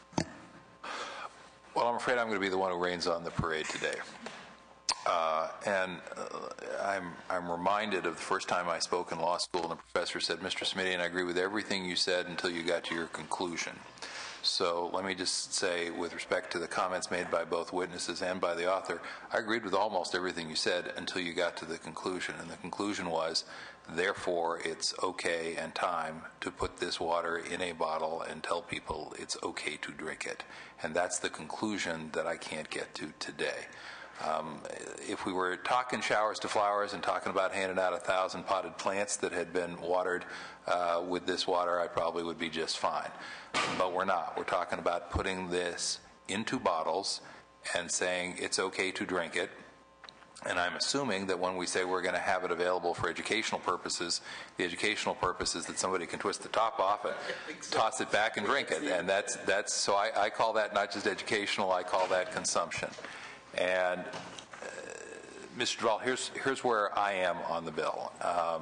Well, I'm afraid I'm going to be the one who rains on the parade today. Uh, and uh, I'm, I'm reminded of the first time I spoke in law school, and the professor said, Mister Smitty, I agree with everything you said until you got to your conclusion. So let me just say, with respect to the comments made by both witnesses and by the author, I agreed with almost everything you said until you got to the conclusion. And the conclusion was, therefore, it's okay and time to put this water in a bottle and tell people it's okay to drink it. And that's the conclusion that I can't get to today. Um, if we were talking showers to flowers and talking about handing out a thousand potted plants that had been watered uh, with this water, I probably would be just fine. But we're not. We're talking about putting this into bottles and saying it's okay to drink it. And I'm assuming that when we say we're going to have it available for educational purposes, the educational purpose is that somebody can twist the top off and toss it back and drink it. And that's, that's so I, I call that not just educational, I call that consumption. And uh, Mister Duvall, here's, here's where I am on the bill. Um,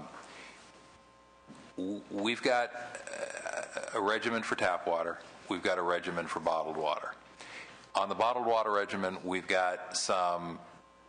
w- we've got a regimen for tap water. We've got a regimen for bottled water. On the bottled water regimen, we've got some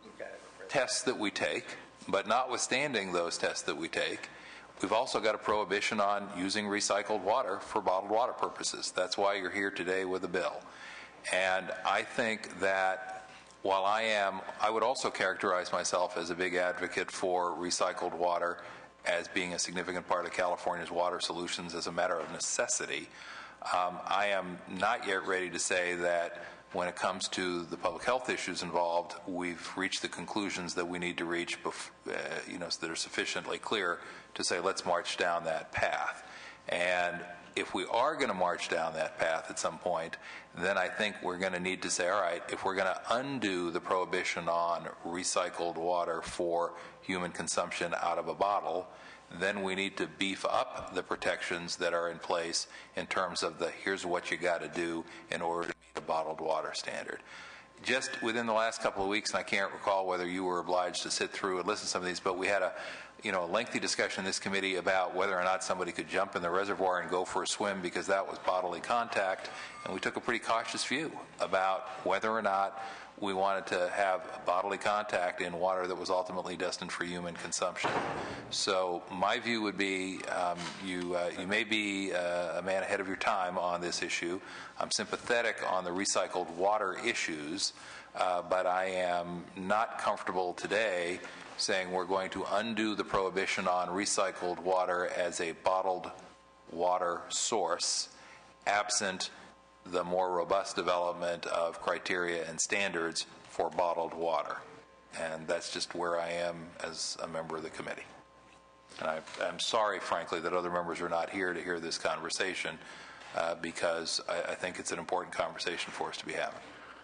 tests that we take, but notwithstanding those tests that we take, we've also got a prohibition on using recycled water for bottled water purposes. That's why you're here today with a bill. And I think that while I am, I would also characterize myself as a big advocate for recycled water as being a significant part of California's water solutions as a matter of necessity. Um, I am not yet ready to say that when it comes to the public health issues involved, we've reached the conclusions that we need to reach, bef- uh, you know, so that are sufficiently clear to say let's march down that path. And if we are going to march down that path at some point, then I think we're going to need to say, all right, if we're going to undo the prohibition on recycled water for human consumption out of a bottle, then we need to beef up the protections that are in place in terms of the here's what you got to do in order to meet a bottled water standard. Just within the last couple of weeks, and I can't recall whether you were obliged to sit through and listen to some of these, but we had a you know, a lengthy discussion in this committee about whether or not somebody could jump in the reservoir and go for a swim because that was bodily contact, and we took a pretty cautious view about whether or not we wanted to have bodily contact in water that was ultimately destined for human consumption. So my view would be um, you, uh, you may be uh, a man ahead of your time on this issue. I'm sympathetic on the recycled water issues, uh, but I am not comfortable today saying we're going to undo the prohibition on recycled water as a bottled water source, absent the more robust development of criteria and standards for bottled water. And that's just where I am as a member of the committee. And I, I'm sorry, frankly, that other members are not here to hear this conversation uh, because I, I think it's an important conversation for us to be having.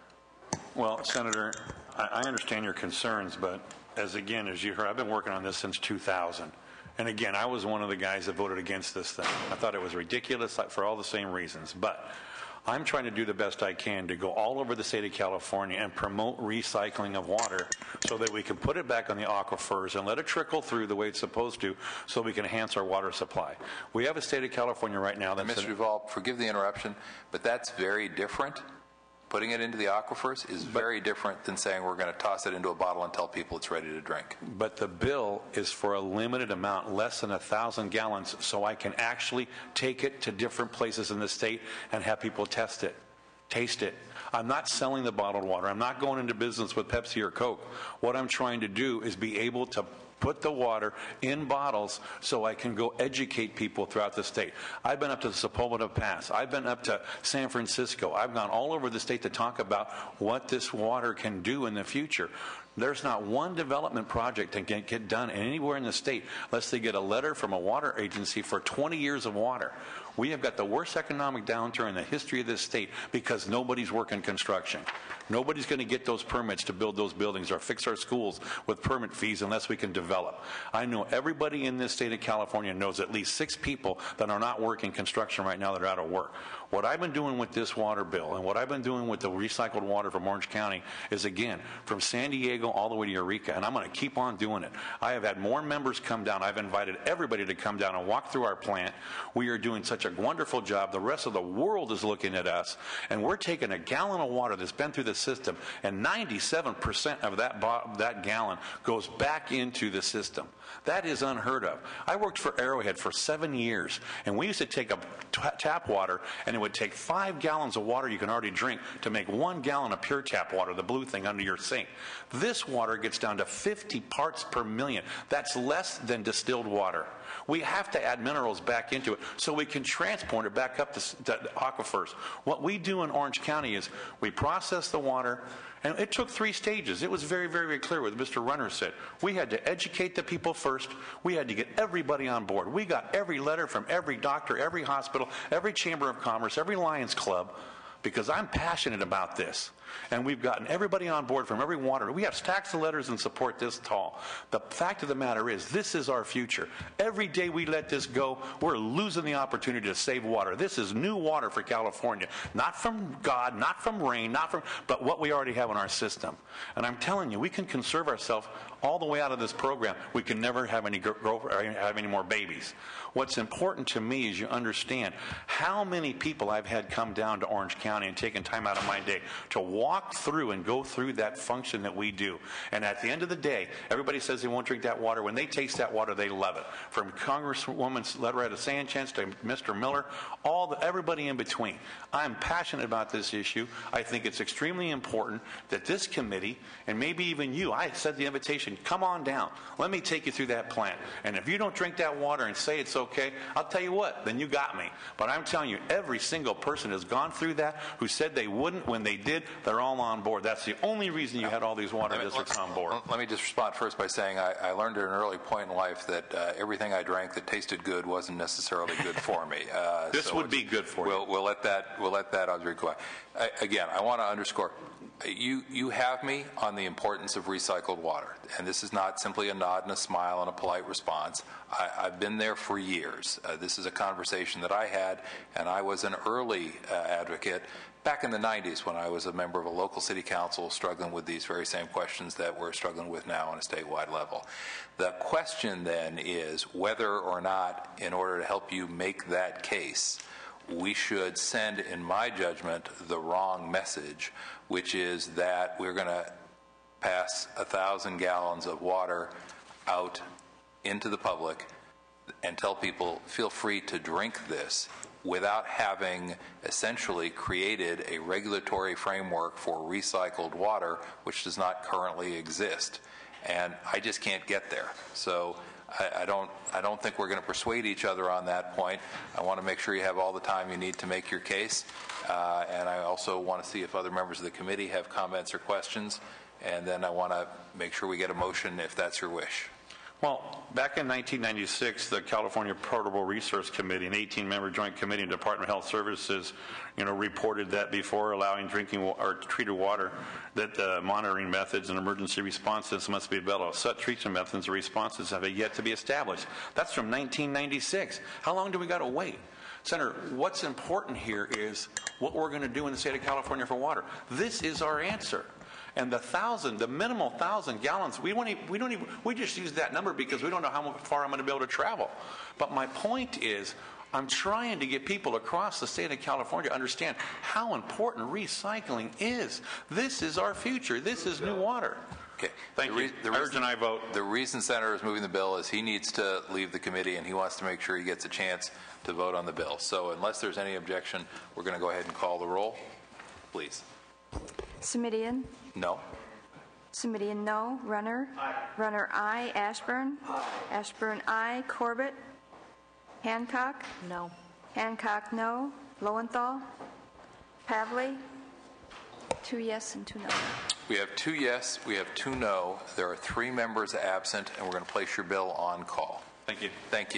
Well, Senator, I, I understand your concerns, but as again, as you heard, I've been working on this since two thousand. And again, I was one of the guys that voted against this thing. I thought it was ridiculous for all the same reasons. But I'm trying to do the best I can to go all over the state of California and promote recycling of water so that we can put it back on the aquifers and let it trickle through the way it's supposed to so we can enhance our water supply. We have a state of California right now that's... Mister Duvall, forgive the interruption, but that's very different. Putting it into the aquifers is very different than saying we're going to toss it into a bottle and tell people it's ready to drink. But the bill is for a limited amount, less than a thousand gallons, so I can actually take it to different places in the state and have people test it, taste it. I'm not selling the bottled water. I'm not going into business with Pepsi or Coke. What I'm trying to do is be able to put the water in bottles so I can go educate people throughout the state. I've been up to the Sepulveda Pass. I've been up to San Francisco. I've gone all over the state to talk about what this water can do in the future. There's not one development project that can get done anywhere in the state unless they get a letter from a water agency for twenty years of water. We have got the worst economic downturn in the history of this state because nobody's working construction. Nobody's going to get those permits to build those buildings or fix our schools with permit fees unless we can develop. I know everybody in this state of California knows at least six people that are not working construction right now that are out of work. What I've been doing with this water bill and what I've been doing with the recycled water from Orange County is, again, from San Diego all the way to Eureka, and I'm going to keep on doing it. I have had more members come down. I've invited everybody to come down and walk through our plant. We are doing such a wonderful job. The rest of the world is looking at us, and we're taking a gallon of water that's been through the system, and ninety-seven percent of that, that gallon goes back into the system. That is unheard of. I worked for Arrowhead for seven years, and we used to take a tap water, and it would take five gallons of water you can already drink to make one gallon of pure tap water, the blue thing under your sink. This water gets down to fifty parts per million. That's less than distilled water. We have to add minerals back into it so we can transport it back up to the aquifers. What we do in Orange County is we process the water, and it took three stages. It was very, very, very clear what Mister Runner said. We had to educate the people first. We had to get everybody on board. We got every letter from every doctor, every hospital, every Chamber of Commerce, every Lions Club, because I'm passionate about this. And we've gotten everybody on board from every water. We have stacks of letters in support this tall. The fact of the matter is, this is our future. Every day we let this go, we're losing the opportunity to save water. This is new water for California. Not from God, not from rain, not from, but what we already have in our system. And I'm telling you, we can conserve ourselves all the way out of this program. We can never have any, grow, have any more babies. What's important to me is you understand how many people I've had come down to Orange County and taken time out of my day to walk through and go through that function that we do. And at the end of the day, everybody says they won't drink that water. When they taste that water, they love it. From Congresswoman Loretta Sanchez to Mister Miller, all the, everybody in between. I'm passionate about this issue. I think it's extremely important that this committee, and maybe even you, I said the invitation, come on down. Let me take you through that plant. And if you don't drink that water and say it's okay, I'll tell you what, then you got me. But I'm telling you, every single person has gone through that who said they wouldn't. When they did, they're all on board. That's the only reason you had all these water districts on board. Let me just respond first by saying I, I learned at an early point in life that uh, everything I drank that tasted good wasn't necessarily good for me. Uh, this so would be good for we'll, you. We'll let that we'll let that under go. I, again, I want to underscore. You you have me on the importance of recycled water, and this is not simply a nod and a smile and a polite response. I, I've been there for years. Uh, this is a conversation that I had, and I was an early uh, advocate back in the nineties when I was a member of a local city council struggling with these very same questions that we're struggling with now on a statewide level. The question then is whether or not, in order to help you make that case, we should send, in my judgment, the wrong message, which is that we're going to pass a thousand gallons of water out into the public and tell people, feel free to drink this, without having essentially created a regulatory framework for recycled water, which does not currently exist. And I just can't get there. So I, I don't I don't think we're going to persuade each other on that point. I want to make sure you have all the time you need to make your case. Uh, and I also want to see if other members of the committee have comments or questions. And then I want to make sure we get a motion if that's your wish. Well, back in nineteen ninety-six, the California Portable Resource Committee, an eighteen-member joint committee in Department of Health Services, you know, reported that before allowing drinking or treated water, that the monitoring methods and emergency responses must be developed. Such treatment methods and responses have yet to be established. That's from nineteen ninety-six. How long do we got to wait? Senator, what's important here is what we're going to do in the state of California for water. This is our answer. And the thousand, the minimal thousand gallons, we don't even, we don't even, we just use that number because we don't know how far I'm going to be able to travel. But my point is, I'm trying to get people across the state of California to understand how important recycling is. This is our future. This is new water. Okay. Thank the you. The I urge and I vote. The reason Senator is moving the bill is he needs to leave the committee and he wants to make sure he gets a chance to vote on the bill. So unless there's any objection, we're going to go ahead and call the roll. Please. Sumedian? No. Sumedian, no. Runner? Aye. Runner, aye. Ashburn? Aye. Ashburn, aye. Corbett? Hancock? No. Hancock, no. Lowenthal? Pavley? Two yes and two no. We have two yes, we have two no. There are three members absent, and we're going to place your bill on call. Thank you. Thank you.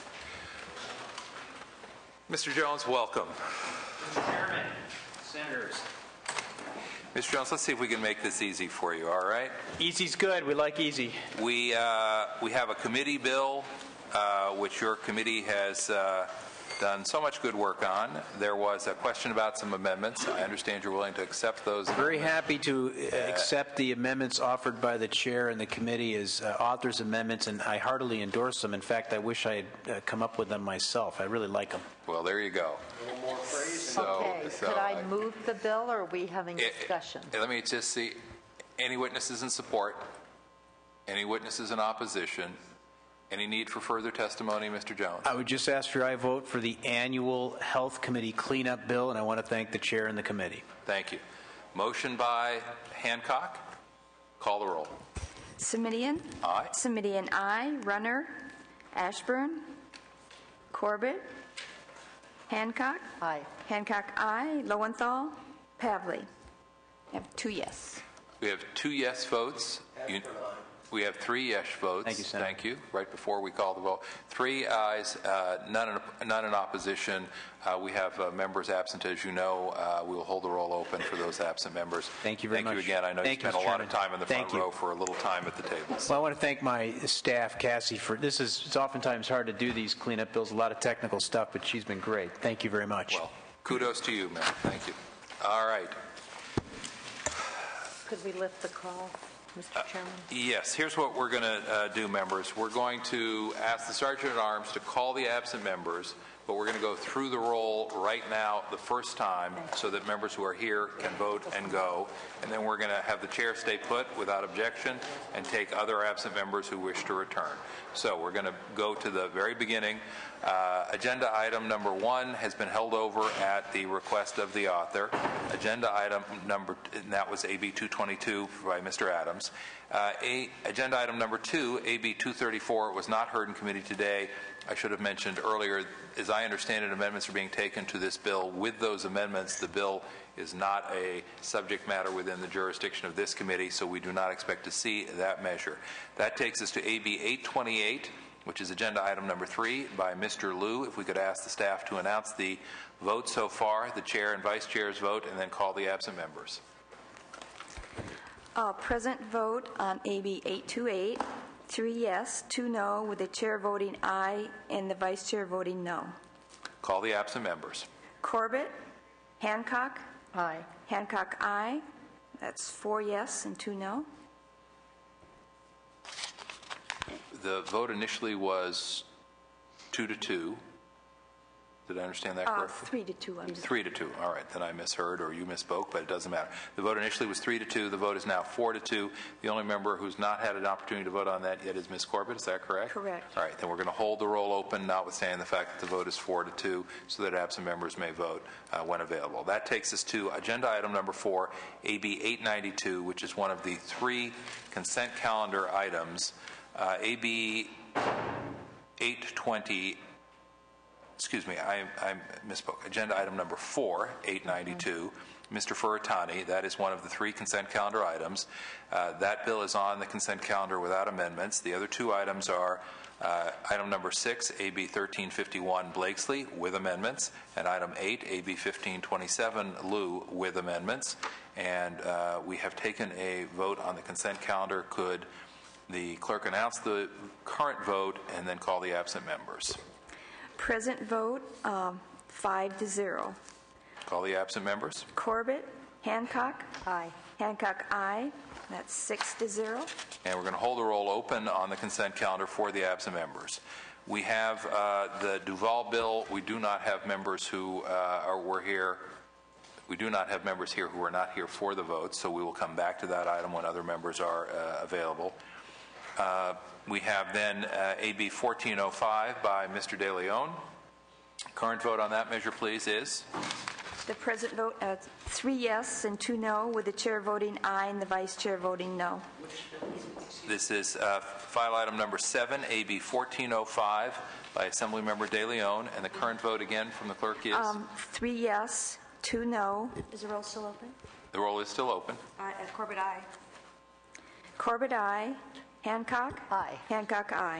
Mister Jones, welcome. Mister Chairman, Senators. Mister Jones, let's see if we can make this easy for you, all right? Easy's good. We like easy. We, uh, we have a committee bill, uh, which your committee has uh, done so much good work on. There was a question about some amendments. I understand you're willing to accept those. Very happy to uh, accept the amendments offered by the chair and the committee as uh, authors' amendments, and I heartily endorse them. In fact, I wish I had uh, come up with them myself. I really like them. Well, there you go. So, Okay, so could I move the bill, or are we having discussion? Eh, Let me just see. Any witnesses in support? Any witnesses in opposition? Any need for further testimony, Mister Jones? I would just ask for your aye vote for the annual Health Committee cleanup bill, and I want to thank the chair and the committee. Thank you. Motion by Hancock. Call the roll. Semidian. Aye. Semidian, aye. Runner. Ashburn. Corbett. Hancock. Aye. Hancock, aye. Lowenthal. Pavley. I have two yes. We have two yes votes. You, we have three yes votes. Thank you, Senator. Thank you. Right before we call the vote. Three ayes, uh, none, in, none in opposition. Uh, we have uh, members absent, as you know. Uh, we will hold the roll open for those absent members. Thank you very Thank much. you again. I know Thank you you, spent a Mister lot of time in the Thank front you. row for a little time at the tables. Well, I want to thank my staff, Cassie, for this. Is it's oftentimes hard to do these cleanup bills, a lot of technical stuff, but she's been great. Thank you very much. Well, kudos to you, ma'am. Thank you. All right. Could we lift the call, Mister Chairman? Yes, here's what we're going to uh, do, members. We're going to ask the Sergeant at Arms to call the absent members, but we're going to go through the roll right now the first time so that members who are here can vote and go. And then we're going to have the chair stay put without objection and take other absent members who wish to return. So we're going to go to the very beginning. Uh, agenda item number one has been held over at the request of the author. Agenda item number, and that was A B two twenty-two by Mister Adams. Uh, a, agenda item number two, A B two thirty-four, was not heard in committee today. I should have mentioned earlier, as I understand it, amendments are being taken to this bill. With those amendments, the bill is not a subject matter within the jurisdiction of this committee, so we do not expect to see that measure. That takes us to A B eight twenty-eight, which is agenda item number three by Mister Liu. If we could ask the staff to announce the vote so far, the chair and vice chair's vote, and then call the absent members. Uh, present vote on A B eight twenty-eight, three yes, two no, with the chair voting aye and the vice chair voting no. Call the absent members. Corbett, Hancock. Aye. Hancock, aye. That's four yes and two no. The vote initially was two to two. Did I understand that Uh, correctly? three to two. I'm Three to two. All right, then I misheard or you misspoke, but it doesn't matter. The vote initially was three to two. The vote is now four to two. The only member who's not had an opportunity to vote on that yet is Miz Corbett. Is that correct? Correct. All right, then we're going to hold the roll open, notwithstanding the fact that the vote is four to two, so that absent members may vote uh, when available. That takes us to agenda item number four, A B eight ninety-two, which is one of the three consent calendar items. Uh, A B eight twenty. Excuse me, I, I misspoke. Agenda item number four, eight ninety-two, mm-hmm. Mister Furutani, that is one of the three consent calendar items. Uh, that bill is on the consent calendar without amendments. The other two items are uh, item number six, A B thirteen fifty-one, Blakesley, with amendments, and item eight, A B fifteen twenty-seven, Liu, with amendments. And uh, we have taken a vote on the consent calendar. Could the clerk announce the current vote and then call the absent members? Present vote, um, five to zero. Call the absent members. Corbett, Hancock. Aye. Hancock, aye. That's six to zero. And we're going to hold the roll open on the consent calendar for the absent members. We have uh, the Duval bill. We do not have members who uh, are were here. We do not have members here who are not here for the vote, so we will come back to that item when other members are uh, available. Uh, we have then uh, A B fourteen oh five by Mister De Leon. Current vote on that measure, please, is? The present vote, uh, three yes and two no, with the chair voting aye and the vice chair voting no. This is uh, file item number seven, A B fourteen oh five by Assemblymember De Leon, and the current vote again from the clerk is? Um, three yes, two no. Is the roll still open? The roll is still open. Aye, uh, Corbett, aye. Corbett, aye. Hancock? Aye. Hancock, aye.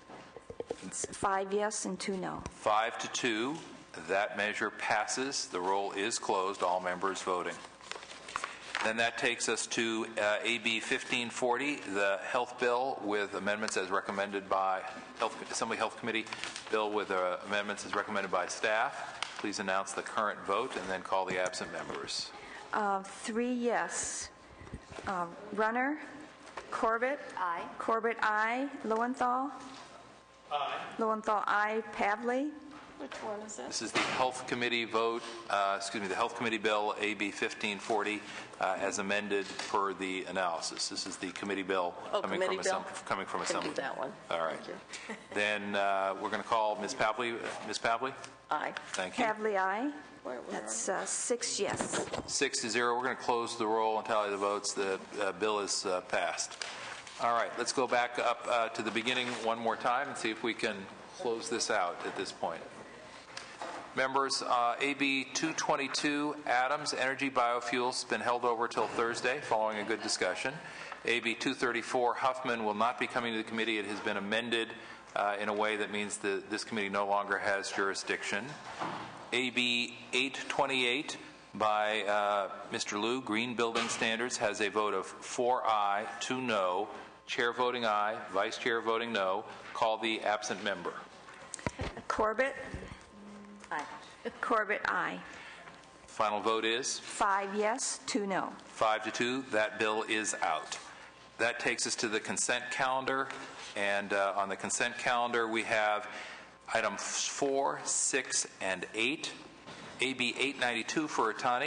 It's five yes and two no. Five to two. That measure passes. The roll is closed. All members voting. Then that takes us to uh, A B fifteen forty, the health bill with amendments as recommended by Health, Assembly Health Committee, bill with uh, amendments as recommended by staff. Please announce the current vote and then call the absent members. Uh, Three yes. Uh, Runner? Corbett? Aye. Corbett, aye. Lowenthal? Aye. Lowenthal, aye. Pavley? Which one is this? This is the Health Committee vote, uh, excuse me, the Health Committee bill, A B fifteen forty, uh, as amended per the analysis. This is the committee bill Oh, coming committee from bill? Assembly. Coming from Can do Assembly. that one. All right. Then uh, we're going to call Miz Pavley. Miz Pavley? Aye. Thank you. Pavley, aye. Where- where That's uh, six yes. Six to zero. We're going to close the roll and tally the votes. The uh, bill is uh, passed. All right, let's go back up uh, to the beginning one more time and see if we can close this out at this point. Members, uh, A B two twenty-two, Adams Energy Biofuels, has been held over till Thursday following a good discussion. A B two thirty-four, Huffman, will not be coming to the committee. It has been amended uh, in a way that means that this committee no longer has jurisdiction. A B eight twenty-eight by uh, Mister Liu, Green Building Standards, has a vote of four aye, two no, chair voting aye, vice chair voting no. Call the absent member. Corbett? Aye. Corbett, aye. Final vote is Five yes, two no. five to two. That bill is out. That takes us to the consent calendar. And uh, on the consent calendar, we have items four, six, and eight. A B eight ninety-two for Atani,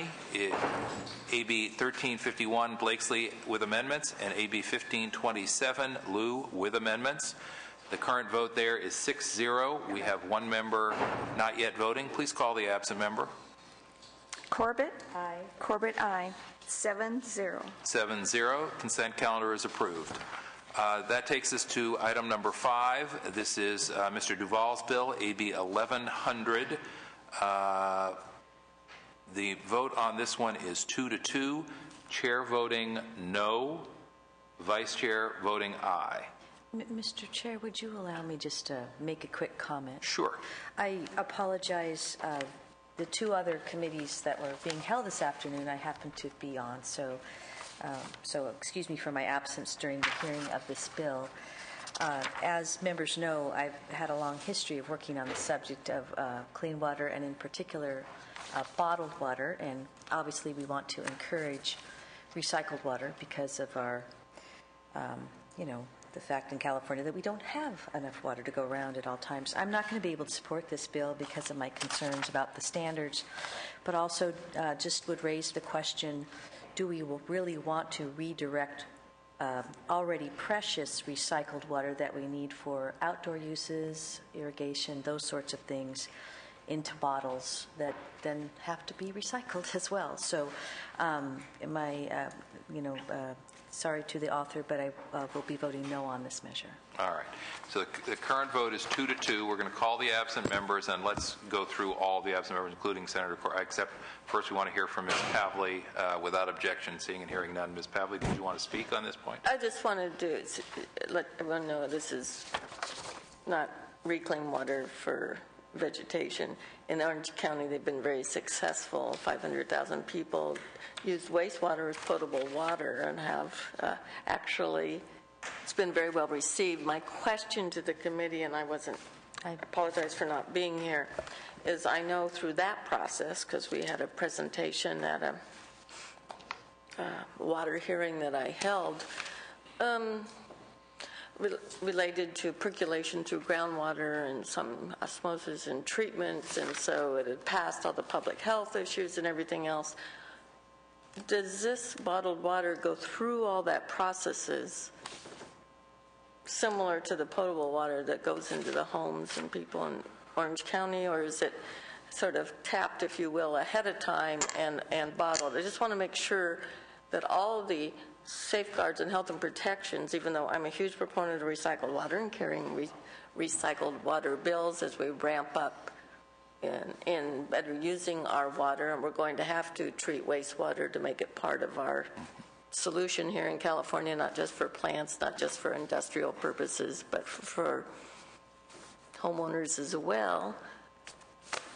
A B thirteen fifty-one Blakesley with amendments, and A B fifteen twenty-seven Liu with amendments. The current vote there is six zero. We have one member not yet voting. Please call the absent member. Corbett? Aye. Corbett, aye. Seven zero. seven zero. Consent calendar is approved. Uh, that takes us to item number five. This is uh, Mister Duval's bill, A B eleven hundred. Uh, the vote on this one is two to two. Chair voting no. Vice chair voting aye. M- Mister Chair, would you allow me just to make a quick comment? Sure. I apologize. Uh, the two other committees that were being held this afternoon, I happened to be on, so um, so excuse me for my absence during the hearing of this bill. Uh, as members know, I've had a long history of working on the subject of uh, clean water, and in particular uh, bottled water, and obviously we want to encourage recycled water because of our, um, you know, the fact in California that we don't have enough water to go around at all times. I'm not going to be able to support this bill because of my concerns about the standards, but also uh, just would raise the question, do we really want to redirect uh, already precious recycled water that we need for outdoor uses, irrigation, those sorts of things, into bottles that then have to be recycled as well? So um, my, uh, you know, uh, sorry to the author, but I uh, will be voting no on this measure. All right. So the, the current vote is two to two. We're going to call the absent members, and let's go through all the absent members, including Senator Cor. Except first, we want to hear from Miz Pavley uh, without objection. Seeing and hearing none. Miz Pavley, did you want to speak on this point? I just wanted to let everyone know this is not reclaimed water for vegetation. In Orange County, they've been very successful. five hundred thousand people use wastewater as potable water and have uh, actually, it's been very well received. My question to the committee, and I wasn't, I apologize for not being here, is I know through that process, because we had a presentation at a uh, water hearing that I held, um, re- related to percolation through groundwater and some osmosis and treatments, and so it had passed all the public health issues and everything else. Does this bottled water go through all that processes similar to the potable water that goes into the homes and people in Orange County, or is it sort of tapped, if you will, ahead of time and, and bottled? I just want to make sure that all the safeguards and health and protections, even though I'm a huge proponent of recycled water and carrying re- recycled water bills as we ramp up in, in better using our water, and we're going to have to treat wastewater to make it part of our solution here in California, not just for plants, not just for industrial purposes, but for homeowners as well.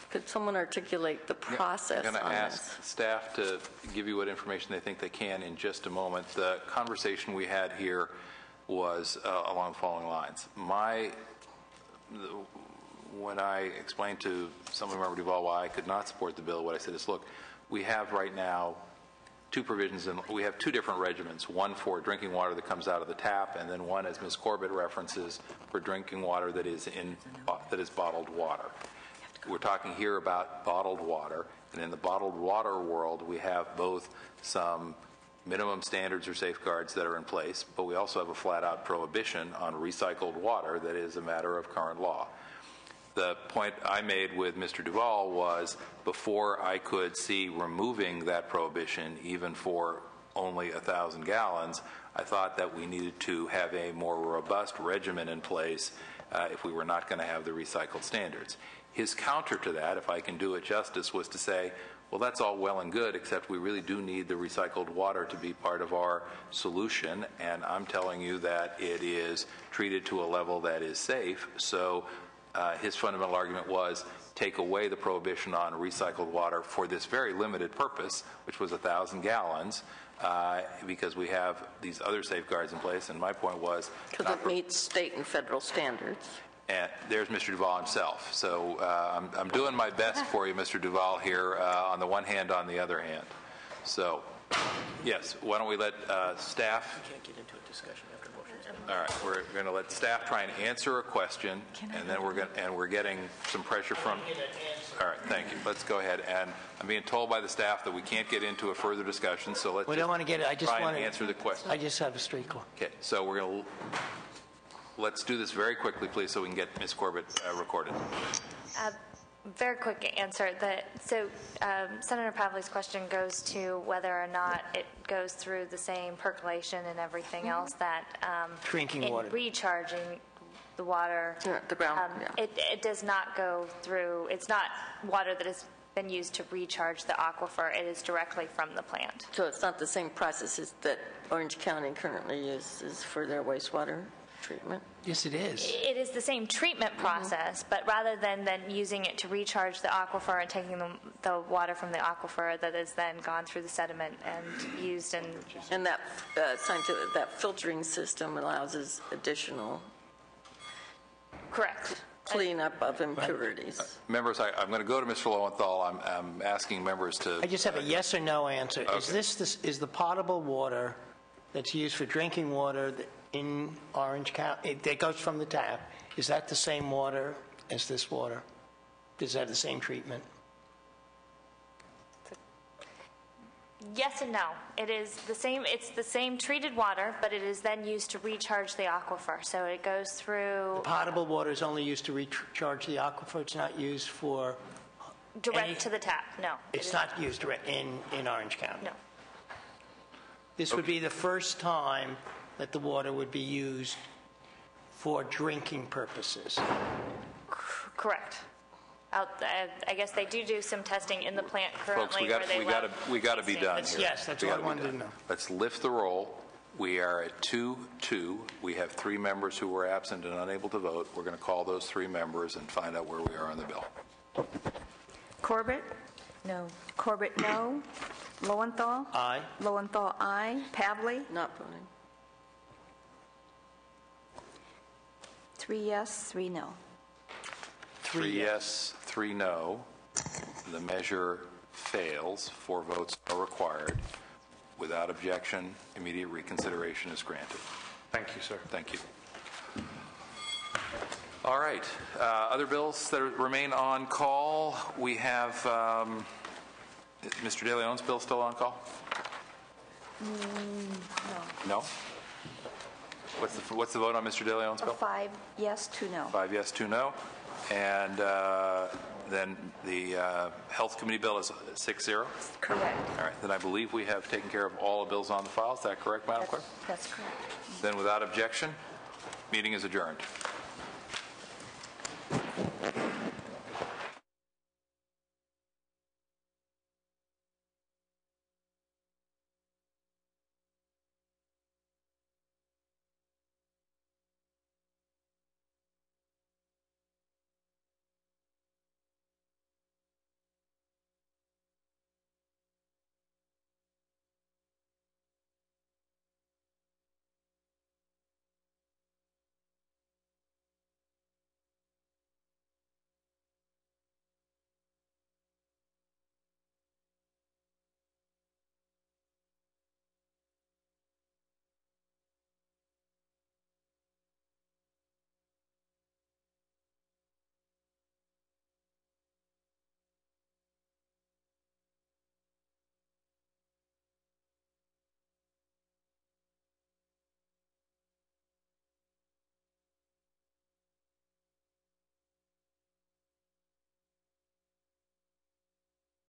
Could someone articulate the process I'm going on to ask this? staff to give you what information they think they can in just a moment. The conversation we had here was uh, along the following lines. My, the, when I explained to Assemblymember Duval why I could not support the bill, what I said is, look, we have right now two provisions, and we have two different regimens, one for drinking water that comes out of the tap, and then one, as Miz Corbett references, for drinking water that is in that is bottled water. We're talking here about bottled water, and in the bottled water world, we have both some minimum standards or safeguards that are in place, but we also have a flat-out prohibition on recycled water that is a matter of current law. The point I made with Mister Duval was before I could see removing that prohibition, even for only one thousand gallons, I thought that we needed to have a more robust regimen in place uh, if we were not going to have the recycled standards. His counter to that, if I can do it justice, was to say, well, that's all well and good, except we really do need the recycled water to be part of our solution, and I'm telling you that it is treated to a level that is safe. So uh, his fundamental argument was take away the prohibition on recycled water for this very limited purpose, which was one thousand gallons, uh, because we have these other safeguards in place. And my point was... Because it meets state and federal standards. And there's Mister Duval himself. So uh, I'm, I'm doing my best for you, Mister Duval, here uh, on the one hand, on the other hand. So, yes, why don't we let uh, staff... We can't get into a discussion after motion. All right, we're going to let staff try and answer a question, and then we're going and we're getting some pressure from... All right, thank you. Let's go ahead. And I'm being told by the staff that we can't get into a further discussion, so let's We just don't want to get it. I just try want and to answer the question. I just have a straight call. Okay, so we're going to... Let's do this very quickly, please, so we can get Miz Corbett uh, recorded. Uh, very quick answer. That so um, Senator Pavley's question goes to whether or not it goes through the same percolation and everything else that um, Drinking in water. recharging the water. Yeah, the ground. Um, yeah. it, it does not go through. It's not water that has been used to recharge the aquifer. It is directly from the plant. So it's not the same processes that Orange County currently uses for their wastewater treatment? Yes, it is. It is the same treatment process, but rather than then using it to recharge the aquifer and taking the, the water from the aquifer that is then gone through the sediment and used in... And that uh, scientific, that filtering system allows us additional Correct. cleanup of impurities. Members, I, I'm going to go to Mister Lowenthal. I'm, I'm asking members to... I just have a yes or no answer. Is Okay. this, this is the potable water that's used for drinking water that in Orange County, it, that goes from the tap, is that the same water as this water? Does that have the same treatment? Yes and no. It is the same, it's the same treated water, but it is then used to recharge the aquifer. So it goes through... Potable water is only used to recharge the aquifer. It's not used for... Direct any- to the tap, no. It It's is- not used direct in, in Orange County? No. This would be the first time that the water would be used for drinking purposes. Correct. Out, uh, I guess they do do some testing in the plant currently. Folks, we got where they we got love to we got to be tasting. done That's- here. Yes, that's We what I gotta be wanted to done. know. Let's lift the roll. We are at two two. We have three members who were absent and unable to vote. We're going to call those three members and find out where we are on the bill. Corbett? No. Corbett, no. Lowenthal? Aye. Lowenthal, aye. Pavley? Not voting. Three yes, three no. Three yes, three no. The measure fails. Four votes are required. Without objection, immediate reconsideration is granted. Thank you, sir. Thank you. All right. Uh, other bills that remain on call. We have um, Mister De Leon's bill still on call? No. What's the what's the vote on Mister De Leon's A bill? five yes, two no. Five yes, two no. And uh, then the uh, Health Committee bill is six zero? Correct. All right. Then I believe we have taken care of all the bills on the file. Is that correct, Madam Clerk? That's correct. Then without objection, meeting is adjourned.